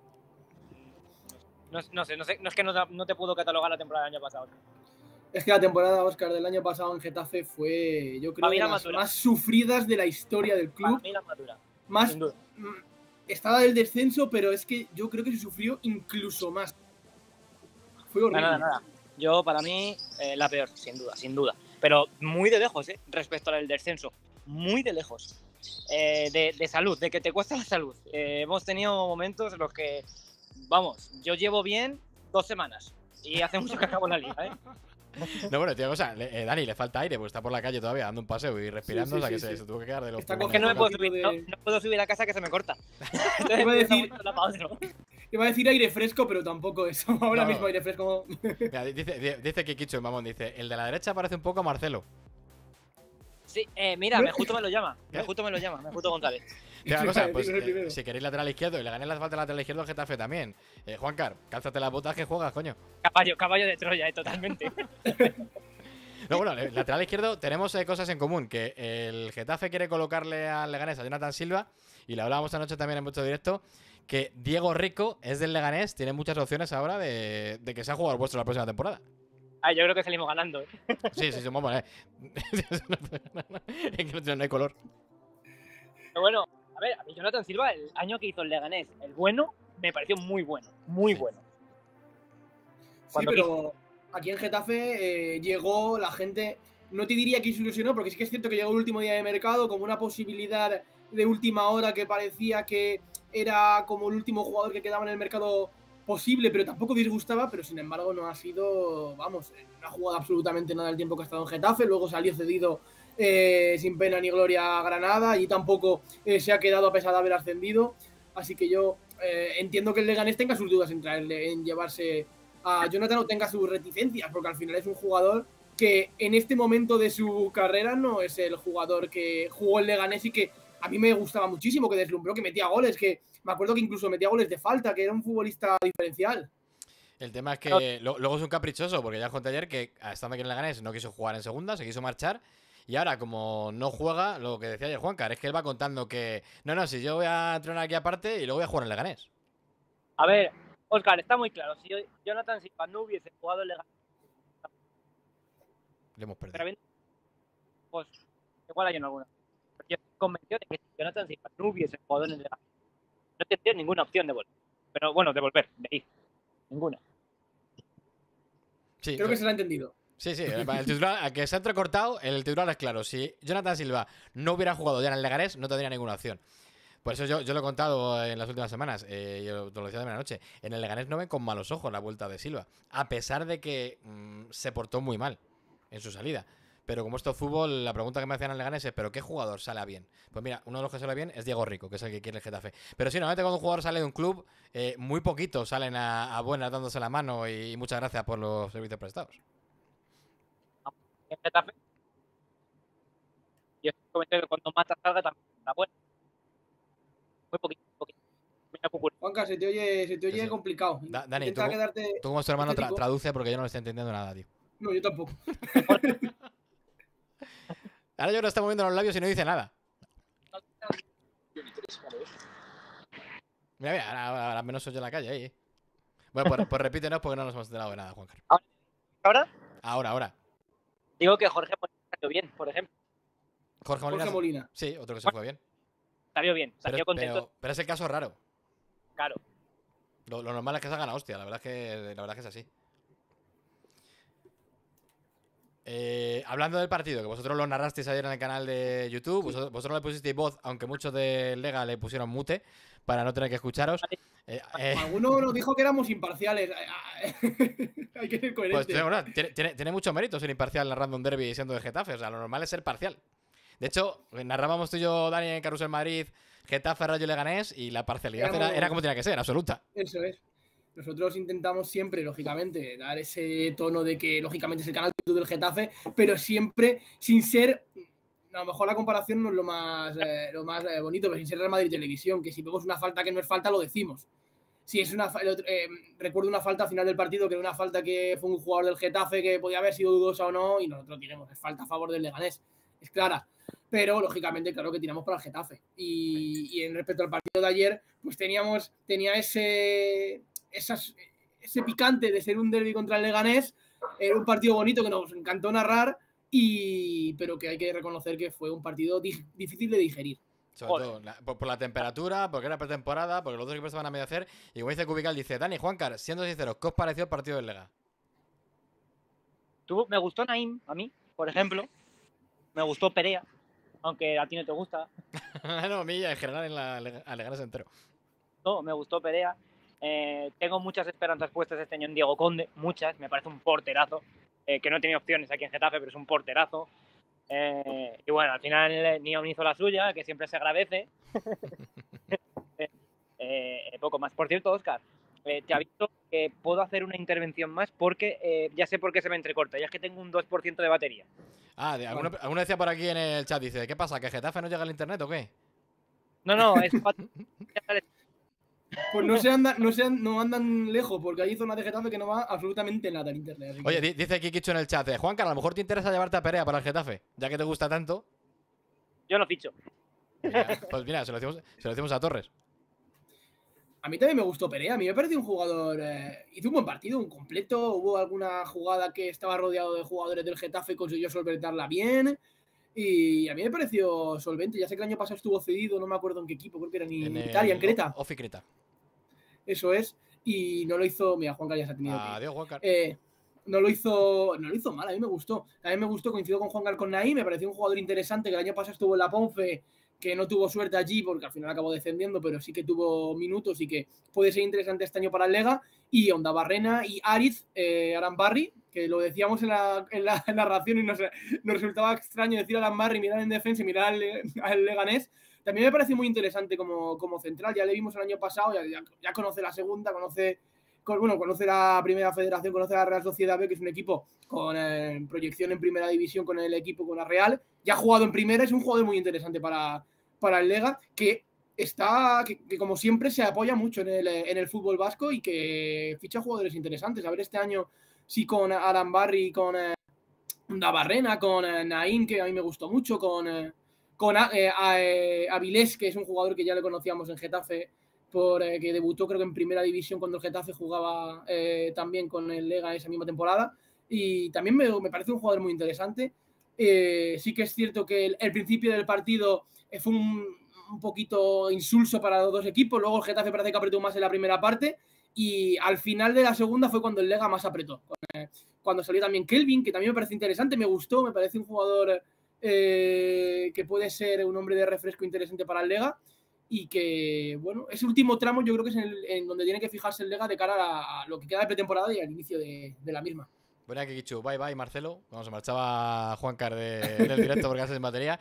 No sé, es que no te puedo catalogar la temporada del año pasado. Es que la temporada, Óscar, del año pasado en Getafe fue, yo creo, de las más sufridas de la historia del club. Más estaba del descenso, pero es que yo creo que se sufrió incluso más. Fue horrible. Nada. Yo, para mí, la peor, sin duda. pero muy de lejos, respecto al descenso. Muy de lejos. De salud, de que te cuesta la salud. Hemos tenido momentos en los que, vamos, yo llevo bien 2 semanas y hace mucho que acabo la liga, ¿eh? No, bueno, tío, cosa, Dani, le falta aire, pues está por la calle todavía dando un paseo y respirando, Sí, o sea que sí, se sí. tuvo que quedar de los Está pulmones. Que no me puedo poquito subir, de- no puedo subir a casa que se me corta. Iba a decir- Otro. Iba a decir aire fresco, pero tampoco eso. Ahora No. mismo aire fresco. Mira, dice Kikicho, mamón, dice, el de la derecha parece un poco a Marcelo. Sí, mira, Mejuto me lo llama. Mejuto González. Mira, Sí, cosa, dime pues, primero. si queréis lateral izquierdo y le ganéis la falta lateral izquierdo al Getafe también. Juancar, cálzate las botas que juegas, coño. Caballo de Troya, totalmente. No, bueno, lateral izquierdo tenemos cosas en común. Que el Getafe quiere colocarle al Leganés a Jonathan Silva. Y lo hablábamos anoche también en mucho directo. Que Diego Rico es del Leganés. Tiene muchas opciones ahora de que sea jugador vuestro la próxima temporada. Yo creo que salimos ganando. Sí, vamos, no hay color. Pero bueno, a ver, a mí Jonathan Silva, el año que hizo el Leganés, el bueno, me pareció muy bueno. Muy bueno. Sí, Cuando pero aquí en Getafe llegó la gente, no te diría que se ilusionó, porque sí que es cierto que llegó el último día de mercado como una posibilidad de última hora que parecía que era como el último jugador que quedaba en el mercado posible, pero tampoco disgustaba, pero sin embargo no ha sido, vamos, no ha jugado absolutamente nada el tiempo que ha estado en Getafe, luego salió cedido sin pena ni gloria a Granada y tampoco se ha quedado a pesar de haber ascendido, así que yo entiendo que el Leganés tenga sus dudas en llevarse a Jonathan o tenga sus reticencias, porque al final es un jugador que en este momento de su carrera no es el jugador que jugó el Leganés y que a mí me gustaba muchísimo, que deslumbró, que metía goles, que me acuerdo que incluso metía goles de falta, que era un futbolista diferencial. El tema es que luego es un caprichoso, porque ya os conté ayer que estando aquí en el Leganés no quiso jugar en segunda, se quiso marchar. Y ahora, como no juega, lo que decía ayer Juancar, es que él va contando que no, si yo voy a entrenar aquí aparte y luego voy a jugar en el Leganés. A ver, Óscar, está muy claro. Si Jonathan Silva no hubiese jugado en Leganés, Le hemos perdido. pero habiendo, pues igual hay en alguna. Pero yo estoy convencido de que si Jonathan Silva no hubiese jugado en el Leganés, no tendría ninguna opción de volver. Pero bueno, de volver, de ir. Ninguna. Sí, Creo que se lo ha entendido. Sí, el titular, al que se ha entrecortado, el titular es claro. Si Jonathan Silva no hubiera jugado ya en el Leganés, no tendría ninguna opción. Por eso yo lo he contado en las últimas semanas, yo te lo decía también anoche, en el Leganés no ven con malos ojos la vuelta de Silva, a pesar de que se portó muy mal en su salida. Pero como esto es fútbol, la pregunta que me hacían en el Leganés es ¿pero qué jugador sale bien? Pues mira, uno de los que sale bien es Diego Rico, que es el que quiere el Getafe. Pero sí, normalmente cuando un jugador sale de un club, muy poquitos salen a buenas dándose la mano y muchas gracias por los servicios prestados. En Getafe, yo estoy convencido que cuando Mata salga también la buena. Muy poquito. Mira, Cucurella. Juanca, se te oye Sí, sí. complicado. Dani, Intenta quedarte... tú como tu hermano estético. traduce porque yo no le estoy entendiendo nada, tío. No, yo tampoco. Ahora yo no está moviendo los labios y no dice nada. Mira, ahora menos soy yo en la calle ahí. Bueno, pues repítenos porque no nos hemos enterado de nada, Juancar. Ahora Ahora. digo que Jorge Molina salió bien, por ejemplo. Jorge Molina. Jorge Molina. Sí, otro que se fue bien. Salió bien, salió contento. Pero es el caso raro. Claro. Lo normal es que salgan a hostia, la verdad es que es así. Hablando del partido, que vosotros lo narrasteis ayer en el canal de YouTube, vosotros le pusisteis voz, aunque muchos de Lega le pusieron mute para no tener que escucharos. Alguno nos dijo que éramos imparciales. Hay que ser Pues coherente. bueno, tiene mucho mérito ser imparcial narrando un derbi siendo de Getafe. O sea, lo normal es ser parcial. De hecho, narrábamos tú y yo, Dani, en Carrusel Madrid, Getafe, Rayo Leganés, y la parcialidad era como tenía que ser, absoluta. Eso es. Nosotros intentamos siempre, lógicamente, dar ese tono de que, lógicamente, es el canal de YouTube del Getafe, pero siempre sin ser... A lo mejor la comparación no es lo más bonito, pero sin ser Real Madrid Televisión, que si vemos una falta que no es falta, lo decimos. Si es recuerdo una falta al final del partido, que era una falta que fue un jugador del Getafe que podía haber sido dudosa o no, y nosotros diremos, es falta a favor del Leganés. Es clara. Pero, lógicamente, claro que tiramos para el Getafe. Y en respecto al partido de ayer, pues tenía ese picante de ser un derbi contra el Leganés. Era un partido bonito que nos encantó narrar, pero que hay que reconocer que fue un partido difícil de digerir. Sobre todo por la temperatura, porque era pretemporada, porque los dos equipos se van a medio hacer. Y como dice Cubical, dice, Dani, Juancar, siendo sinceros, ¿qué os pareció el partido del Lega? Me gustó Naim, a mí. por ejemplo. Me gustó Perea, aunque a ti no te gusta. No, a mí en general a Leganés entero. No, me gustó Perea. Tengo muchas esperanzas puestas este año en Diego Conde, muchas. Me parece un porterazo, que no tiene opciones aquí en Getafe, pero es un porterazo. Y bueno, al final Nion hizo la suya, que siempre se agradece. Poco más. Por cierto, Óscar, te aviso que puedo hacer una intervención más porque ya sé por qué se me entrecorta. Ya es que tengo un 2% de batería. Alguno decía por aquí en el chat, dice, ¿qué pasa? ¿Que Getafe no llega al internet o qué? No, es pues no andan lejos, porque hay zonas de Getafe que no va absolutamente nada en internet. Oye, dice Kikicho en el chat, Juan Carlos, a lo mejor te interesa llevarte a Perea para el Getafe, ya que te gusta tanto. Yo lo ficho. Pues mira, se lo decimos a Torres. A mí también me gustó Perea, a mí me pareció un jugador, hizo un buen partido, un completo, hubo alguna jugada que estaba rodeado de jugadores del Getafe y consiguió solventarla bien, y a mí me pareció solvente. Ya sé que el año pasado estuvo cedido, no me acuerdo en qué equipo, creo que era en Italia, en Creta. Ofi Creta. Eso es, y no lo hizo, mira, Juan Carlos ya se ha tenido Adiós, Juan Carlos. no lo hizo mal, a mí me gustó. También me gustó, coincido con Juan Carlos con Naí, me pareció un jugador interesante, que el año pasado estuvo en la Ponfe, que no tuvo suerte allí porque al final acabó descendiendo, pero sí que tuvo minutos y que puede ser interesante este año para el Lega. Y Onda Barrena y Ariz Arambarri, que lo decíamos en la narración y nos resultaba extraño decir Arambarri, mirar en defensa y mirar al Leganés. También me parece muy interesante como central. Ya le vimos el año pasado, ya conoce la segunda, conoce la primera federación, conoce la Real Sociedad B, que es un equipo con proyección en primera división con el equipo, con la Real. Ya ha jugado en primera, es un jugador muy interesante para el Lega, que como siempre se apoya mucho en el fútbol vasco y que ficha jugadores interesantes. A ver este año sí con Arambarri, con Dabarrena, con Naín, que a mí me gustó mucho, con Avilés, que es un jugador que ya le conocíamos en Getafe, que debutó creo que en primera división cuando el Getafe jugaba también con el Lega esa misma temporada, y también me parece un jugador muy interesante. Sí que es cierto que el principio del partido fue un poquito insulso para los dos equipos, luego el Getafe parece que apretó más en la primera parte, y al final de la segunda fue cuando el Lega más apretó, cuando salió también Kelvin, que también me parece interesante, me gustó, me parece un jugador que puede ser un hombre de refresco interesante para el Lega. Y que, bueno, ese último tramo yo creo que es en donde tiene que fijarse el Lega de cara a lo que queda de pretemporada y al inicio de la misma. Bueno, aquí Kichu, bye bye Marcelo, cuando se marchaba Juancar del directo porque hace en batería.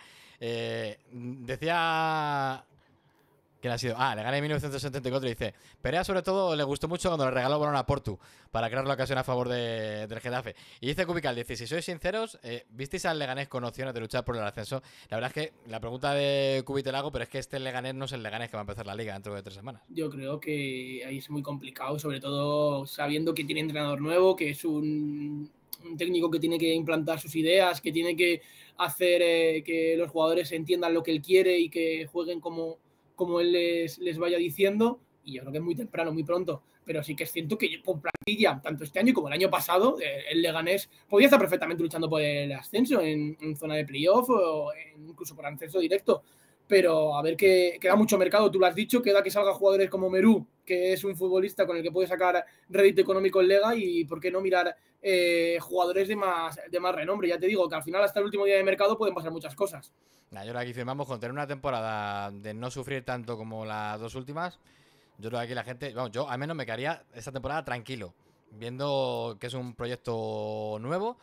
Decía... ¿Quién ha sido? Le gané en 1974 y dice: Perea sobre todo le gustó mucho cuando le regaló balón a Portu para crear la ocasión a favor del Getafe. Y dice Cubical, dice: si sois sinceros, ¿visteis al Leganés con opciones de luchar por el ascenso? La verdad es que la pregunta de Cubi te la hago, pero es que este Leganés no es el Leganés que va a empezar la liga dentro de 3 semanas. Yo creo que ahí es muy complicado, sobre todo sabiendo que tiene entrenador nuevo, que es un técnico que tiene que implantar sus ideas, que tiene que hacer que los jugadores entiendan lo que él quiere y que jueguen como él les vaya diciendo, y yo creo que es muy temprano, muy pronto, pero sí que es cierto que con plantilla, tanto este año como el año pasado, el Leganés podía estar perfectamente luchando por el ascenso en zona de playoff o incluso por ascenso directo, pero a ver, que queda mucho mercado, tú lo has dicho, queda que salgan jugadores como Merú, que es un futbolista con el que puede sacar rédito económico en Lega, y por qué no mirar jugadores de más renombre. Ya te digo que al final hasta el último día de mercado pueden pasar muchas cosas. Yo creo que aquí firmamos con tener una temporada de no sufrir tanto como las dos últimas. Yo creo que aquí la gente, yo al menos me quedaría esta temporada tranquilo, viendo que es un proyecto nuevo,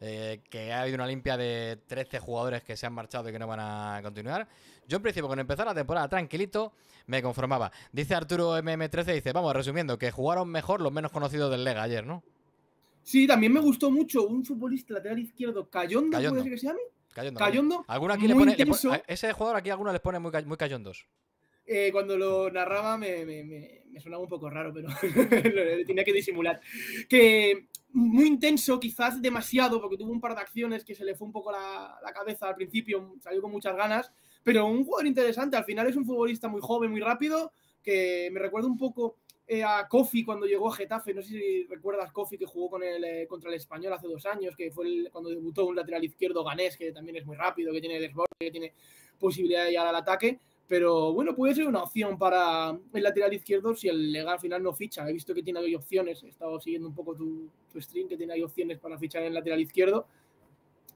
que ha habido una limpia de 13 jugadores que se han marchado y que no van a continuar. Yo en principio con empezar la temporada tranquilito me conformaba. Dice Arturo MM13, dice: vamos, resumiendo, que jugaron mejor los menos conocidos del Lega ayer, ¿no? Sí, también me gustó mucho un futbolista lateral izquierdo, Cayondo. ¿Puede ser que se llame? Cayondo. ¿Alguno aquí le pone, ese jugador aquí alguno les pone muy cayondos? Cuando lo narraba me sonaba un poco raro, pero tenía que disimular. Que muy intenso, quizás demasiado, porque tuvo un par de acciones que se le fue un poco la cabeza al principio, salió con muchas ganas, pero un jugador interesante. Al final es un futbolista muy joven, muy rápido, que me recuerda un poco a Kofi cuando llegó a Getafe. No sé si recuerdas Kofi, que jugó contra el Español hace 2 años, que fue cuando debutó, un lateral izquierdo ganés, que también es muy rápido, que tiene desborde, que tiene posibilidad de llegar al ataque. Pero bueno, puede ser una opción para el lateral izquierdo si el Lega al final no ficha. He visto que tiene ahí opciones, he estado siguiendo un poco tu stream, que tiene ahí opciones para fichar en el lateral izquierdo.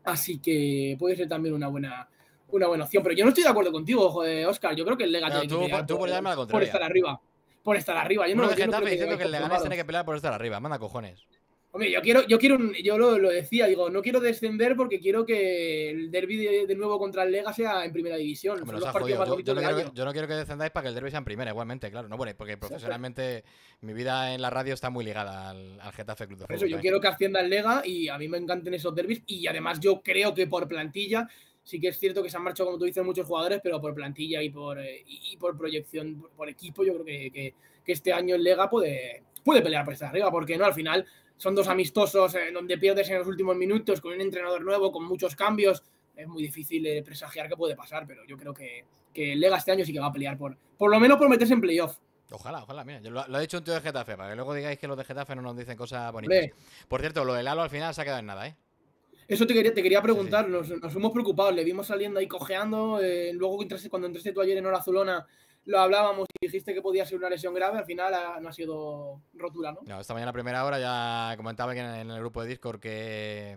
Así que puede ser también una buena opción. Pero yo no estoy de acuerdo contigo, Óscar. Yo creo que el Lega tiene que pelear por estar arriba. Por estar arriba. Yo Uno no, de yo no Getafe creo que diciendo que el hay Leganés conformados. tiene que pelear por estar arriba. Manda cojones. Hombre, yo lo decía, digo, no quiero descender porque quiero que el derbi de nuevo contra el Lega sea en primera división. Hombre, Son nos los ha partidos jodido. más bonitos del año. Yo no quiero que descendáis para que el derbi sea en primera, igualmente, claro. No, bueno, porque profesionalmente mi vida en la radio está muy ligada al Getafe Club de Por Fútbol. eso yo quiero que ascienda el Lega y a mí me encantan esos derbis. Y además yo creo que por plantilla, sí que es cierto que se han marchado, como tú dices, muchos jugadores, pero por plantilla y por proyección, por equipo, yo creo que este año el Lega puede pelear por estar arriba, porque no, al final son dos amistosos donde pierdes en los últimos minutos, con un entrenador nuevo, con muchos cambios. Es muy difícil presagiar qué puede pasar, pero yo creo que el Lega este año sí que va a pelear por lo menos por meterse en playoff. Ojalá, mira. Lo ha dicho un tío de Getafe, para que luego digáis que los de Getafe no nos dicen cosas bonitas. Hombre. Por cierto, lo de Lalo al final se ha quedado en nada, ¿eh? Eso te quería preguntar, Sí. Nos hemos preocupado, le vimos saliendo ahí cojeando, luego cuando entraste tú ayer en Hora Azulona lo hablábamos y dijiste que podía ser una lesión grave, al final no ha sido rotura, ¿no? No, esta mañana a primera hora ya comentaba que en el grupo de Discord que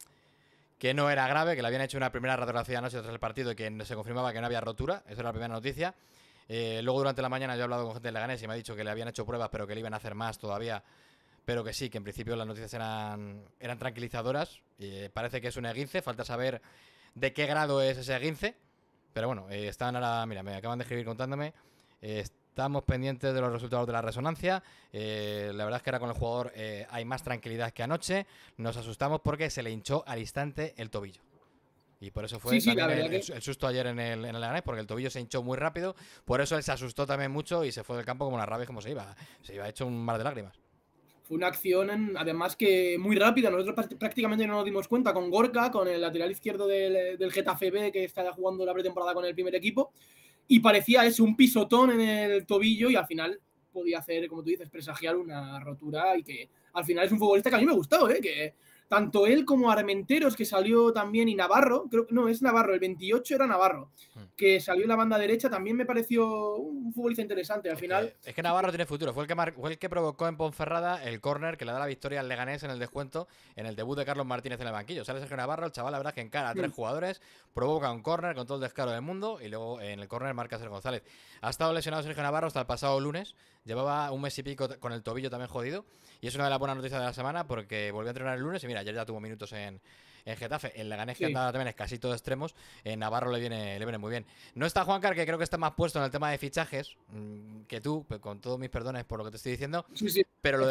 no era grave, que le habían hecho una primera radiografía anoche tras el partido y que se confirmaba que no había rotura, esa era la primera noticia. Luego durante la mañana yo he hablado con gente de Leganés y me ha dicho que le habían hecho pruebas pero que le iban a hacer más todavía, pero que sí, que en principio las noticias eran tranquilizadoras. Parece que es un esguince, falta saber de qué grado es ese esguince, pero bueno, están ahora, mira, me acaban de escribir contándome, estamos pendientes de los resultados de la resonancia. La verdad es que ahora con el jugador hay más tranquilidad que anoche, nos asustamos porque se le hinchó al instante el tobillo. Y por eso fue también el susto ayer en el Leganés, porque el tobillo se hinchó muy rápido, por eso él se asustó también mucho y se fue del campo como una rabia, como se iba hecho un mar de lágrimas. Fue una acción, además que muy rápida. Nosotros prácticamente no nos dimos cuenta con Gorka, con el lateral izquierdo del Getafe B, que está jugando la pretemporada con el primer equipo. Y parecía eso, un pisotón en el tobillo y al final podía hacer, como tú dices, presagiar una rotura. Y que al final es un futbolista que a mí me gustó, que tanto él como Armenteros, que salió también, y Navarro, creo que no, es Navarro, el 28 era Navarro, que salió en la banda derecha, también me pareció un futbolista interesante. Al final. Es que Navarro tiene futuro, fue el que provocó en Ponferrada el córner que le da la victoria al Leganés en el descuento, en el debut de Carlos Martínez en el banquillo. Sale Sergio Navarro, el chaval, la verdad es que encara a 3 jugadores, provoca un córner con todo el descaro del mundo y luego en el córner marca Sergio González. Ha estado lesionado Sergio Navarro hasta el pasado lunes, llevaba un mes y pico con el tobillo también jodido y es una de las buenas noticias de la semana porque volvió a entrenar el lunes y mira, ayer ya tuvo minutos en Getafe. El Leganés que andaba también es casi todo extremos. En Navarro le viene muy bien. No está Juancar, que creo que está más puesto en el tema de fichajes que tú, con todos mis perdones por lo que te estoy diciendo. Sí. Pero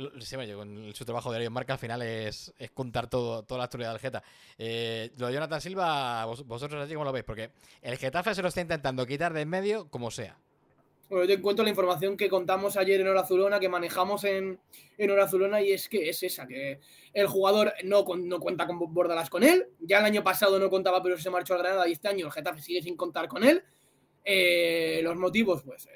con su trabajo diario en marca al final es contar toda la actualidad del Geta. Lo de Jonathan Silva, vosotros allí cómo lo veis, porque el Getafe se lo está intentando quitar de en medio como sea. Bueno, yo te encuentro la información que contamos ayer en Hora Azulona, que manejamos en Hora Azulona, y es que es esa, que el jugador no cuenta con Bordalás con él. Ya el año pasado no contaba, pero se marchó al Granada, y este año el Getafe sigue sin contar con él. Los motivos, pues,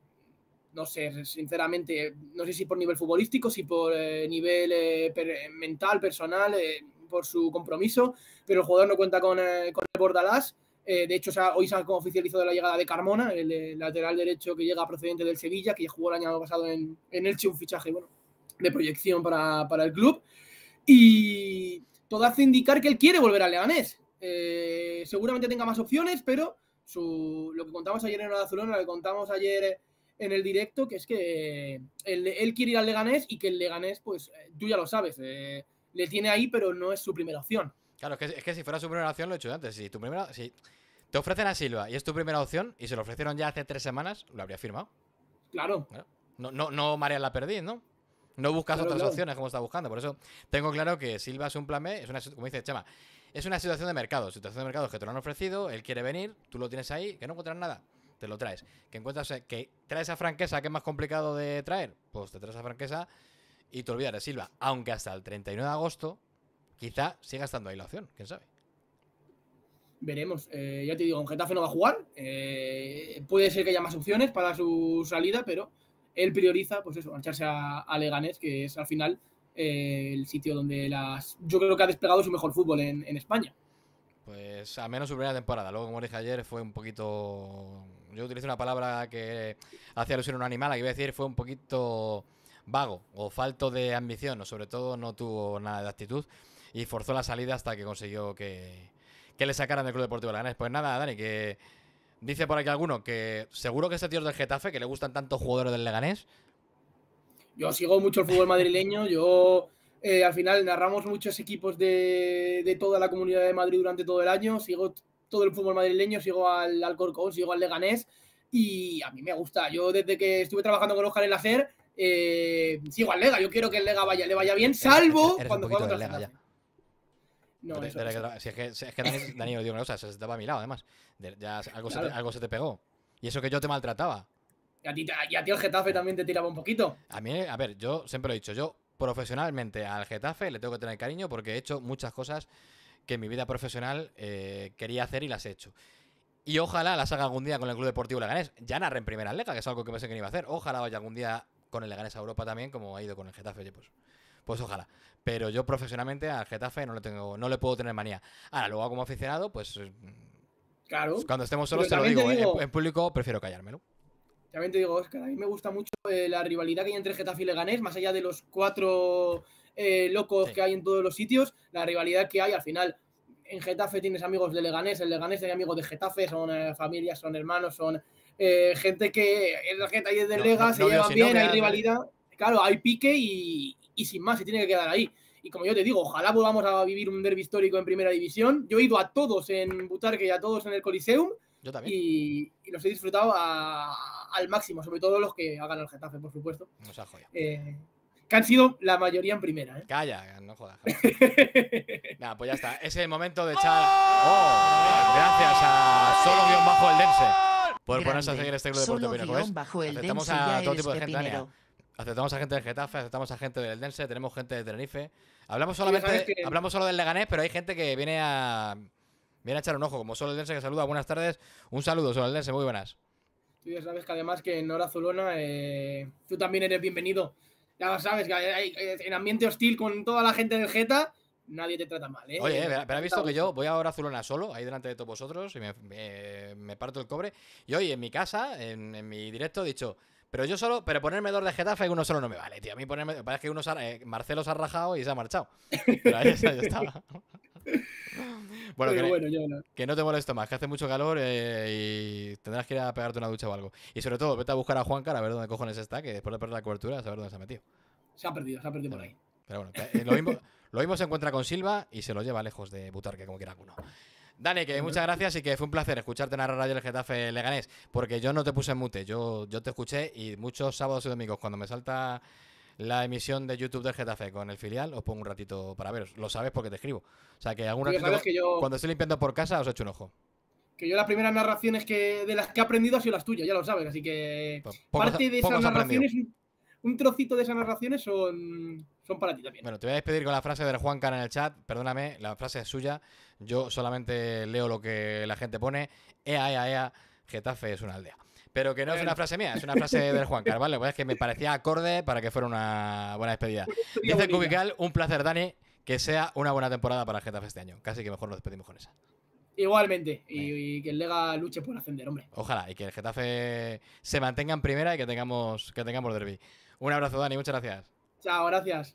no sé, sinceramente, no sé si por nivel futbolístico, si por nivel mental, personal, por su compromiso, pero el jugador no cuenta con el Bordalás. De hecho, hoy se ha oficializado la llegada de Carmona, el lateral derecho que llega procedente del Sevilla, que jugó el año pasado en Elche, un fichaje de proyección para el club. Y todo hace indicar que él quiere volver al Leganés. Seguramente tenga más opciones, pero lo que contamos ayer en Barcelona, lo que contamos ayer en el directo, que es que él quiere ir al Leganés y que el Leganés, pues tú ya lo sabes, le tiene ahí, pero no es su primera opción. Claro, es que si fuera su primera opción, lo he hecho antes. Si te ofrecen a Silva y es tu primera opción, y se lo ofrecieron ya hace 3 semanas, lo habría firmado. Claro. No mareas la perdiz, ¿no? No buscas otras opciones como está buscando. Por eso tengo claro que Silva es un plan B, como dice Chema, es una situación de mercado. Situación de mercado es que te lo han ofrecido, él quiere venir, tú lo tienes ahí, que no encuentras nada, te lo traes. Que traes a Franquesa, que es más complicado de traer, pues te traes a Franquesa y te olvidas de Silva. Aunque hasta el 31 de agosto quizá siga estando ahí la opción, quién sabe. Veremos. Ya te digo, en Getafe no va a jugar. Puede ser que haya más opciones para su salida, pero él prioriza, pues eso, marcharse a Leganés, que es al final el sitio donde yo creo que ha desplegado su mejor fútbol en España. Pues al menos su primera temporada. Luego, como dije ayer, fue un poquito... Yo utilicé una palabra que hacía alusión a un animal, que iba a decir fue un poquito vago o falto de ambición, o sobre todo no tuvo nada de actitud. y forzó la salida hasta que consiguió que le sacaran del Club Deportivo Leganés. Pues nada, Dani, que dice por aquí alguno que seguro que este tío es del Getafe, que le gustan tantos jugadores del Leganés. Yo sigo mucho el fútbol madrileño, al final narramos muchos equipos de toda la Comunidad de Madrid durante todo el año, sigo todo el fútbol madrileño, sigo al Alcorcón, sigo al Leganés y a mí me gusta. Yo desde que estuve trabajando con Óscar en la SER, sigo al Lega. Yo quiero que el Lega le vaya bien, salvo cuando juega contra el Getafe. No, si es que Dani, os digo una cosa, se estaba a mi lado además. Algo se te pegó. Y eso que yo te maltrataba. Y a ti el Getafe también te tiraba un poquito. A mí, a ver, yo siempre lo he dicho, yo profesionalmente al Getafe le tengo que tener cariño porque he hecho muchas cosas que en mi vida profesional quería hacer y las he hecho. Y ojalá las haga algún día con el Club Deportivo Leganés. Ya narré en Primera Liga, que es algo que pensé que no iba a hacer. Ojalá vaya algún día con el Leganés a Europa también, como ha ido con el Getafe. Pues ojalá. Pero yo profesionalmente al Getafe no le puedo tener manía. Ahora, luego como aficionado, pues claro. Cuando estemos solos te lo digo. En público prefiero callármelo. También te digo, Óscar, a mí me gusta mucho la rivalidad que hay entre Getafe y Leganés, más allá de los 4 locos que hay en todos los sitios, la rivalidad que hay al final. En Getafe tienes amigos de Leganés, en Leganés hay amigos de Getafe, son familias, son hermanos, son gente que es la gente ahí del Lega, se llevan bien, hay rivalidad. Claro, hay pique y sin más, se tiene que quedar ahí. Y como yo te digo, ojalá volvamos a vivir un derbi histórico en Primera División. Yo he ido a todos en Butarque y a todos en el Coliseum. Yo también. Y los he disfrutado al máximo, sobre todo los que hagan el Getafe, por supuesto. Nos ha jodido. Que han sido la mayoría en Primera. Calla, no jodas. Nada, pues ya está. Es el momento de echar. Gracias a Solo-Eldense por ponerse a seguir este Club Deportivo Pirineos. Aceptamos a todo tipo de gente, Dania. Aceptamos a gente del Getafe, aceptamos a gente del Eldense, tenemos gente de Tenerife. Hablamos solo del Leganés, pero hay gente que viene a echar un ojo, como Solo Eldense, que saluda. Buenas tardes. Un saludo, Solo Eldense, muy buenas. Tú ya sabes que además que en Hora Zulona tú también eres bienvenido. Ya sabes que en ambiente hostil con toda la gente del Geta, nadie te trata mal, ¿eh? Oye, pero has visto que yo voy a Hora Zulona solo, ahí delante de todos vosotros, y me parto el cobre. Y hoy en mi casa, en mi directo, he dicho, pero ponerme 2 de Getafe y uno solo no me vale, tío. A mí parece que Marcelo se ha rajado y se ha marchado. Pero ahí estaba. Bueno, que no te molesto más, que hace mucho calor y tendrás que ir a pegarte una ducha o algo. Y sobre todo, vete a buscar a Juancar a ver dónde cojones está, que después de perder la cobertura, a saber dónde se ha metido. Se ha perdido por ahí. Pero bueno, lo mismo se encuentra con Silva y se lo lleva lejos de Butarque, como quiera uno. Dani, que muchas gracias y que fue un placer escucharte narrar ayer el Getafe Leganés, porque yo no te puse en mute, yo te escuché y muchos sábados y domingos cuando me salta la emisión de YouTube del Getafe con el filial, os pongo un ratito para veros. Lo sabes porque te escribo. O sea, que cuando estoy limpiando por casa os echo un ojo. Que yo las primeras narraciones de las que he aprendido han sido las tuyas, ya lo sabes. Así que parte de esas narraciones, un trocito de esas narraciones son para ti también. Bueno, te voy a despedir con la frase del Juancar en el chat. Perdóname, la frase es suya. Yo solamente leo lo que la gente pone. Ea, Getafe es una aldea. Pero que no es una frase mía, es una frase del Juancar, ¿vale? Pues es que me parecía acorde para que fuera una buena despedida. Dice Cubical, un placer, Dani, que sea una buena temporada para el Getafe este año. Casi que mejor nos despedimos con esa. Igualmente, y que el Lega luche por ascender, hombre. Ojalá, y que el Getafe se mantenga en primera y que tengamos derbi. Un abrazo, Dani, muchas gracias. Chao, gracias.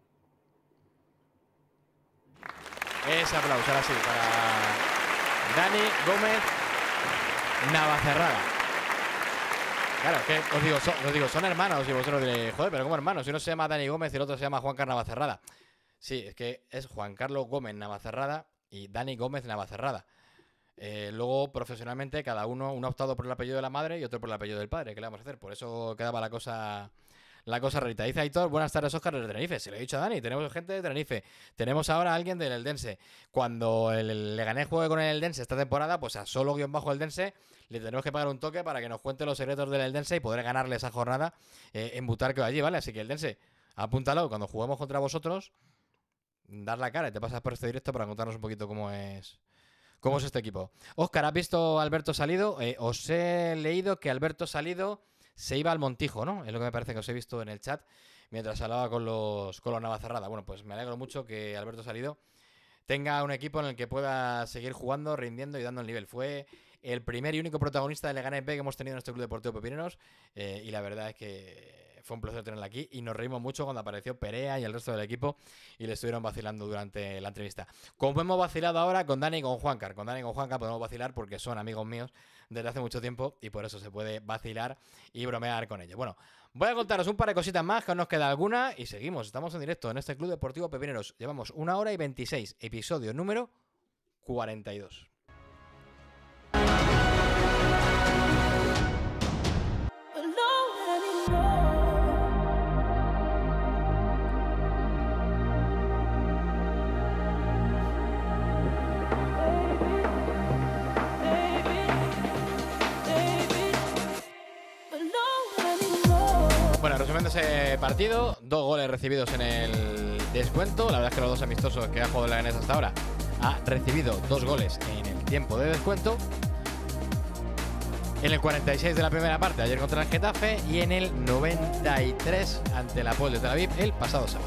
Ese aplauso, ahora sí, para Dani Gómez Navacerrada. Claro, que os digo, son hermanos y vosotros diréis, joder, pero ¿cómo hermanos? Si uno se llama Dani Gómez y el otro se llama Juan Carlos Navacerrada. Sí, es que es Juan Carlos Gómez Navacerrada y Dani Gómez Navacerrada. Luego, profesionalmente, cada uno ha optado por el apellido de la madre y otro por el apellido del padre. ¿Qué le vamos a hacer? Por eso quedaba la cosa rarita. Dice Aitor, buenas tardes, Óscar, de Tenerife. Se lo he dicho a Dani, tenemos gente de Tenerife. Tenemos ahora a alguien del Eldense. Cuando el Leganés juegue con el Eldense esta temporada, pues a Solo-Eldense le tenemos que pagar un toque para que nos cuente los secretos del Eldense y poder ganarle esa jornada en Butarque o allí, ¿vale? Así que Eldense, apúntalo, cuando juguemos contra vosotros, dar la cara y te pasas por este directo para contarnos un poquito cómo es este equipo. Óscar, ¿has visto a Alberto Salido? Os he leído que Alberto Salido se iba al Montijo, ¿no? Es lo que me parece que os he visto en el chat mientras hablaba con los Navacerrada. Bueno, pues me alegro mucho que Alberto Salido tenga un equipo en el que pueda seguir jugando, rindiendo y dando el nivel. Fue el primer y único protagonista del Leganés B que hemos tenido en este Club Deportivo Pepineros y la verdad es que fue un placer tenerla aquí y nos reímos mucho cuando apareció Perea y el resto del equipo y le estuvieron vacilando durante la entrevista. Como hemos vacilado ahora con Dani y con Juancar. Con Dani y con Juancar podemos vacilar porque son amigos míos desde hace mucho tiempo y por eso se puede vacilar y bromear con ellos. Bueno, voy a contaros un par de cositas más, que aún nos queda alguna y seguimos. Estamos en directo en este Club Deportivo Pepineros. Llevamos 1 hora y 26, episodio número 42. Bueno, resumiendo ese partido, 2 goles recibidos en el descuento. La verdad es que los dos amistosos que ha jugado la Leganés hasta ahora ha recibido 2 goles en el tiempo de descuento. En el 46 de la primera parte, ayer contra el Getafe, y en el 93 ante el Apoel de Tel Aviv el pasado sábado.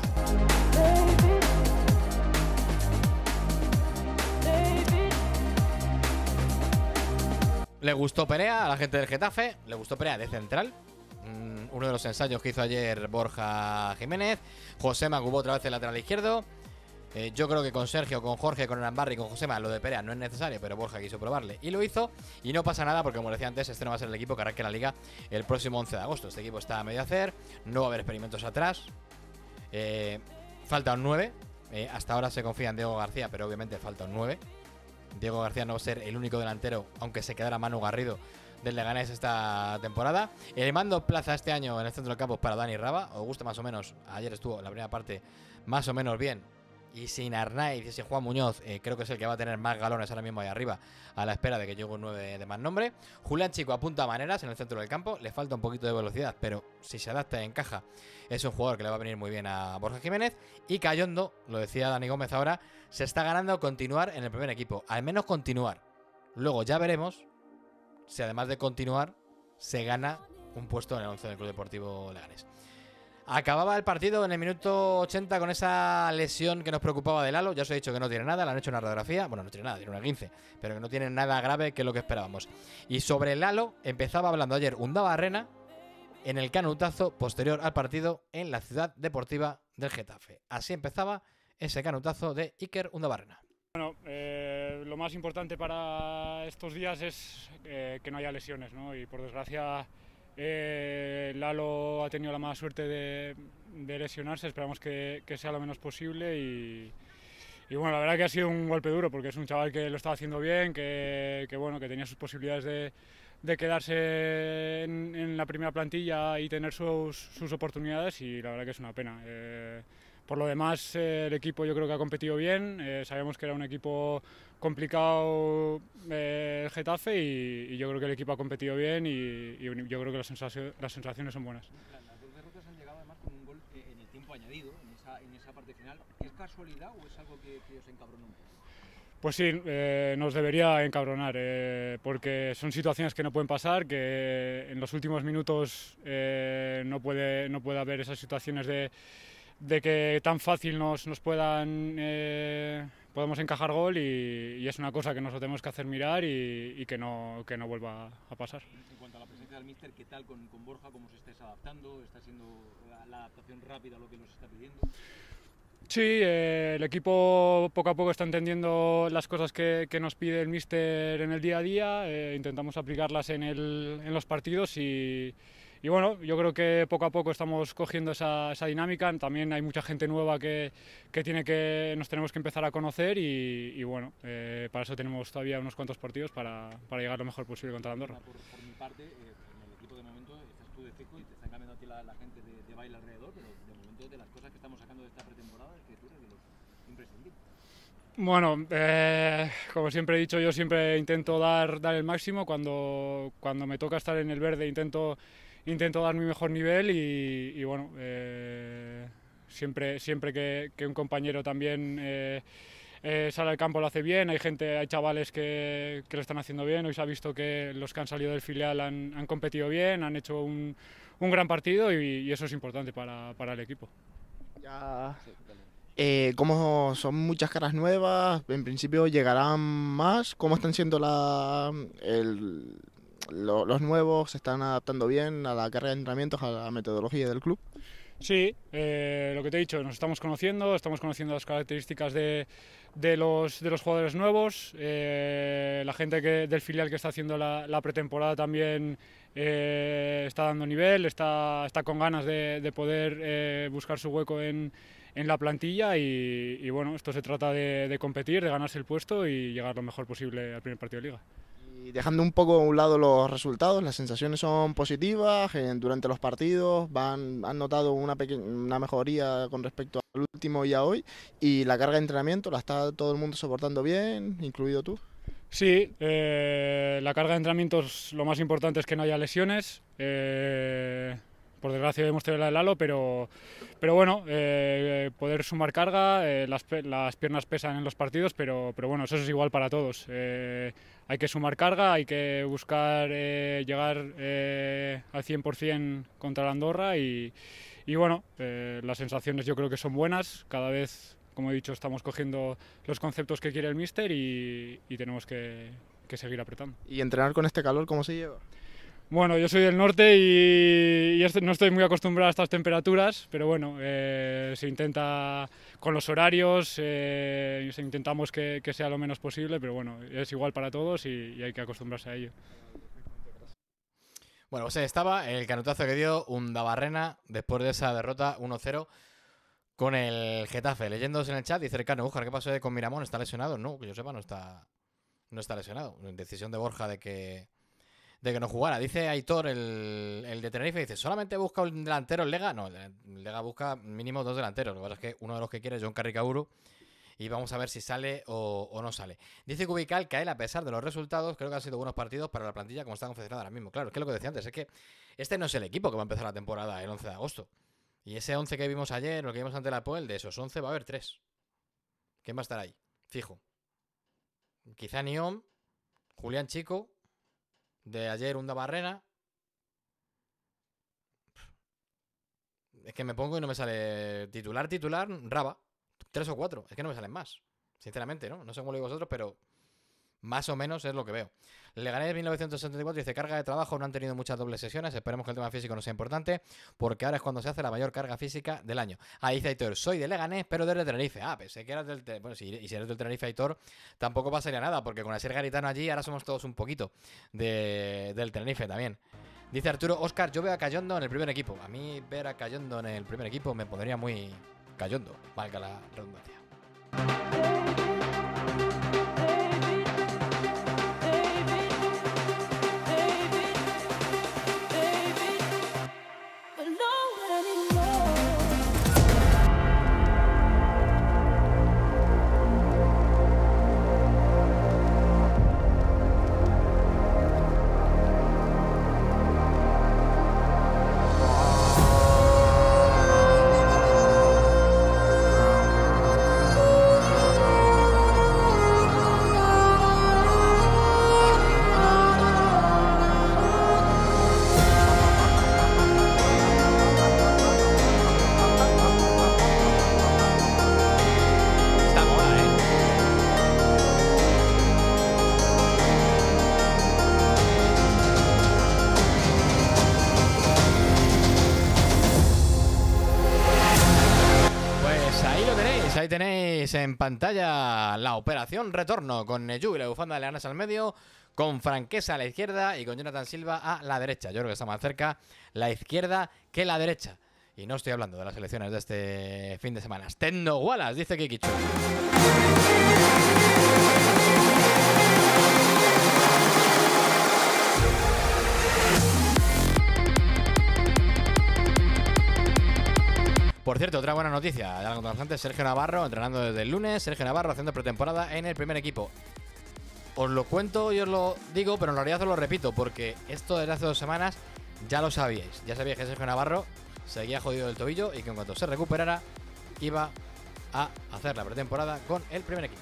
Le gustó Perea a la gente del Getafe, le gustó Perea de central. Uno de los ensayos que hizo ayer Borja Jiménez. Josema jugó otra vez el lateral izquierdo. Yo creo que con Sergio, con Jorge, con Arambarri y con Josema lo de Perea no es necesario, pero Borja quiso probarle y lo hizo. Y no pasa nada porque, como decía antes, este no va a ser el equipo que arranque la liga el próximo 11 de agosto. Este equipo está a medio hacer, no va a haber experimentos atrás. Falta un 9. Hasta ahora se confía en Diego García, pero obviamente falta un 9. Diego García no va a ser el único delantero, aunque se quedara Manu Garrido, del Leganés esta temporada. El mando plaza este año en el centro del campo para Dani Raba. Os gusta más o menos. Ayer estuvo en la primera parte más o menos bien. Y sin Arnaiz y sin Juan Muñoz, creo que es el que va a tener más galones ahora mismo ahí arriba, a la espera de que llegue un 9 de más nombre. Julián Chico apunta a maneras en el centro del campo. Le falta un poquito de velocidad, pero si se adapta y encaja, es un jugador que le va a venir muy bien a Borja Jiménez. Y Cayondo, lo decía Dani Gómez ahora, se está ganando continuar en el primer equipo. Al menos continuar. Luego ya veremos si además de continuar se gana un puesto en el 11 del Club Deportivo Leganés. Acababa el partido en el minuto 80 con esa lesión que nos preocupaba de Lalo. Ya os he dicho que no tiene nada, le han hecho una radiografía. Bueno, no tiene nada, tiene una 15, pero que no tiene nada grave, que es lo que esperábamos. Y sobre Lalo empezaba hablando ayer Undabarrena en el canutazo posterior al partido en la ciudad deportiva del Getafe. Así empezaba ese canutazo de Iker Undabarrena. Bueno, lo más importante para estos días es que no haya lesiones, ¿no? Y por desgracia Lalo ha tenido la mala suerte de lesionarse. Esperamos que sea lo menos posible y bueno, la verdad que ha sido un golpe duro porque es un chaval que lo estaba haciendo bien, que bueno, que tenía sus posibilidades de quedarse en la primera plantilla y tener sus oportunidades, y la verdad que es una pena. Por lo demás, el equipo yo creo que ha competido bien. Sabíamos que era un equipo complicado el Getafe y yo creo que el equipo ha competido bien y yo creo que las sensaciones son buenas. Las dos derrotas han llegado además con un gol en el tiempo añadido, en esa parte final. ¿Es casualidad o es algo que os encabronó un poco? Pues sí, nos debería encabronar, porque son situaciones que no pueden pasar, que en los últimos minutos no puede haber esas situaciones de que tan fácil nos podamos encajar gol y es una cosa que nosotros tenemos que hacer mirar y que no vuelva a pasar. En cuanto a la presencia del míster, ¿qué tal con Borja? ¿Cómo se estáis adaptando? ¿Está siendo la adaptación rápida a lo que nos está pidiendo? Sí, el equipo poco a poco está entendiendo las cosas que nos pide el míster en el día a día. Intentamos aplicarlas en los partidos y bueno, yo creo que poco a poco estamos cogiendo esa dinámica. También hay mucha gente nueva que nos tenemos que empezar a conocer y bueno, para eso tenemos todavía unos cuantos partidos para llegar lo mejor posible contra Andorra. Por mi parte, en el equipo de momento estás tú de fijo y te están cambiando a ti la gente de baile alrededor, pero de momento de las cosas que estamos sacando de esta pretemporada es que tú eres de los imprescindibles. Bueno, como siempre he dicho, yo siempre intento dar el máximo. Cuando me toca estar en el verde intento dar mi mejor nivel y bueno, siempre que un compañero también sale al campo lo hace bien. Hay chavales que lo están haciendo bien. Hoy se ha visto que los que han salido del filial han competido bien, han hecho un gran partido y eso es importante para el equipo. Como son muchas caras nuevas, en principio llegarán más. ¿Cómo están siendo los nuevos se están adaptando bien a la carga de entrenamientos, a la metodología del club. Sí, lo que te he dicho, nos estamos conociendo las características de los jugadores nuevos, la gente del filial que está haciendo la pretemporada también está dando nivel, está con ganas de poder buscar su hueco en la plantilla y bueno, esto se trata de competir, de ganarse el puesto y llegar lo mejor posible al primer partido de Liga. Y dejando un poco a un lado los resultados, las sensaciones son positivas durante los partidos, han notado una mejoría con respecto al último y a hoy, y la carga de entrenamiento la está todo el mundo soportando bien, incluido tú. Sí, la carga de entrenamientos, lo más importante es que no haya lesiones. Por desgracia hemos tenido la del halo, pero bueno, poder sumar carga, las piernas pesan en los partidos, pero bueno, eso es igual para todos. Hay que sumar carga, hay que buscar llegar al 100% contra la Andorra y bueno, las sensaciones yo creo que son buenas. Cada vez, como he dicho, estamos cogiendo los conceptos que quiere el míster y tenemos que seguir apretando. ¿Y entrenar con este calor cómo se lleva? Bueno, yo soy del norte y no estoy muy acostumbrado a estas temperaturas, pero bueno, se intenta con los horarios, intentamos que sea lo menos posible, pero bueno, es igual para todos y hay que acostumbrarse a ello. Bueno, pues estaba el canutazo que dio Undabarrena después de esa derrota 1-0 con el Getafe. Leyéndose en el chat, dice Ricardo, ¿qué pasó con Miramón? ¿Está lesionado? No, que yo sepa, no está lesionado. Decisión de Borja de que no jugara. Dice Aitor, el de Tenerife, dice, ¿solamente busca un delantero el Lega? No, el Lega busca mínimo 2 delanteros. Lo que pasa es que uno de los que quiere es John Carricauru y vamos a ver si sale o no sale. Dice Cubical que a él, a pesar de los resultados, creo que han sido buenos partidos para la plantilla como está confeccionada ahora mismo. Claro, es que lo que decía antes es que este no es el equipo que va a empezar la temporada el 11 de agosto. Y ese 11 que vimos ayer, lo que vimos ante la Poel, de esos 11 va a haber 3. ¿Quién va a estar ahí? Fijo. Quizá Niom, Julián Chico, de ayer Undabarrena. Es que me pongo y no me sale titular, Raba. 3 o 4, es que no me salen más. Sinceramente, ¿no? No sé cómo lo digo vosotros, pero más o menos es lo que veo. Leganés 1974 dice, carga de trabajo, no han tenido muchas dobles sesiones, esperemos que el tema físico no sea importante, porque ahora es cuando se hace la mayor carga física del año. Ahí dice Aitor, soy de Leganés, pero desde Tenerife. Ah, pensé que eras del... Bueno, si eres del Tenerife, Aitor, tampoco pasaría nada, porque con Asier Garitano allí, ahora somos todos un poquito del Tenerife también. Dice Arturo, Óscar, yo veo a Cayondo en el primer equipo. A mí ver a Cayondo en el primer equipo me pondría muy cayondo, valga la redundancia. Ahí tenéis en pantalla la operación retorno con Neyu y la bufanda de Leganés al medio, con Franquesa a la izquierda y con Jonathan Silva a la derecha. Yo creo que está más cerca la izquierda que la derecha. Y no estoy hablando de las elecciones de este fin de semana. Stendo Wallace, dice Kikichu. Por cierto, otra buena noticia, ya lo contamos antes, Sergio Navarro entrenando desde el lunes, Sergio Navarro haciendo pretemporada en el primer equipo. Os lo cuento y os lo digo, pero en realidad os lo repito, porque esto desde hace 2 semanas ya lo sabíais. Ya sabíais que Sergio Navarro seguía jodido del tobillo y que en cuanto se recuperara iba a hacer la pretemporada con el primer equipo.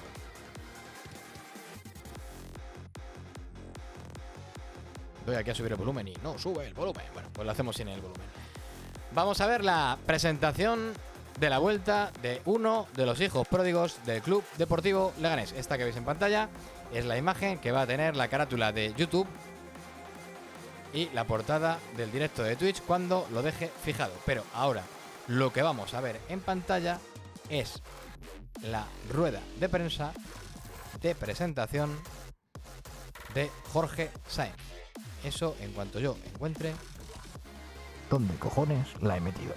Voy aquí a subir el volumen y no sube el volumen. Bueno, pues lo hacemos sin el volumen. Vamos a ver la presentación de la vuelta de uno de los hijos pródigos del Club Deportivo Leganés. Esta que veis en pantalla es la imagen que va a tener la carátula de YouTube y la portada del directo de Twitch cuando lo deje fijado. Pero ahora lo que vamos a ver en pantalla es la rueda de prensa de presentación de Jorge Sáenz. Eso en cuanto yo encuentre ¿dónde cojones la he metido?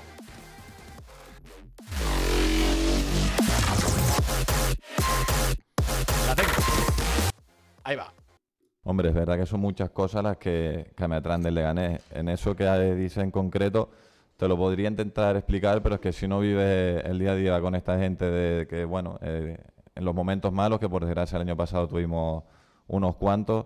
La tengo. Ahí va. Hombre, es verdad que son muchas cosas las que me atraen del Leganés. En eso que dice en concreto, te lo podría intentar explicar, pero es que si no vives el día a día con esta gente de que, bueno, en los momentos malos, que por desgracia el año pasado tuvimos unos cuantos,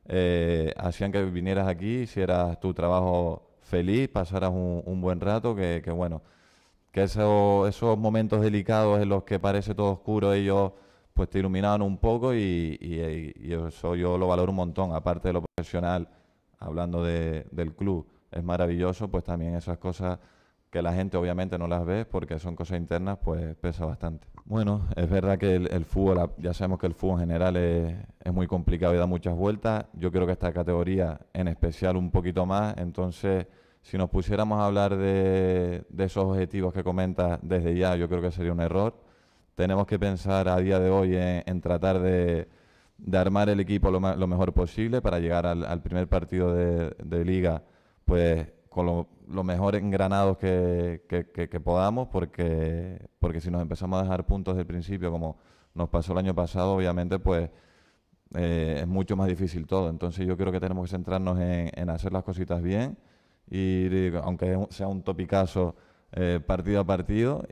hacían que vinieras aquí, hicieras tu trabajo feliz, pasaras un buen rato, que bueno, que esos momentos delicados en los que parece todo oscuro, ellos pues te iluminaban un poco y eso yo lo valoro un montón. Aparte de lo profesional, hablando del club, es maravilloso, pues también esas cosas que la gente obviamente no las ve porque son cosas internas, pues pesa bastante. Bueno, es verdad que el fútbol, ya sabemos que el fútbol en general es muy complicado y da muchas vueltas. Yo creo que esta categoría en especial un poquito más. Entonces, si nos pusiéramos a hablar de esos objetivos que comentas desde ya, yo creo que sería un error. Tenemos que pensar a día de hoy en tratar de armar el equipo lo mejor posible para llegar al primer partido de liga, pues con lo mejor engranados que podamos, porque si nos empezamos a dejar puntos del principio, como nos pasó el año pasado, obviamente pues es mucho más difícil todo. Entonces yo creo que tenemos que centrarnos en hacer las cositas bien, y aunque sea un topicazo, partido a partido,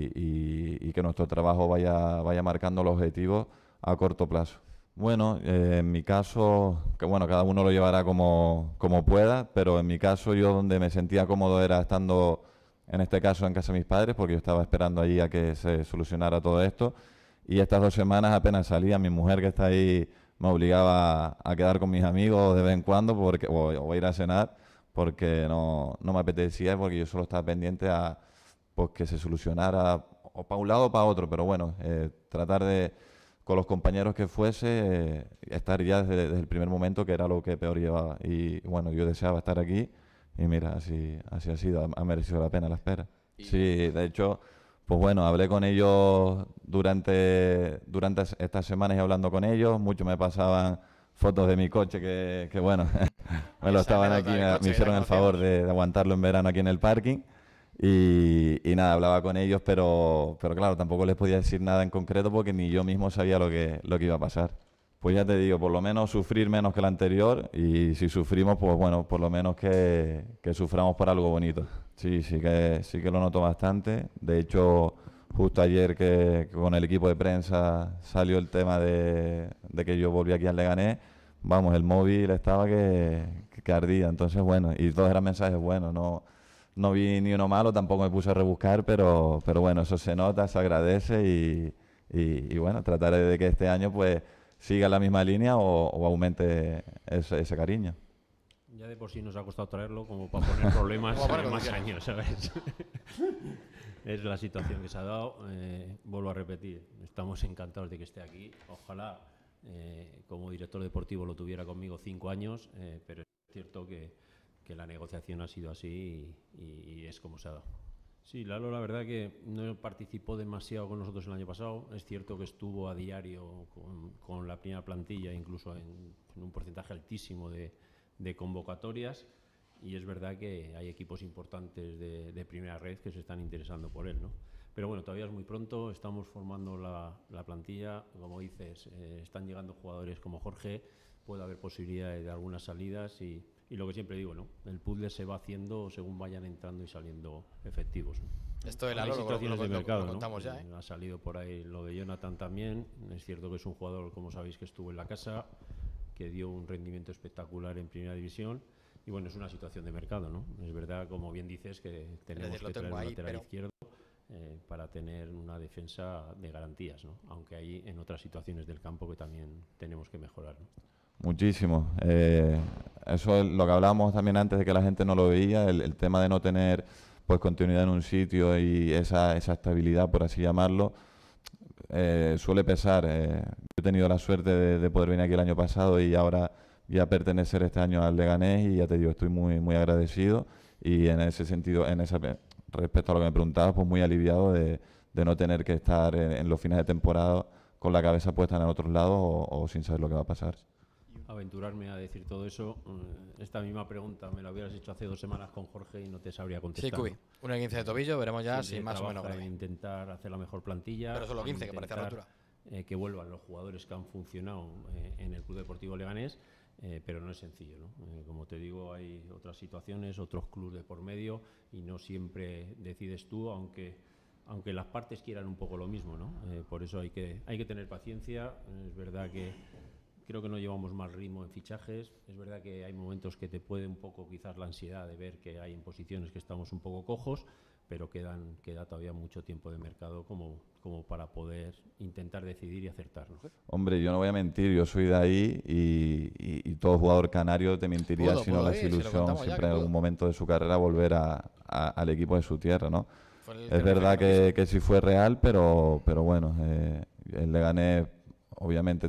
y que nuestro trabajo vaya marcando los objetivos a corto plazo. Bueno, en mi caso, que bueno, cada uno lo llevará como pueda, pero en mi caso yo donde me sentía cómodo era estando, en este caso, en casa de mis padres, porque yo estaba esperando allí a que se solucionara todo esto, y estas 2 semanas apenas salía, mi mujer que está ahí me obligaba a quedar con mis amigos de vez en cuando o a ir a cenar, porque no me apetecía, porque yo solo estaba pendiente a pues, que se solucionara o para un lado o para otro, pero bueno, tratar de, con los compañeros que fuese, estar ya desde el primer momento, que era lo que peor llevaba. Y bueno, yo deseaba estar aquí y mira, así ha sido, ha merecido la pena la espera. Sí, de hecho, pues bueno, hablé con ellos durante estas semanas y hablando con ellos, muchos me pasaban fotos de mi coche que bueno, me lo estaban aquí, me hicieron el favor de aguantarlo en verano aquí en el parking. Y nada, hablaba con ellos, pero claro, tampoco les podía decir nada en concreto porque ni yo mismo sabía lo que iba a pasar. Pues ya te digo, por lo menos sufrir menos que el anterior, y si sufrimos, pues bueno, por lo menos que suframos por algo bonito. Sí que lo noto bastante. De hecho, justo ayer que con el equipo de prensa salió el tema de que yo volví aquí al Leganés, vamos, el móvil estaba que ardía. Entonces, bueno, y todos eran mensajes buenos, no vi ni uno malo, tampoco me puse a rebuscar, pero bueno, eso se nota, se agradece y bueno, trataré de que este año pues siga la misma línea o aumente ese cariño. Ya de por sí nos ha costado traerlo como para poner problemas en más años, ¿sabes? Es la situación que se ha dado. Vuelvo a repetir, estamos encantados de que esté aquí. Ojalá como director deportivo lo tuviera conmigo 5 años, pero es cierto que la negociación ha sido así y es como se ha dado. Sí, Lalo, la verdad que no participó demasiado con nosotros el año pasado. Es cierto que estuvo a diario con la primera plantilla, incluso en un porcentaje altísimo de convocatorias, y es verdad que hay equipos importantes de primera red que se están interesando por él, ¿no? Pero bueno, todavía es muy pronto, estamos formando la plantilla, como dices, están llegando jugadores como Jorge, puede haber posibilidades de algunas salidas y lo que siempre digo, ¿no? El puzzle se va haciendo según vayan entrando y saliendo efectivos, ¿no? Esto de la situaciones de mercado, lo contamos, ¿no? Ya, ¿eh? Ha salido por ahí lo de Jonathan también. Es cierto que es un jugador, como sabéis, que estuvo en la casa, que dio un rendimiento espectacular en primera división. Y bueno, es una situación de mercado, ¿no? Es verdad, como bien dices, que tenemos que traer un lateral izquierdo para tener una defensa de garantías, ¿no? Aunque hay en otras situaciones del campo que también tenemos que mejorar, ¿no? Muchísimo. Eso es lo que hablábamos también antes de que la gente no lo veía, el tema de no tener pues continuidad en un sitio y esa estabilidad, por así llamarlo, suele pesar. Yo he tenido la suerte de poder venir aquí el año pasado y ahora y a pertenecer este año al Leganés, y ya te digo, estoy muy, muy agradecido, y en ese sentido, respecto a lo que me preguntabas, pues muy aliviado de no tener que estar en los fines de temporada con la cabeza puesta en otros lados o sin saber lo que va a pasar. Aventurarme a decir todo eso, esta misma pregunta me la hubieras hecho hace 2 semanas con Jorge y no te sabría contestar. Sí, Cubi. ¿No? 1,15 de tobillo, veremos ya si más o menos grave. Intentar hacer la mejor plantilla. Pero solo 15, que parece rotura. Que vuelvan los jugadores que han funcionado en el Club Deportivo Leganés, pero no es sencillo, ¿no? Como te digo, hay otras situaciones, otros clubes de por medio, y no siempre decides tú, aunque las partes quieran un poco lo mismo, ¿no? Por eso hay que tener paciencia. Es verdad que creo que no llevamos mal ritmo en fichajes. Es verdad que hay momentos que te puede un poco quizás la ansiedad de ver que hay en posiciones que estamos un poco cojos, pero queda todavía mucho tiempo de mercado como para poder intentar decidir y acertar, ¿no? Hombre, yo no voy a mentir, yo soy de ahí, y todo jugador canario te mentiría si no la ilusión siempre en algún momento de su carrera volver al equipo de su tierra, ¿no? Es verdad que sí fue real, pero bueno, el Leganés obviamente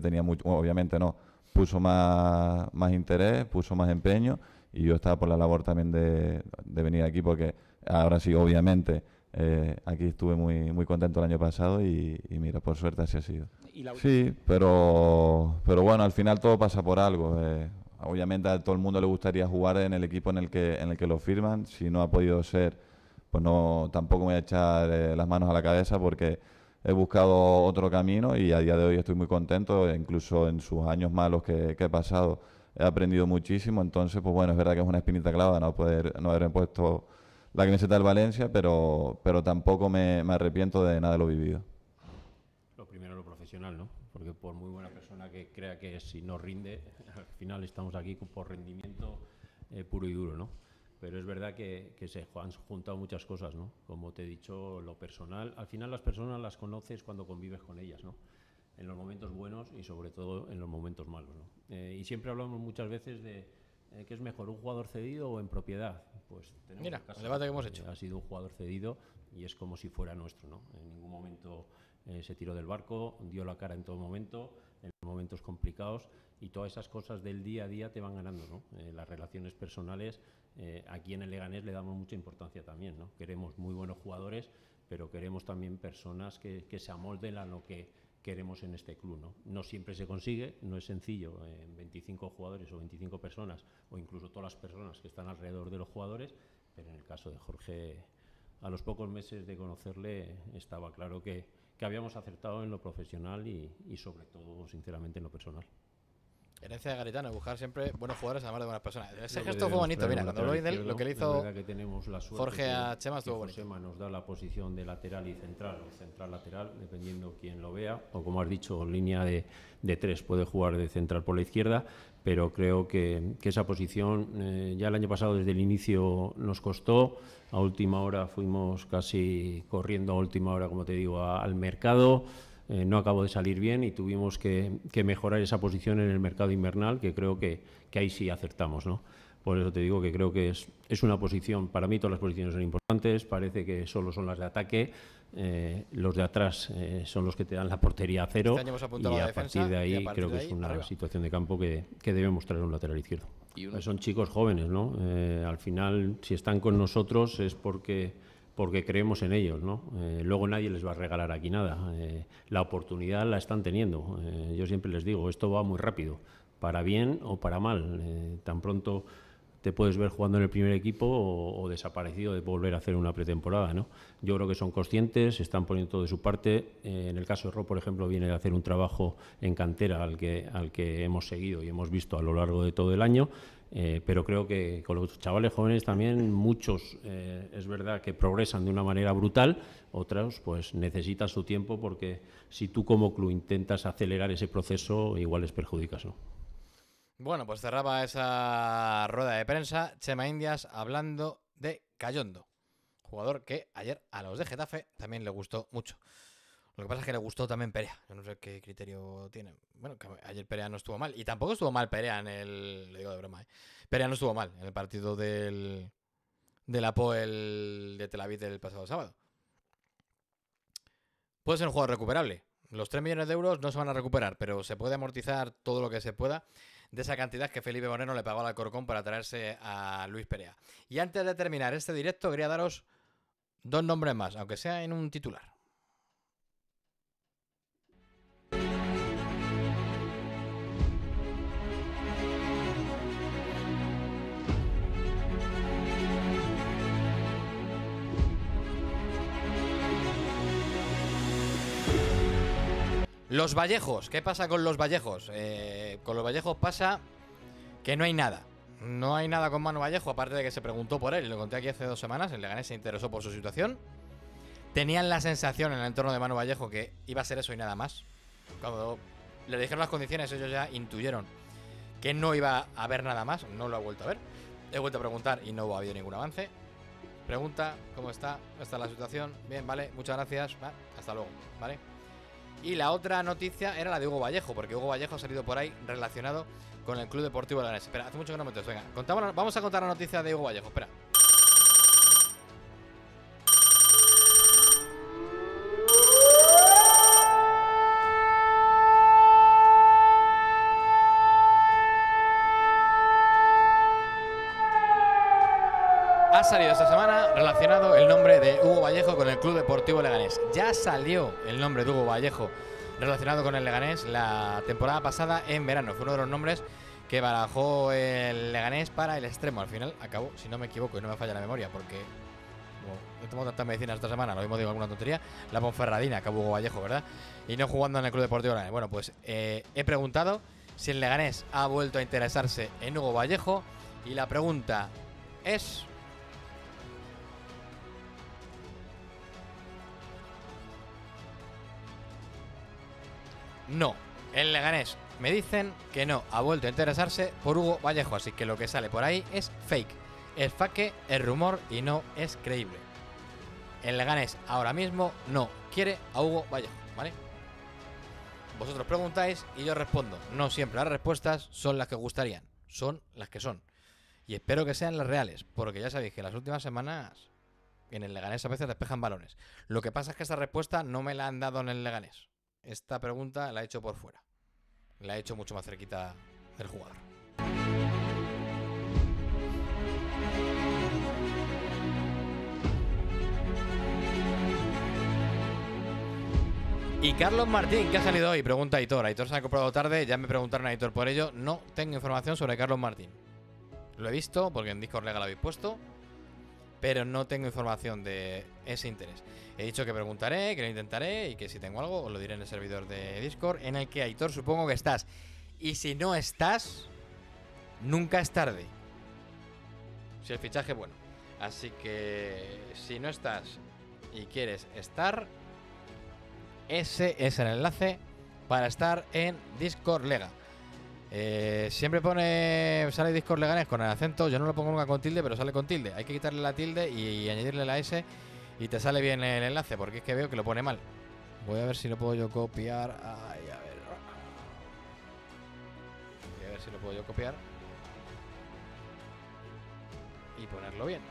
puso más interés, puso más empeño, y yo estaba por la labor también de venir aquí, porque ahora sí, obviamente, aquí estuve muy, muy contento el año pasado, y mira, por suerte así ha sido. Sí, pero bueno, al final todo pasa por algo. Obviamente a todo el mundo le gustaría jugar en el equipo en el que lo firman. Si no ha podido ser, pues no, tampoco me voy a echar las manos a la cabeza, porque he buscado otro camino, y a día de hoy estoy muy contento. Incluso en sus años malos que he pasado he aprendido muchísimo. Entonces, pues bueno, es verdad que es una espinita clavada no haberme puesto la camiseta del Valencia, pero tampoco me arrepiento de nada de lo vivido. Lo primero, lo profesional, ¿no? Porque por muy buena persona que crea que si no rinde, al final estamos aquí por rendimiento puro y duro, ¿no? Pero es verdad que se han juntado muchas cosas, ¿no? Como te he dicho, lo personal. Al final las personas las conoces cuando convives con ellas, ¿no? En los momentos buenos y sobre todo en los momentos malos, ¿no? Y siempre hablamos muchas veces de ¿qué es mejor, un jugador cedido o en propiedad? Pues mira, el debate que hemos hecho. Ha sido un jugador cedido y es como si fuera nuestro, ¿no? En ningún momento se tiró del barco, dio la cara en todo momento, en momentos complicados, y todas esas cosas del día a día te van ganando, ¿no? Las relaciones personales, aquí en el Leganés le damos mucha importancia también, ¿no? Queremos muy buenos jugadores, pero queremos también personas que se amolden a lo que queremos en este club, ¿no? No siempre se consigue, no es sencillo, 25 jugadores o 25 personas, o incluso todas las personas que están alrededor de los jugadores, pero en el caso de Jorge, a los pocos meses de conocerle, estaba claro que habíamos acertado en lo profesional y sobre todo, sinceramente, en lo personal. Herencia de Garitano, buscar siempre buenos jugadores además de buenas personas. Ese gesto fue bonito, mira, cuando lo de lo que le hizo Jorge a Chema estuvo bonito. Chema nos da la posición de lateral y central, o central-lateral, dependiendo quién lo vea, o como has dicho, línea de 3, puede jugar de central por la izquierda, pero creo que esa posición ya el año pasado desde el inicio nos costó. A última hora fuimos casi corriendo a última hora, como te digo, al mercado. No acabó de salir bien y tuvimos que mejorar esa posición en el mercado invernal, que creo que ahí sí acertamos, ¿no? Por eso te digo que creo que es una posición, para mí todas las posiciones son importantes, parece que solo son las de ataque, los de atrás son los que te dan la portería a cero, y a partir de ahí creo que es una situación de campo que debemos traer un lateral izquierdo. Son chicos jóvenes, ¿no? Al final, si están con nosotros es porque creemos en ellos, ¿no? Luego nadie les va a regalar aquí nada. La oportunidad la están teniendo. Yo siempre les digo, esto va muy rápido, para bien o para mal. Tan pronto te puedes ver jugando en el primer equipo o desaparecido de volver a hacer una pretemporada, ¿no? Yo creo que son conscientes, están poniendo todo de su parte. En el caso de Rob, por ejemplo, viene de hacer un trabajo en cantera al que hemos seguido y hemos visto a lo largo de todo el año. Pero creo que con los chavales jóvenes también muchos es verdad que progresan de una manera brutal, otros pues necesitan su tiempo, porque si tú como club intentas acelerar ese proceso igual les perjudicas, ¿no? Bueno, pues cerraba esa rueda de prensa Chema Indias hablando de Cayondo, jugador que ayer a los de Getafe también le gustó mucho. Lo que pasa es que le gustó también Perea. Yo no sé qué criterio tiene. Bueno, que ayer Perea no estuvo mal. Y tampoco estuvo mal Perea en el... Le digo de broma, ¿eh? Perea no estuvo mal en el partido del Apoel de Tel Aviv del pasado sábado. Puede ser un jugador recuperable. Los 3 millones de euros no se van a recuperar, pero se puede amortizar todo lo que se pueda de esa cantidad que Felipe Moreno le pagó al Alcorcón para traerse a Luis Perea. Y antes de terminar este directo, quería daros 2 nombres más, aunque sea en un titular. Los Vallejos, ¿qué pasa con los Vallejos? Con los Vallejos pasa que no hay nada. No hay nada con Manu Vallejo, aparte de que se preguntó por él. Lo conté aquí hace 2 semanas, el Leganés se interesó por su situación. Tenían la sensación en el entorno de Manu Vallejo que iba a ser eso y nada más. Cuando le dijeron las condiciones, ellos ya intuyeron que no iba a haber nada más. No lo ha vuelto a ver. He vuelto a preguntar y no ha habido ningún avance. Pregunta, ¿cómo está? ¿Cómo está la situación? Bien, vale, muchas gracias. Hasta luego, ¿vale? Y la otra noticia era la de Hugo Vallejo, porque Hugo Vallejo ha salido por ahí relacionado con el Club Deportivo Leganés. Espera, hace mucho que no me meto. Venga, vamos a contar la noticia de Hugo Vallejo. Espera. Ha salido esta semana relacionado el nombre de Hugo Vallejo con el Club Deportivo Leganés. Ya salió el nombre de Hugo Vallejo relacionado con el Leganés la temporada pasada en verano. Fue uno de los nombres que barajó el Leganés para el extremo. Al final acabó, si no me equivoco y no me falla la memoria, porque he tomado tantas medicinas esta semana, lo mismo digo alguna tontería, la Ponferradina acabó Hugo Vallejo, ¿verdad? Y no jugando en el Club Deportivo Leganés. Bueno, pues he preguntado si el Leganés ha vuelto a interesarse en Hugo Vallejo y la pregunta es... no, el Leganés me dicen que no ha vuelto a interesarse por Hugo Vallejo, así que lo que sale por ahí es fake, es fake, es rumor y no es creíble. El Leganés ahora mismo no quiere a Hugo Vallejo, ¿vale? Vosotros preguntáis y yo respondo. No siempre las respuestas son las que gustarían, son las que son. Y espero que sean las reales, porque ya sabéis que las últimas semanas en el Leganés a veces despejan balones. Lo que pasa es que esta respuesta no me la han dado en el Leganés. Esta pregunta la he hecho por fuera. La he hecho mucho más cerquita del jugador. Y Carlos Martín, ¿qué ha salido hoy? Pregunta Aitor. Aitor se ha comprado tarde, ya me preguntaron a Aitor por ello. No tengo información sobre Carlos Martín. Lo he visto porque en Discord Lega lo habéis puesto, pero no tengo información de ese interés. He dicho que preguntaré, que lo intentaré y que si tengo algo os lo diré en el servidor de Discord, en el que, Aitor, supongo que estás. Y si no estás, nunca es tarde. Si el fichaje es bueno. Así que si no estás y quieres estar, ese es el enlace para estar en Discord Lega. Siempre sale Discord Leganés con el acento. Yo no lo pongo nunca con tilde, pero sale con tilde. Hay que quitarle la tilde y añadirle la S y te sale bien el enlace, porque es que veo que lo pone mal. Voy a ver si lo puedo yo copiar. Ay, a ver. Voy a ver si lo puedo yo copiar y ponerlo bien.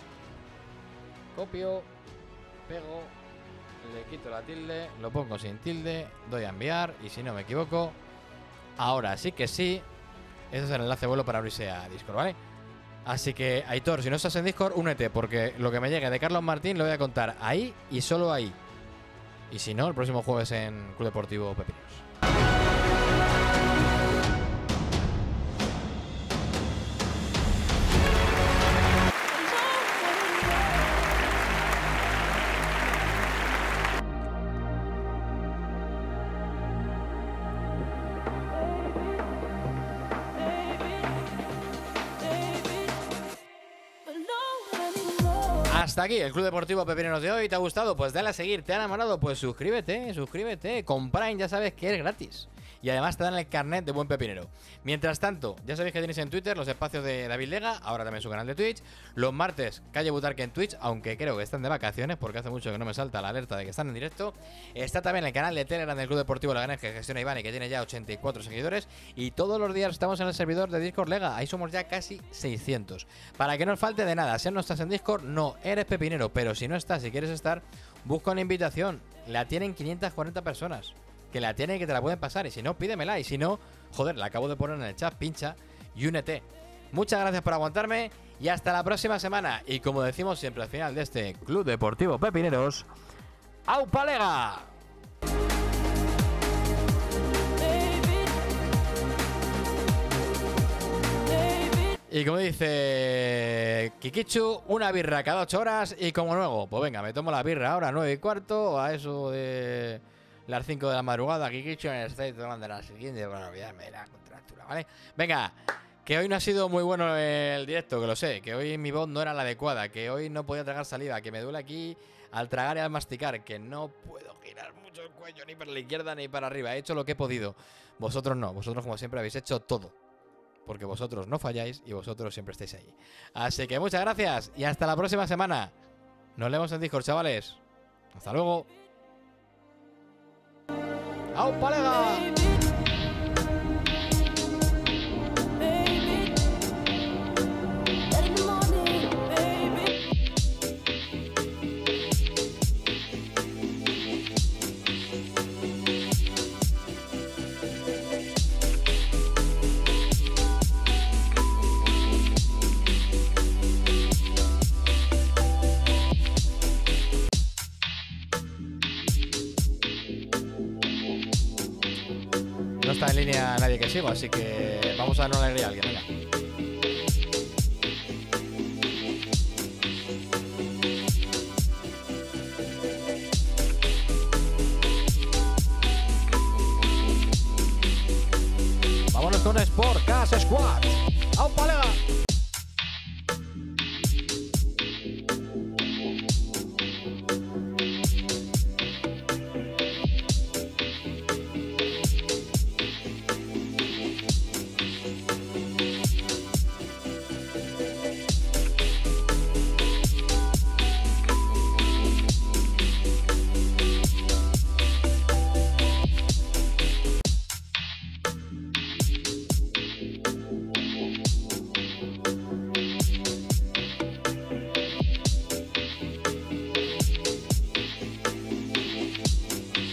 Copio, pego, le quito la tilde, lo pongo sin tilde, doy a enviar y si no me equivoco, ahora sí que sí, ese es el enlace vuelo para abrirse a Discord, ¿vale? Así que, Aitor, si no estás en Discord, únete, porque lo que me llegue de Carlos Martín lo voy a contar ahí y solo ahí. Y si no, el próximo jueves en Club Deportivo Pepineros. Hasta aquí el Club Deportivo Pepineros de hoy. ¿Te ha gustado? Pues dale a seguir. ¿Te ha enamorado? Pues suscríbete. Con Prime ya sabes que es gratis. Y además te dan el carnet de buen pepinero. Mientras tanto, ya sabéis que tenéis en Twitter los espacios de David Lega, ahora también su canal de Twitch. Los martes, Calle Butarque en Twitch, aunque creo que están de vacaciones porque hace mucho que no me salta la alerta de que están en directo. Está también el canal de Telegram del Club Deportivo Leganés que gestiona Iván y que tiene ya 84 seguidores. Y todos los días estamos en el servidor de Discord Lega. Ahí somos ya casi 600. Para que no os falte de nada, si no estás en Discord, no eres pepinero. Pero si no estás y quieres estar, busca una invitación. La tienen 540 personas. que la tiene y que te la pueden pasar. Y si no, pídemela. Y si no, joder, la acabo de poner en el chat, pincha y únete. Muchas gracias por aguantarme y hasta la próxima semana. Y como decimos siempre al final de este Club Deportivo Pepineros, ¡au palega! Y como dice Kikichu, una birra cada 8 horas y como nuevo. Pues venga, me tomo la birra ahora 9:15, a eso de las 5 de la madrugada. Kikichu en el state tomando la siguiente para olvidarme de la contractura, ¿vale? Venga, que hoy no ha sido muy bueno el directo, que lo sé. Que hoy mi voz no era la adecuada, que hoy no podía tragar saliva, que me duele aquí al tragar y al masticar, que no puedo girar mucho el cuello ni para la izquierda ni para arriba. He hecho lo que he podido. Vosotros no, vosotros como siempre habéis hecho todo. Porque vosotros no falláis y vosotros siempre estáis ahí. Así que muchas gracias y hasta la próxima semana. Nos vemos en Discord, chavales. Hasta luego. ¡Au, palega! No está en línea nadie que sigo, así que vamos a darle una alegría a alguien, venga. Vámonos con Sport Cash Squad. ¡Au, palega!